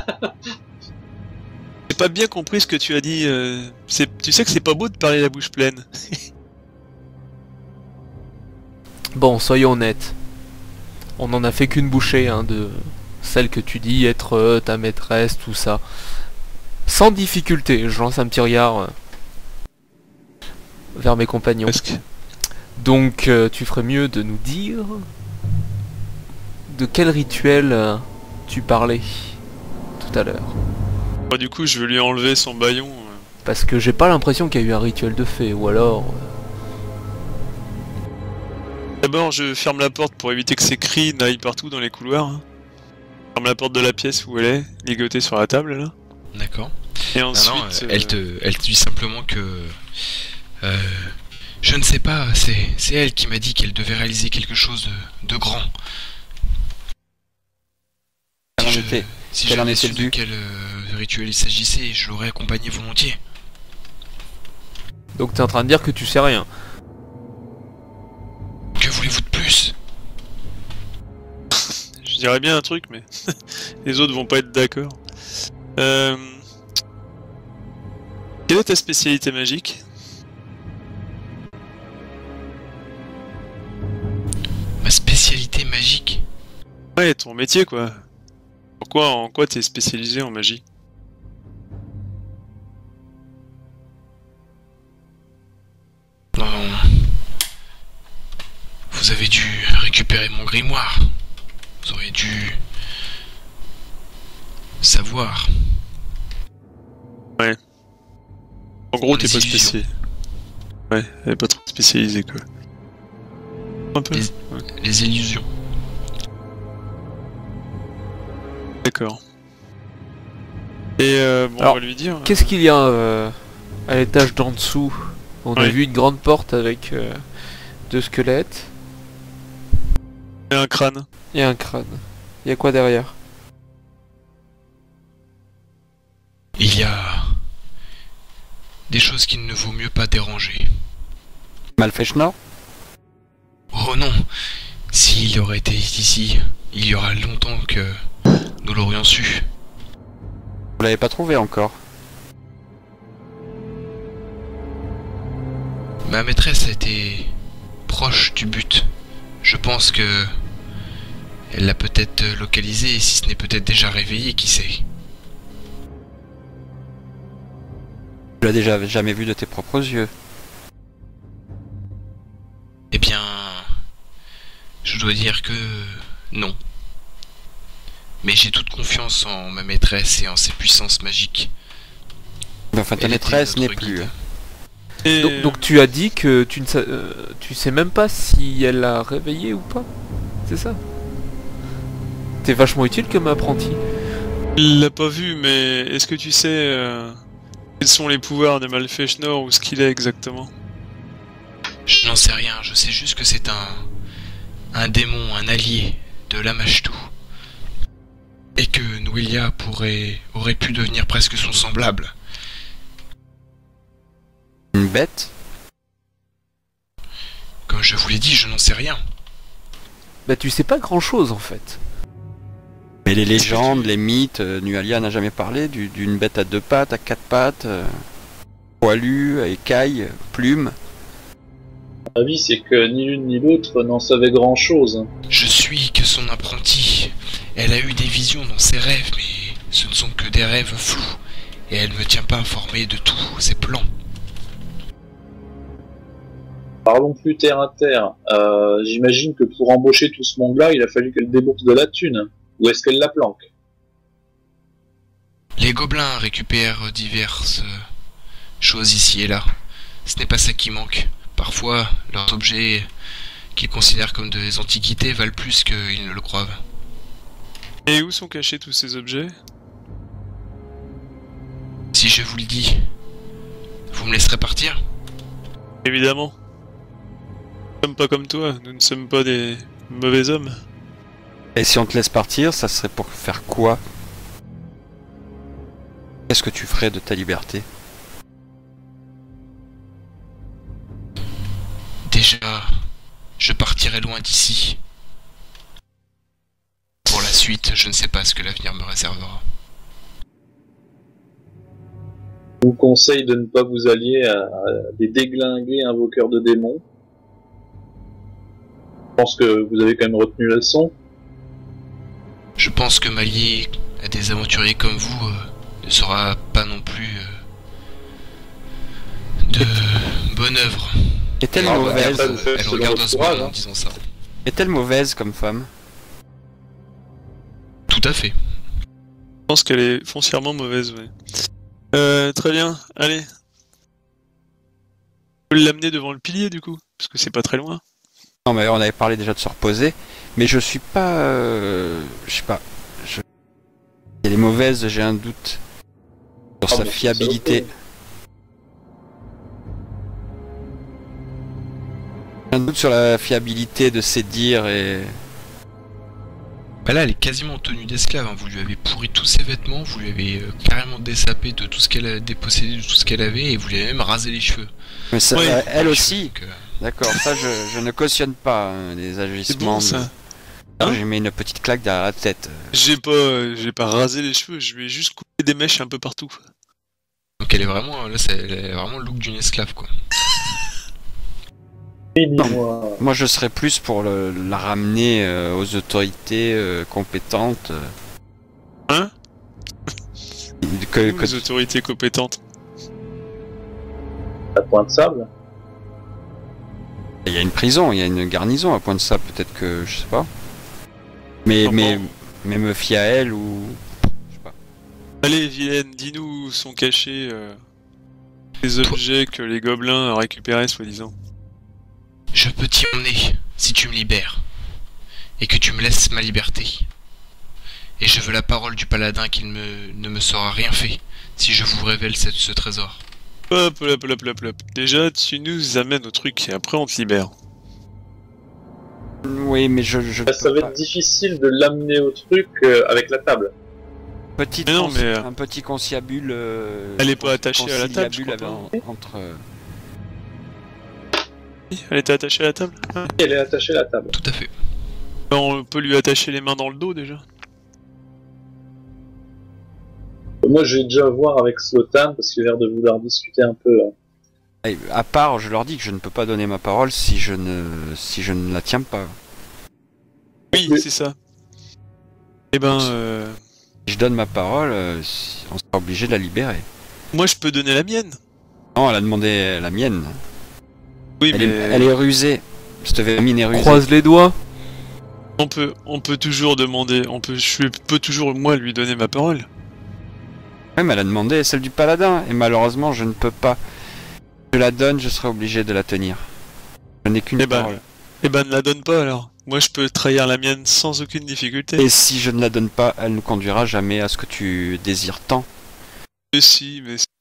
J'ai pas bien compris ce que tu as dit. euh, c'est- Tu sais que c'est pas beau de parler la bouche pleine. Bon, soyons honnêtes. On n'en a fait qu'une bouchée, hein, de celle que tu dis être euh, ta maîtresse, tout ça. Sans difficulté, je lance un petit regard euh, vers mes compagnons. Presque. Donc, euh, tu ferais mieux de nous dire de quel rituel euh, tu parlais tout à l'heure. Bah, du coup, je vais lui enlever son baillon. euh. Parce que j'ai pas l'impression qu'il y a eu un rituel de fée, ou alors... euh, D'abord, je ferme la porte pour éviter que ses cris n'aillent partout dans les couloirs. hein. Je ferme la porte de la pièce où elle est, ligotée sur la table, là. D'accord. Et Non, ensuite... non, euh, elle te, elle te dit simplement que, euh, je ne sais pas. C'est, c'est elle qui m'a dit qu'elle devait réaliser quelque chose de, de grand. Quel en je- était si quel en j'avais était su le de but quel euh, rituel il s'agissait, je l'aurais accompagné volontiers. Donc t'es en train de dire que tu sais rien. Que voulez-vous de plus? Je dirais bien un truc, mais les autres vont pas être d'accord. Euh... Quelle est ta spécialité magique? Ma spécialité magique? Ouais, ton métier, quoi. Pourquoi, en quoi t'es spécialisé en magie? Non. Vous avez dû récupérer mon grimoire. Vous auriez dû savoir. En gros, Les t'es pas illusions. spécialisé. Ouais, elle est pas trop spécialisée, quoi. Un peu. Les- Les illusions. D'accord. Et euh, bon, Alors, on va lui dire. Qu'est-ce qu'il y a euh, à l'étage d'en dessous? On a Ouais. vu une grande porte avec euh, deux squelettes Et un crâne. et un crâne. Il y a quoi derrière? Il y a des choses qu'il ne vaut mieux pas déranger. Malfechnor? Oh non, s'il aurait été ici, il y aura longtemps que nous l'aurions su. Vous l'avez pas trouvé encore? Ma maîtresse était proche du but. Je pense que elle l'a peut-être localisé, et si ce n'est peut-être déjà réveillé, qui sait. Tu l'as déjà jamais vu de tes propres yeux. Eh bien, je dois dire que non. Mais j'ai toute confiance en ma maîtresse et en ses puissances magiques. Mais enfin, ta Elle était maîtresse n'est notre plus. guide. Et... Donc, donc tu as dit que tu ne sais, euh, tu sais même pas si elle l'a réveillé ou pas? C'est ça? T'es vachement utile comme apprenti. Il l'a pas vu, mais est-ce que tu sais euh, quels sont les pouvoirs de Malfechnor ou ce qu'il est exactement? Je n'en sais rien, je sais juste que c'est un... un démon, un allié de Lamashtu. Et que Nouilia pourrait... aurait pu devenir presque son semblable. Une bête? Comme je vous l'ai dit, je n'en sais rien. Bah tu sais pas grand chose en fait. Mais les Est-ce que légendes, tu- les mythes, euh, Nualia n'a jamais parlé du- d'une bête à deux pattes, à quatre pattes, euh, poilue, à écailles, plumes. Mon avis, c'est que ni l'une ni l'autre n'en savait grand chose. Je suis que son apprenti. Elle a eu des visions dans ses rêves, mais ce ne sont que des rêves flous. Et elle ne me tient pas informé de tous ses plans. Parlons plus terre à terre. Euh, J'imagine que pour embaucher tout ce monde-là, il a fallu qu'elle débourse de la thune. Ou est-ce qu'elle la planque? Les gobelins récupèrent diverses euh, choses ici et là. Ce n'est pas ça qui manque. Parfois, leurs objets qu'ils considèrent comme des antiquités valent plus qu'ils ne le croient. Et où sont cachés tous ces objets? Si je vous le dis, Vous me laisserez partir? Évidemment. Nous ne sommes pas comme toi, nous ne sommes pas des mauvais hommes. Et si on te laisse partir, ça serait pour faire quoi? Qu'est-ce que tu ferais de ta liberté? Déjà, je partirai loin d'ici. Pour la suite, je ne sais pas ce que l'avenir me réservera. Je vous conseille de ne pas vous allier à, à des déglingués invoqueurs de démons. Je pense que vous avez quand même retenu la leçon. Je pense que m'allier à des aventuriers comme vous euh, ne sera pas non plus euh, de bonne œuvre. Est-elle Ah, bah, mauvaise? après, vous faites Elle selon regarde votre Oswald courage, en hein. disant ça. Est-elle mauvaise comme femme? Tout à fait. Je pense qu'elle est foncièrement mauvaise, ouais. Euh, très bien, allez. On peut l'amener devant le pilier, du coup, parce que c'est pas très loin. Non mais on avait parlé déjà de se reposer, mais je suis pas... Euh, je sais pas... Je... Elle est mauvaise, j'ai un doute sur Ah, sa bon, fiabilité. c'est J'ai un doute sur la fiabilité de ses dires et... Bah là, elle est quasiment en tenue d'esclave. Hein. Vous lui avez pourri tous ses vêtements, vous lui avez euh, carrément dessapé de tout ce qu'elle a dépossédé de tout ce qu'elle avait, et vous lui avez même rasé les cheveux. Mais ça, Ouais. euh, elle aussi, Donc, euh, d'accord, ça je, je ne cautionne pas hein, les C'est agissements. bon, ça. de- Hein J'ai mis une petite claque derrière la tête. J'ai pas, euh, j'ai pas rasé les cheveux, je lui ai juste coupé des mèches un peu partout. donc elle est vraiment, là, c'est, elle est vraiment le look d'une esclave, quoi. Dis-moi. Moi je serais plus pour le- la ramener euh, aux autorités euh, compétentes. euh, Hein que, Nous, que- les autorités compétentes. La pointe de sable. Il y a une prison, il y a une garnison à Point de Sable, peut-être que je sais pas. Mais, Ah mais, bon. mais me fier à elle ou... Je sais pas. Allez, vilaine, dis-nous où sont cachés euh, les objets que les gobelins ont récupérés, soi-disant. Je peux t'y emmener, si tu me libères. Et que tu me laisses ma liberté. Et je veux la parole du paladin qu'il me, ne me sera rien fait, si je vous révèle ce, ce trésor. Hop, hop, hop, hop, hop. Déjà, tu nous amènes au truc et après on te libère. Oui, mais je... je Bah, ça peux va pas. être difficile de l'amener au truc euh, avec la table. Petite Mais non, conci- mais, euh, Un petit conciliabule... euh, Elle est pas con- attachée à la table, je conciliabule crois avec- entre... euh, Elle était attachée à la table. Ah. Elle est attachée à la table. Tout à fait. On peut lui attacher les mains dans le dos déjà. Moi, je vais déjà voir avec Slotan parce qu'il a l'air de vouloir discuter un peu. hein. et à part, je leur dis que je ne peux pas donner ma parole si je ne, si je ne la tiens pas. Oui, Oui. c'est ça. Eh ben, euh, Si je donne ma parole, euh, si- on sera obligé de la libérer. moi je peux donner la mienne. Non, elle a demandé la mienne. Oui, Elle, mais est, elle est rusée. Cette vermine est rusée. Croise les doigts. on peut, on peut toujours demander, on peut, je peux toujours moi lui donner ma parole. Oui, mais elle a demandé celle du paladin. Et malheureusement, je ne peux pas. Je la donne, je serai obligé de la tenir. Je n'ai qu'une Eh ben, parole. Eh ben, ne la donne pas alors. Moi je peux trahir la mienne sans aucune difficulté. Et si je ne la donne pas, elle ne conduira jamais à ce que tu désires tant. Mais si, mais si.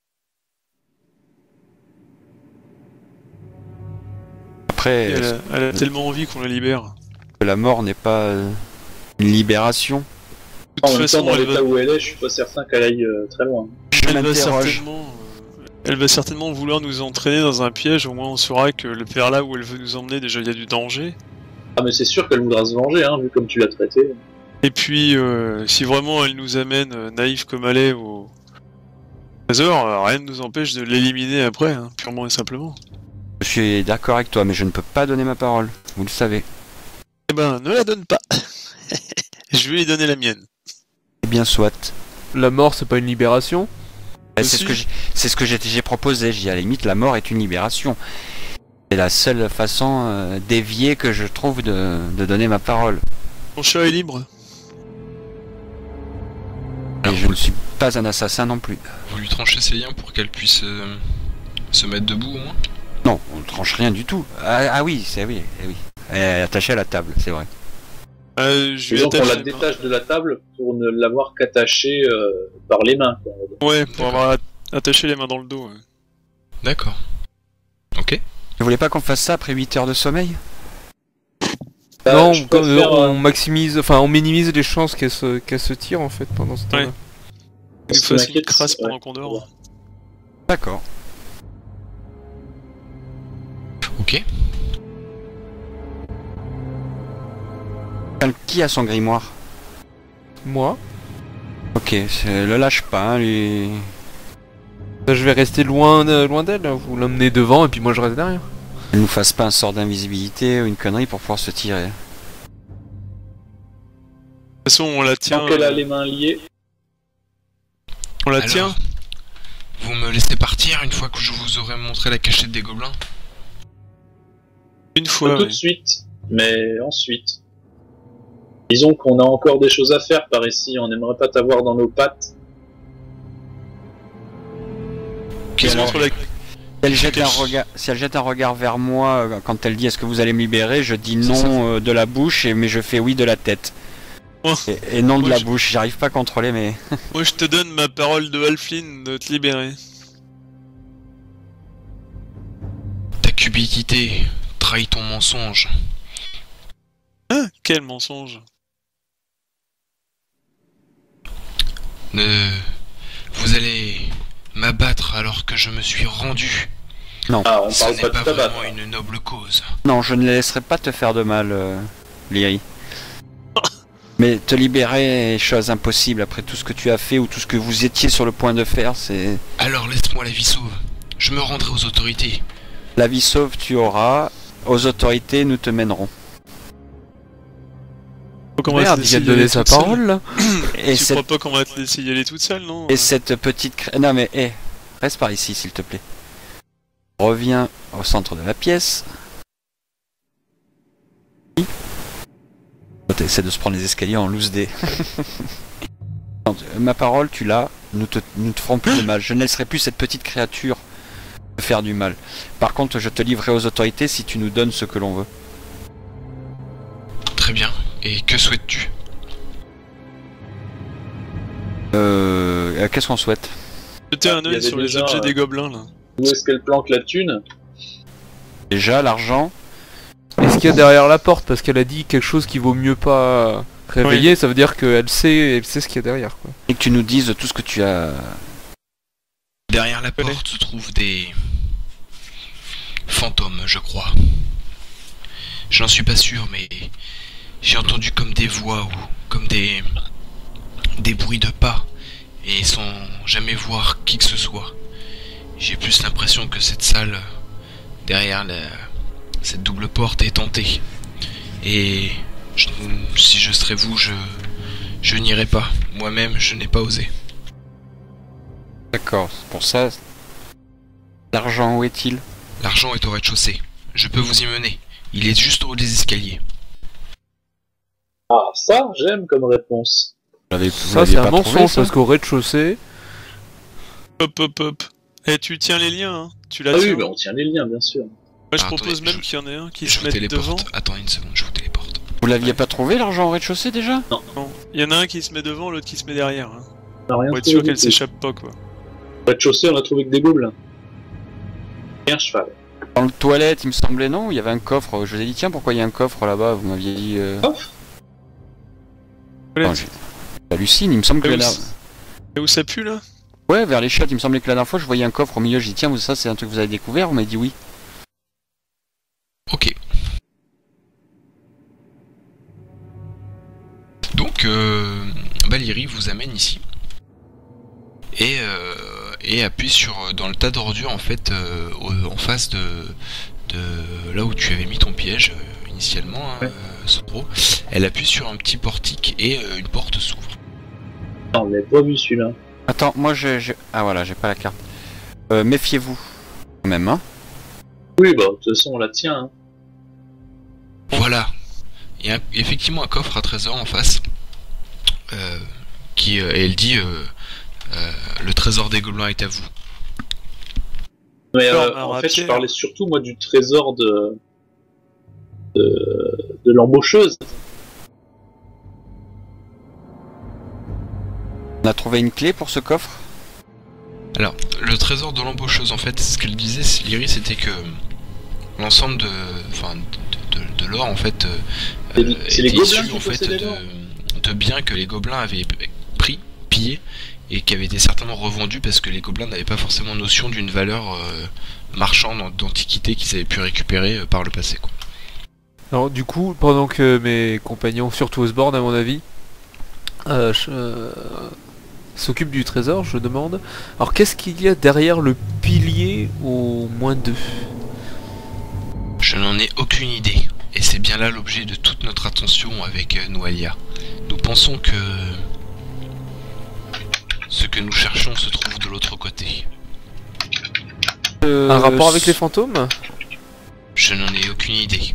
Après, Elle est-ce a, elle a tellement envie qu'on la libère. que la mort n'est pas euh, une libération? De toute En même temps, façon, dans elle l'état va, où elle est, je suis pas certain qu'elle aille euh, très loin. Je elle va m'interroge. certainement, euh, elle va certainement vouloir nous entraîner dans un piège. Au moins, on saura que le vers là où elle veut nous emmener, déjà, il y a du danger. Ah, mais c'est sûr qu'elle voudra se venger, hein, vu comme tu l'as traité. Et puis, euh, si vraiment elle nous amène, euh, naïf comme elle est, au trésor, euh, rien ne nous empêche de l'éliminer après, hein, purement et simplement. Je suis d'accord avec toi, mais je ne peux pas donner ma parole. Vous le savez. Eh ben, ne la donne pas. Je vais lui donner la mienne. Eh bien, soit. La mort, c'est pas une libération. Eh, C'est ce Aussi. que j'ai- c'est ce que j'ai j'ai proposé. J'ai dit à la limite, la mort est une libération. C'est la seule façon euh, déviée que je trouve de, de donner ma parole. Mon chat est libre. Et Alors, je vous, ne suis pas un assassin non plus. vous lui tranchez ses liens pour qu'elle puisse euh, se mettre debout au moins. Non, on ne tranche rien du tout. Ah, ah oui, c'est oui, eh oui. Elle est attachée à la table, c'est vrai. Euh, je lui Disons qu'on attache la les mains. détache de la table pour ne l'avoir qu'attachée euh, par les mains. Quoi. Ouais, pour D'accord. avoir at- attaché les mains dans le dos. Ouais. D'accord. Ok. Vous voulez pas qu'on fasse ça après huit heures de sommeil? Bah, non, je on, préfère, on euh, maximise, enfin on minimise les chances qu'elle se, qu'elle se tire en fait pendant ce temps-là. Ouais. Ce Il qui faut une m'inquiète, crasse c'est- pendant ouais. qu'on dort. D'accord. Ok. Qui a son grimoire? Moi, Ok, c'est- le lâche pas, hein, lui. bah, je vais rester loin, de- loin d'elle. Hein. Vous l'emmenez devant et puis moi je reste derrière. Il nous fasse pas un sort d'invisibilité ou une connerie pour pouvoir se tirer. De toute façon, on la tient. Tant qu'elle a euh, les mains liées, On la Alors, tient. Vous me laissez partir une fois que je vous aurai montré la cachette des gobelins? Une pas fois. tout ouais. de suite, mais ensuite. Disons qu'on a encore des choses à faire par ici, on n'aimerait pas t'avoir dans nos pattes. Qu'est-ce Entre que- la- Si elle, jette un Qu'est-ce- regard, si elle jette un regard vers moi euh, quand elle dit est-ce que vous allez me libérer, je dis C'est non ça. euh, de la bouche, et, mais je fais oui de la tête. Oh. Et, et non de Moi, la je- bouche, j'arrive pas à contrôler mais... Moi, je te donne ma parole de Halfling de te libérer. Ta cupidité trahit ton mensonge. Hein? Quel mensonge. Ne... Vous allez m'abattre alors que je me suis rendu. Ah, on Ce parle n'est pas pas de tabac. vraiment une noble cause. Non, je ne les laisserai pas te faire de mal, euh, Lyri. Mais te libérer est chose impossible après tout ce que tu as fait ou tout ce que vous étiez sur le point de faire, c'est... Alors laisse-moi la vie sauve. Je me rendrai aux autorités. La vie sauve tu auras, aux autorités nous te mènerons. Donc, on va Merde, te il vient laisser de y aller donner sa toute seule. parole là. Et Tu cette, crois pas qu'on va te laisser y aller toute seule, non? et cette petite... cré- Non mais, hé, reste par ici s'il te plaît. Reviens au centre de la pièce. Oh, t'essaies de se prendre les escaliers en loose dé. Ma parole, tu l'as, nous te, nous te ferons plus de mal. Je ne laisserai plus cette petite créature te faire du mal. Par contre, je te livrerai aux autorités si tu nous donnes ce que l'on veut. Très bien. Et que souhaites-tu? Euh... euh, Qu'est-ce qu'on souhaite? Jetez un Il y œil avait sur les déjà, objets euh, des gobelins, là. Où est-ce qu'elle planque la thune? Déjà, l'argent. Est-ce qu'il y a derrière la porte? Parce qu'elle a dit quelque chose qui vaut mieux pas réveiller, ça veut dire qu'elle sait, elle sait ce qu'il y a derrière quoi. Et que tu nous dises tout ce que tu as... Derrière la Connais. porte se trouvent des... fantômes, je crois. Je n'en suis pas sûr, mais... j'ai entendu comme des voix ou comme des... des bruits de pas. Et sans jamais voir qui que ce soit. J'ai plus l'impression que cette salle, derrière la... cette double porte, est hantée. Et... je- si je serais vous, je... je n'irais pas. Moi-même, je n'ai pas osé. D'accord, c'est pour ça... L'argent, où est-il? L'argent est au rez-de-chaussée. Je peux vous y mener. Il est juste au haut des escaliers. Ah, ça, j'aime comme réponse. Vous l'avez- vous Ça l'aviez c'est un pas trouvé, mensonge ça parce qu'au rez-de-chaussée, Hop, hop, hop. Eh, tu tiens les liens, hein. Tu la Ah tiens. oui, mais on tient les liens, bien sûr. Moi, je Ah, propose attendez, même je- qu'il y en ait un qui Je se vous mette devant. téléporte. Attends une seconde, je vous téléporte. Vous l'aviez pas trouvé l'argent au rez-de-chaussée déjà? Non. Il y en a un qui se met devant, l'autre qui se met derrière. Hein. On a rien Pour être trouvé sûr du qu'elle tout. s'échappe pas, quoi. Au rez-de-chaussée, on a trouvé que des gobelins. Et un cheval. Dans le toilette, il me semblait non, il y avait un coffre. Je vous ai dit tiens, pourquoi il y a un coffre là-bas? Vous m'aviez dit... Euh... Coffre Non, j'ai- J'hallucine, il me semble que Et où, là... c- et où ça pue, là? Ouais, vers les chiottes, il me semblait que la dernière fois je voyais un coffre au milieu, j'ai dit tiens, vous- ça c'est un truc que vous avez découvert? Vous m'avez dit oui. Ok. Donc, euh, Valérie vous amène ici. Et, euh, et appuie sur dans le tas d'ordures en fait euh, au- en face de, de là où tu avais mis ton piège euh, initialement, hein, Ouais. euh, Sandro. Elle appuie sur un petit portique et euh, une porte s'ouvre. Non, on l'avait pas vu celui-là. Attends, moi je... je- Ah voilà, j'ai pas la carte. Euh, méfiez-vous. Quand même, hein. Oui, bah, de toute façon, on la tient. Hein. Voilà. Il y a un- effectivement un coffre à trésor en face. Euh, qui, euh, et elle dit euh, euh, le trésor des gobelins est à vous. Mais Alors, euh, on a en raté, fait, je hein. parlais surtout, moi, du trésor de. de, de l'embaucheuse. On a trouvé une clé pour ce coffre? Alors, le trésor de l'embaucheuse, en fait, ce qu'elle disait, Lyris, c'était que l'ensemble de, enfin, de, de, de l'or, en fait, C'est les- euh, c'est les était gobelins issu, qui en fait, possédaient l'or. de, de biens que les gobelins avaient pris, pillés, et qui avaient été certainement revendus parce que les gobelins n'avaient pas forcément notion d'une valeur euh, marchande d'antiquité qu'ils avaient pu récupérer euh, par le passé, quoi. Alors du coup, pendant que mes compagnons, surtout Osborne à mon avis, euh, je- euh, s'occupent du trésor, je demande, alors qu'est-ce qu'il y a derrière le pilier au moins deux? Je n'en ai aucune idée, et c'est bien là l'objet de toute notre attention avec euh, Noalia. Nous pensons que ce que nous cherchons se trouve de l'autre côté. Euh, Un rapport avec les fantômes? Je n'en ai aucune idée.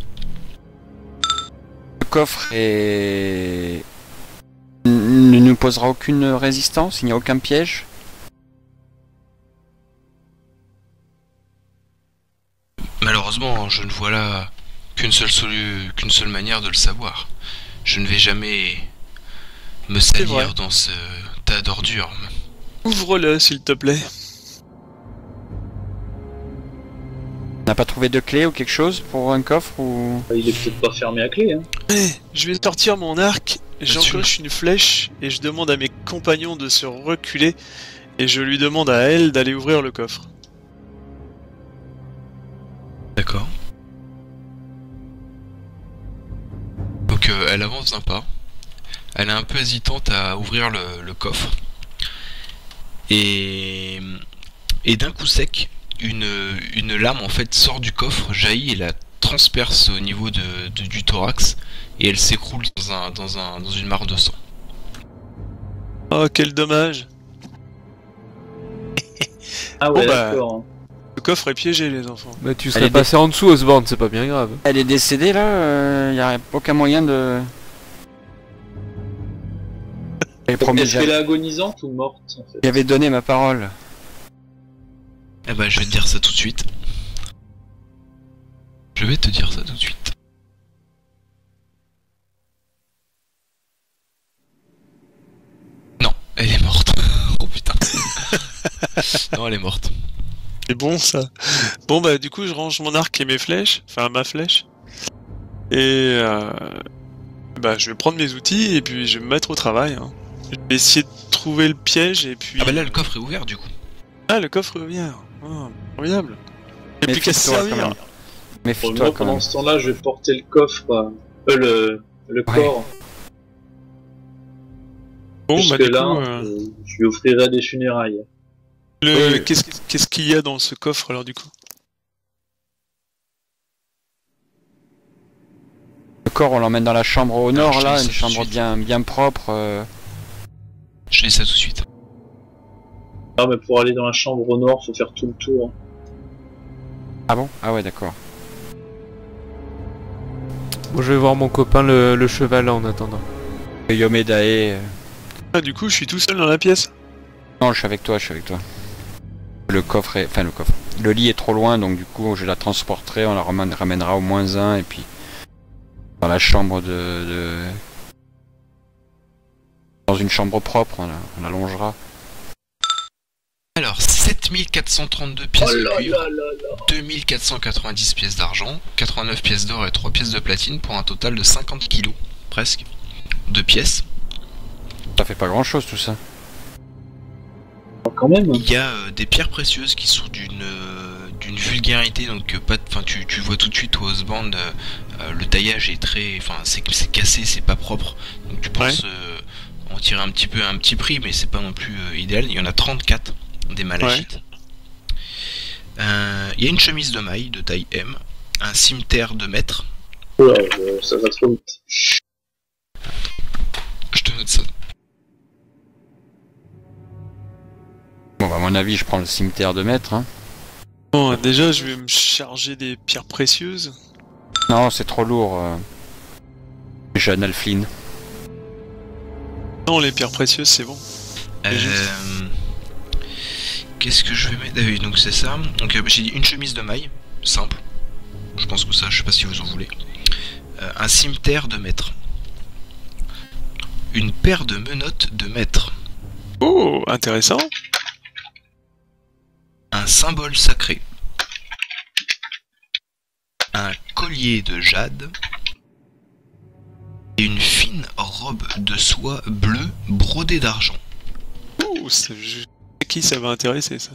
Le coffre est... ne nous posera aucune résistance, il n'y a aucun piège. Malheureusement, je ne vois là qu'une seule, solu- qu'une seule manière de le savoir. Je ne vais jamais me vrai. salir dans ce tas d'ordures. Ouvre-le, s'il te plaît. On n'a pas trouvé de clé ou quelque chose pour un coffre ou... Il est peut-être pas fermé à clé. Hein. Eh, je vais sortir mon arc, Là-dessus. j'encoche une flèche et je demande à mes compagnons de se reculer et je lui demande à elle d'aller ouvrir le coffre. D'accord. Donc euh, elle avance d'un pas. Elle est un peu hésitante à ouvrir le, le coffre. Et, et d'un coup sec, une, une lame en fait sort du coffre, jaillit et la transperce au niveau de, de- du thorax. Et elle s'écroule dans, un, dans, un, dans une mare de sang. Oh, quel dommage. Ah ouais, Bon, bah, d'accord. hein. Le coffre est piégé, les enfants. Mais tu Elle serais est passé en dessous, Osborne, c'est pas bien grave. Elle est décédée là, il n'y a aucun moyen de... J'avais promis, Est-ce qu'elle est j'avais agonisante ou morte en fait? j'avais donné ma parole. Eh ben je vais te dire ça tout de suite. Je vais te dire ça tout de suite. Non, elle est morte. Oh putain. Non, elle est morte. C'est bon, ça. Bon, bah, du coup, je range mon arc et mes flèches, enfin, ma flèche. Et, euh, bah, je vais prendre mes outils et puis je vais me mettre au travail. hein. Je vais essayer de trouver le piège et puis... Ah bah là le coffre est ouvert du coup. Ah, le coffre est ouvert. Oh, formidable. Il n'y a plus qu'à se Méfie-toi, quand servir. même. Bon, Méfie-toi moi, quand pendant même. ce temps-là, je vais porter le coffre, euh, euh, le, le Ouais. corps. Bon, bah, Jusque du là, coup, euh, euh, je lui offrirai des funérailles. le- Oui. qu'est-ce qu'est-ce qu'il y a dans ce coffre, alors, du coup? Le corps, on l'emmène dans la chambre au nord, je te là, dis ça une tout de chambre suite. bien, bien propre. euh. Je dis ça tout de suite. Ah, mais pour aller dans la chambre au nord, faut faire tout le tour. Ah bon? Ah ouais, d'accord. Bon, je vais voir mon copain le, le cheval en attendant. Yomedae... euh, Ah, du coup, je suis tout seul dans la pièce. Non, je suis avec toi, je suis avec toi. Le coffre est... Enfin, le coffre. Le lit est trop loin, donc du coup, je la transporterai, on la ramène- ramènera au moins un, et puis... Dans la chambre de... de... Dans une chambre propre, on la, on la longera. Alors, sept mille quatre cent trente-deux pièces Oh de là cuivre, là là là. deux mille quatre cent quatre-vingt-dix pièces d'argent, quatre-vingt-neuf pièces d'or et trois pièces de platine pour un total de cinquante kilos, presque, de pièces. Ça fait pas grand chose tout ça. Quand même. Il y a euh, des pierres précieuses qui sont d'une euh, d'une vulgarité, donc euh, pas, enfin tu, tu vois tout de suite au Housebound, euh, euh, le taillage est très, enfin c'est c'est cassé, c'est pas propre, donc tu penses euh, en tirer un petit peu un petit prix, mais c'est pas non plus euh, idéal. Il y en a trente-quatre des malachites. Euh, Il y a une chemise de maille de taille M, un cimeterre de mètre. Oh là, euh, ça va trop vite. Je te note ça. Bon, bah, à mon avis, je prends le cimetière de maître. Hein. Bon, déjà, je vais me charger des pierres précieuses. Non, c'est trop lourd. Euh... Jeune Alfline. Non, les pierres précieuses, c'est bon. Euh, Qu'est-ce que je vais mettre? Ah oui, donc c'est ça. Donc euh, j'ai dit une chemise de maille, simple. Je pense que ça, je sais pas si vous en voulez. Euh, un cimeterre de maître. Une paire de menottes de maître. Oh, intéressant. un symbole sacré, un collier de jade et une fine robe de soie bleue brodée d'argent. Ouh, c'est... je- qui ça va intéresser ça?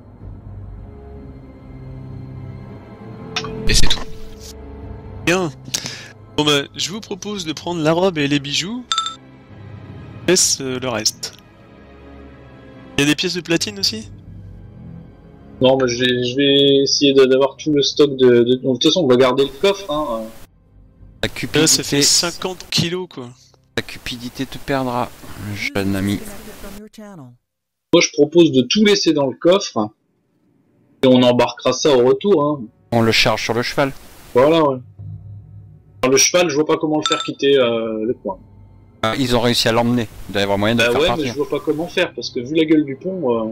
Et c'est tout. Bien. Bon bah, je vous propose de prendre la robe et les bijoux. Je laisse euh, le reste. Il y a des pièces de platine aussi? Non, mais je vais, je vais essayer de- d'avoir tout le stock de, de... De toute façon, on va garder le coffre, hein. La Là, cupidité, ça fait cinquante kilos quoi. la cupidité te perdra, jeune ami. Disconnected from your channel. Moi, je propose de tout laisser dans le coffre. Et on embarquera ça au retour, hein. On le charge sur le cheval. Voilà, ouais. Alors, le cheval, je vois pas comment le faire quitter euh, le coin. Ah, ils ont réussi à l'emmener. Il doit y avoir moyen de Bah le faire ouais, partir. mais je vois pas comment faire, parce que vu la gueule du pont... Euh...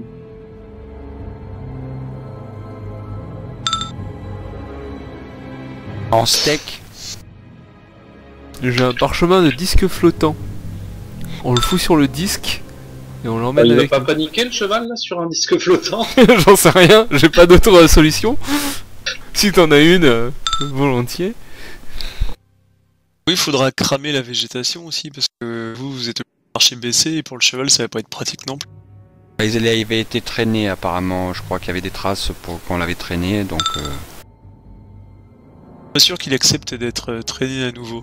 En steak. J'ai un parchemin de disque flottant. On le fout sur le disque et on bah, l'emmène il va avec pas nous. paniquer le cheval, là, sur un disque flottant? J'en sais rien, j'ai pas d'autre euh, solution. Si t'en as une, euh, volontiers. Oui, il faudra cramer la végétation aussi, parce que vous, vous êtes marché baissé, et pour le cheval, ça va pas être pratique non plus. Ils avaient été traînés apparemment. Je crois qu'il y avait des traces pour qu'on l'avait traîné. Donc euh, Pas sûr qu'il accepte d'être euh, traîné à nouveau.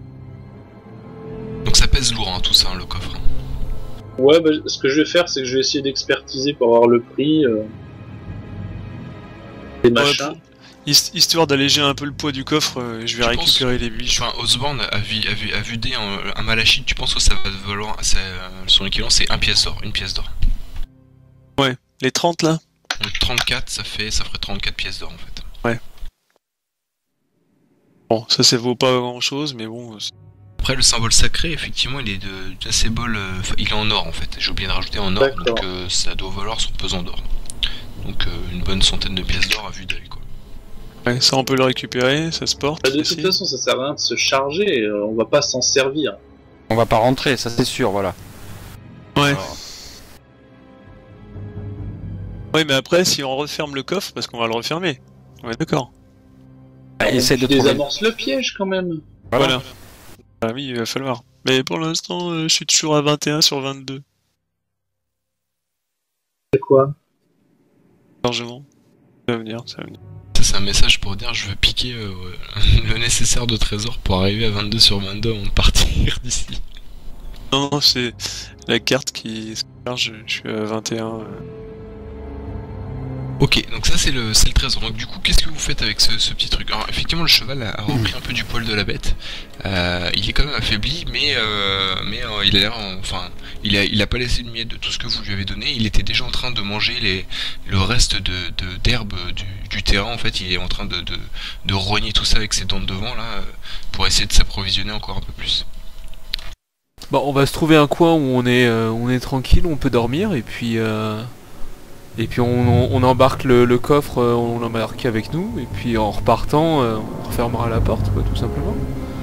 Donc ça pèse lourd, hein, tout ça, hein, le coffre. Ouais, bah, ce que je vais faire, c'est que je vais essayer d'expertiser pour avoir le prix. Euh... Des Ouais, machins. pour- hist- Histoire d'alléger un peu le poids du coffre, euh, je vais Tu récupérer les bijoux. Enfin, Osborne a vu, a vu, a vu des, un, un malachite, tu penses que ça va valoir, ça, son équivalent c'est un pièce d'or, une pièce d'or. Les trente là? Donc trente-quatre, ça fait, ça ferait trente-quatre pièces d'or en fait. Bon, ça, ça vaut pas grand chose, mais bon. c'est- Après le symbole sacré, effectivement, il est de, d'un symbole, euh, enfin, il est en or en fait. J'ai oublié de rajouter en or, D'accord. donc euh, ça doit valoir son pesant d'or. Donc euh, une bonne centaine de pièces d'or à vue d'œil quoi. Ouais, ça, on peut le récupérer, ça se porte. Bah, de aussi. toute façon, ça sert à rien de se charger, euh, on va pas s'en servir. on va pas rentrer, ça c'est sûr. Voilà. Ouais. Alors, Ouais, mais après, si on referme le coffre, parce qu'on va le refermer. Ouais, d'accord. bah, essaie de Tu trouver. désamorces le piège quand même. Voilà. Voilà. Ah oui, il va falloir. Mais pour l'instant, euh, je suis toujours à vingt et un sur vingt-deux. C'est quoi? Largement. Ça va venir, ça va venir. Ça c'est un message pour dire je veux piquer euh, le nécessaire de trésor pour arriver à vingt-deux sur vingt-deux avant de partir d'ici. Non, non, c'est la carte qui se charge, je suis à vingt et un. euh. Ok, donc ça c'est le, c'est le trésor. Donc du coup, qu'est-ce que vous faites avec ce, ce petit truc? Alors effectivement, le cheval a, a repris un peu du poil de la bête. Euh, il est quand même affaibli, mais euh, mais euh, il a l'air, en- enfin, il a il a pas laissé de miettes de tout ce que vous lui avez donné. Il était déjà en train de manger les le reste de de- d'herbe du, du terrain. En fait, il est en train de de, de rogner tout ça avec ses dents de devant là euh, pour essayer de s'approvisionner encore un peu plus. Bon, on va se trouver un coin où on est, euh, on est tranquille, où on peut dormir, et puis, euh, et puis on, on- on embarque le, le coffre, euh, on l'embarque avec nous, et puis en repartant, euh, on refermera la porte, quoi, tout simplement.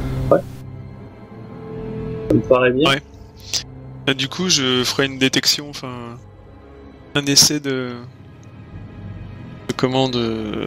Ça me paraît bien. Ouais. Là, du coup, je ferai une détection, enfin, un essai de, de comment de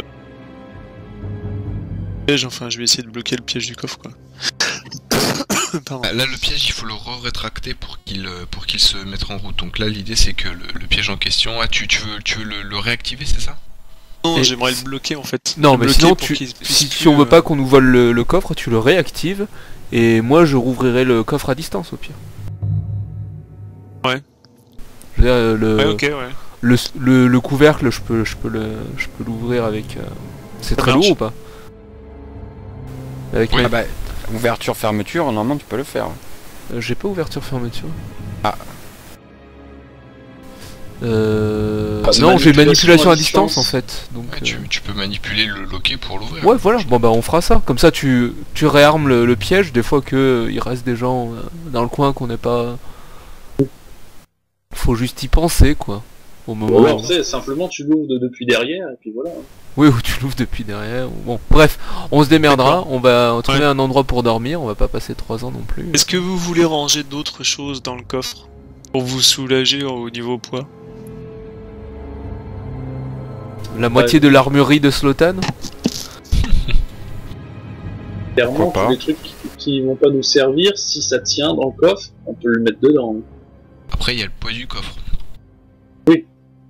piège. Enfin, je vais essayer de bloquer le piège du coffre, quoi. Pardon. Ah, là, le piège, il faut le re-rétracter pour qu'il euh, pour qu'il se mette en route. Donc là, l'idée c'est que le, le piège en question, ah, tu tu veux tu veux le, le réactiver, c'est ça? Non, Et- j'aimerais le bloquer en fait. Non, Le mais bloquer sinon, pour tu, qu'il puisse si, plus, si on veut euh, pas qu'on nous vole le, le coffre, tu le réactives, et moi je rouvrirai le coffre à distance, au pire. Ouais. Je veux dire, euh, le, Ouais, ok, ouais. le, le, le couvercle, je peux, je peux le, je peux l'ouvrir avec. euh, C'est Ça très marche. lourd ou pas? Avec Oui. ma- Ah bah, ouverture, fermeture, normalement tu peux le faire. Euh, J'ai pas ouverture fermeture. Ah. Euh... Ah, c'est non, j'ai manipulation manipulation à à distance, distance. en fait. Donc, Ouais, euh, tu, tu peux manipuler le loquet pour l'ouvrir. ouais, voilà. Bon bah on fera ça. Comme ça, tu, tu réarmes le, le piège des fois que euh, il reste des gens euh, dans le coin qu'on n'est pas. Faut juste y penser, quoi. Au moment. Ou alors, tu sais, simplement tu l'ouvres de- depuis derrière, et puis voilà. Oui, ou tu l'ouvres depuis derrière. ou- Bon, bref, on se démerdera. On va trouver Ouais. un endroit pour dormir. On va pas passer trois ans non plus. Est-ce que vous voulez ranger d'autres choses dans le coffre pour vous soulager au niveau poids? La moitié de l'armurerie de Slotan. Clairement, Pourquoi tous pas. les trucs qui, qui vont pas nous servir, si ça tient dans le coffre, on peut le mettre dedans. Après, il y a le poids du coffre. Oui.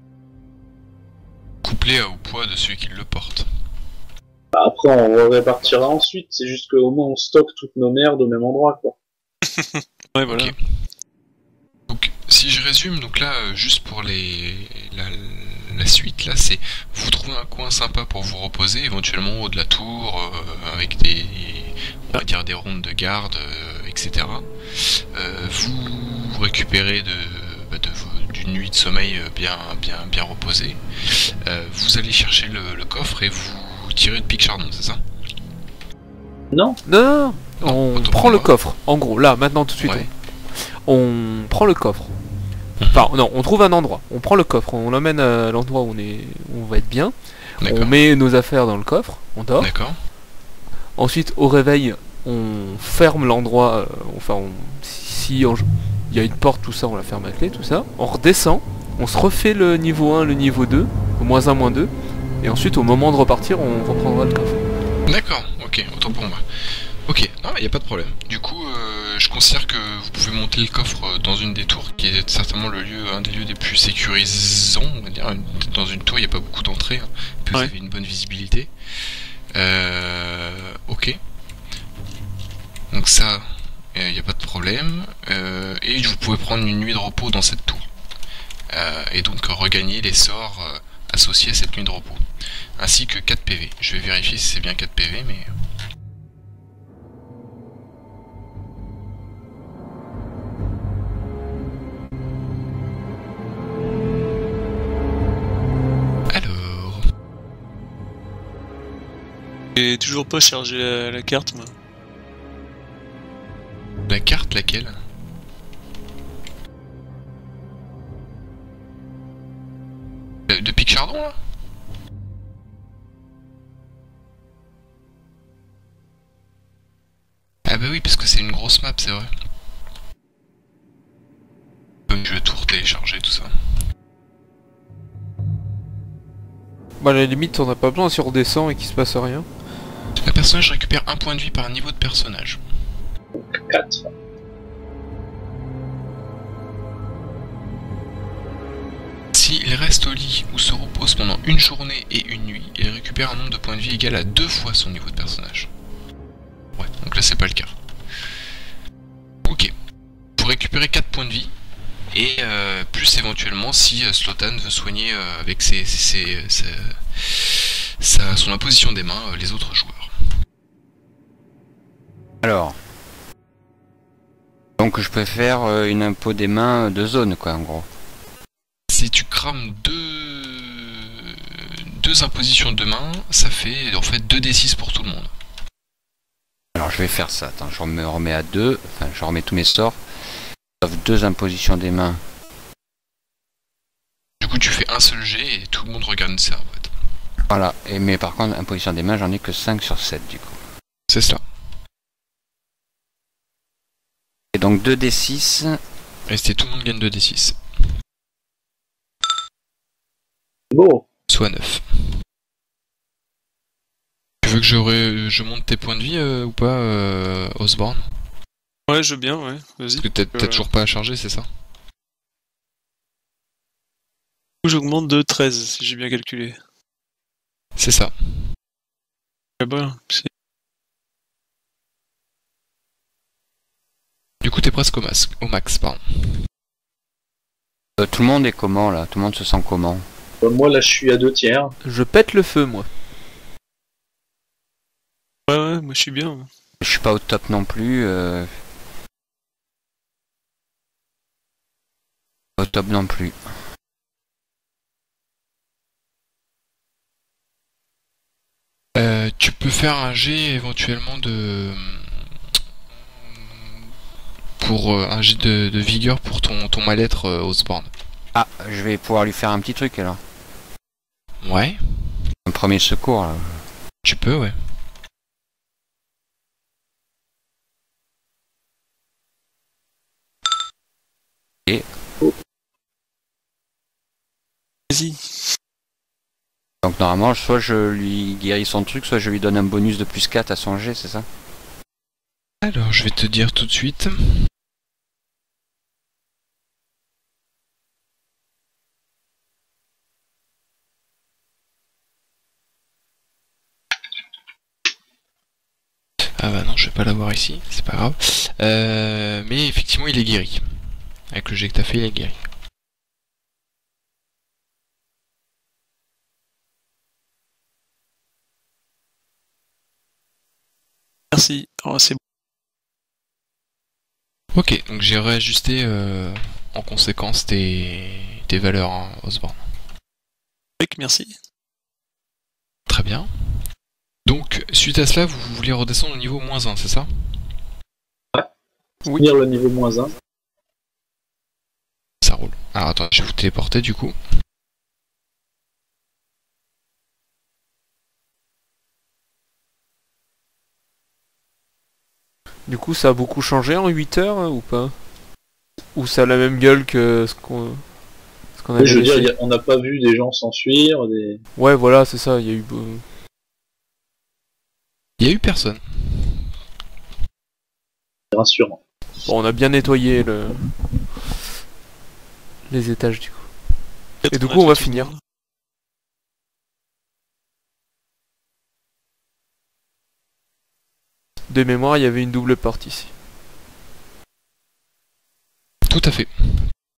Couplé au poids de celui qui le porte. Bah, après, on répartira ensuite, c'est juste qu'au moins on stocke toutes nos merdes au même endroit, quoi. Ouais, voilà. Ok. Donc, si je résume, donc là, euh, juste pour les la, la suite, là, c'est vous trouvez un coin sympa pour vous reposer, éventuellement au haut de la tour, euh, avec des, on va dire des rondes de garde, euh, et cetera. Euh, vous récupérez de, bah, de vos- d'une nuit de sommeil euh, bien, bien, bien reposée. Euh, vous allez chercher le, le coffre et vous tirez de pic chardon, c'est ça? Non, Non, non, non. On autant prend pour le moi. coffre. En gros, là, maintenant, tout de suite, Ouais. on... on prend le coffre. Enfin, non, on trouve un endroit. On prend le coffre, on l'emmène à l'endroit où on est, où on va être bien. On D'accord. met nos affaires dans le coffre, on dort. D'accord. Ensuite, au réveil, on ferme l'endroit. euh, enfin, on- si on- il y a une porte, tout ça, on la ferme à clé, tout ça. On redescend, on se refait le niveau un, le niveau deux, au moins un, moins deux. Et ensuite, au moment de repartir, on reprendra le coffre. D'accord, ok, autant pour moi. Ok, non, il n'y a pas de problème. Du coup, euh, je considère que vous pouvez monter le coffre dans une des tours, qui est certainement le lieu, un des lieux les plus sécurisants, on va dire. Une- Dans une tour, il n'y a pas beaucoup d'entrées, hein, puis vous Ouais. avez une bonne visibilité. Euh, ok. Donc ça, il n'y a pas de problème. Euh, et vous pouvez prendre une nuit de repos dans cette tour. Euh, et donc regagner les sorts euh, associés à cette nuit de repos. Ainsi que quatre P V. Je vais vérifier si c'est bien quatre P V, mais... Alors... J'ai toujours pas chargé la, la carte, moi. La carte, laquelle? De, de Pic Chardon, là? Ah bah oui, parce que c'est une grosse map, c'est vrai. Comme je vais tout télécharger, tout ça. Bah, à la limite, on n'a pas besoin si on redescend et qu'il se passe rien. Un personnage récupère un point de vie par niveau de personnage. quatre. S'il reste au lit ou se repose pendant une journée et une nuit, il récupère un nombre de points de vie égal à deux fois son niveau de personnage. Ouais, donc là c'est pas le cas. Ok. Vous récupérez quatre points de vie, et euh, plus éventuellement si euh, Slotan veut soigner euh, avec ses, ses, ses- ses- sa, son imposition des mains euh, les autres joueurs. Alors. Donc je peux faire euh, une impôt des mains de zone, quoi, en gros. Si tu crames deux, deux impositions de main, ça fait en fait deux D six pour tout le monde. Alors je vais faire ça. Attends, je me remets à deux. Enfin, je remets tous mes sorts. Sauf deux impositions des mains. Du coup tu fais un seul jet et tout le monde regarde ça en fait. Voilà. Et, mais par contre, imposition des mains, j'en ai que cinq sur sept du coup. C'est cela. Et donc deux D six. Et c'est tout le monde gagne deux D six. Bon, Soit neuf. Tu veux que je, ré- je monte tes points de vie euh, ou pas, euh, Osborne? Ouais, je veux bien, ouais. Vas-y. Parce que t'as t'as Euh, toujours pas à charger, c'est ça? Du coup, j'augmente de treize, si j'ai bien calculé. C'est ça. Là-bas, c'est... Du coup t'es presque au, mas- au max, pardon. Euh, tout le monde est comment là? Tout le monde se sent comment? euh, moi là je suis à deux tiers. Je pète le feu, moi. Ouais, ouais, moi je suis bien. Je suis pas au top non plus. Euh... Pas au top non plus. Euh, tu peux faire un jet éventuellement de... Pour euh, un jet de, de vigueur pour ton, ton mal-être, euh, Osborne. Ah, je vais pouvoir lui faire un petit truc alors. Ouais, Un premier secours là. tu peux, ouais. Vas-y. Donc Donc normalement, soit je lui guéris son truc, soit je lui donne un bonus de plus quatre à son jet, c'est ça? Alors, je vais te dire tout de suite. Ah bah non, je vais pas l'avoir ici, c'est pas grave. Euh, mais effectivement, il est guéri. Avec le jet que t'as fait, il est guéri. Merci. Oh, c'est bon. Ok, donc j'ai réajusté euh, en conséquence tes, tes valeurs, hein, Osborne. Merci. Très bien. Donc, suite à cela, vous voulez redescendre au niveau moins un, c'est ça? Oui. Finir le niveau moins un. Ça roule. Alors attends, je vais vous téléporter du coup. Du coup, ça a beaucoup changé en huit heures hein, ou pas? Ou ça a la même gueule que ce qu'on ce qu'on avait Je veux laissé? dire, y a- on n'a pas vu des gens s'enfuir, des... Ouais, voilà, c'est ça, il y a eu... euh, Il y a eu personne. c'est rassurant. Bon, on a bien nettoyé le... les étages du coup. Et du coup, on va finir. De mémoire, il y avait une double porte ici. Tout à fait.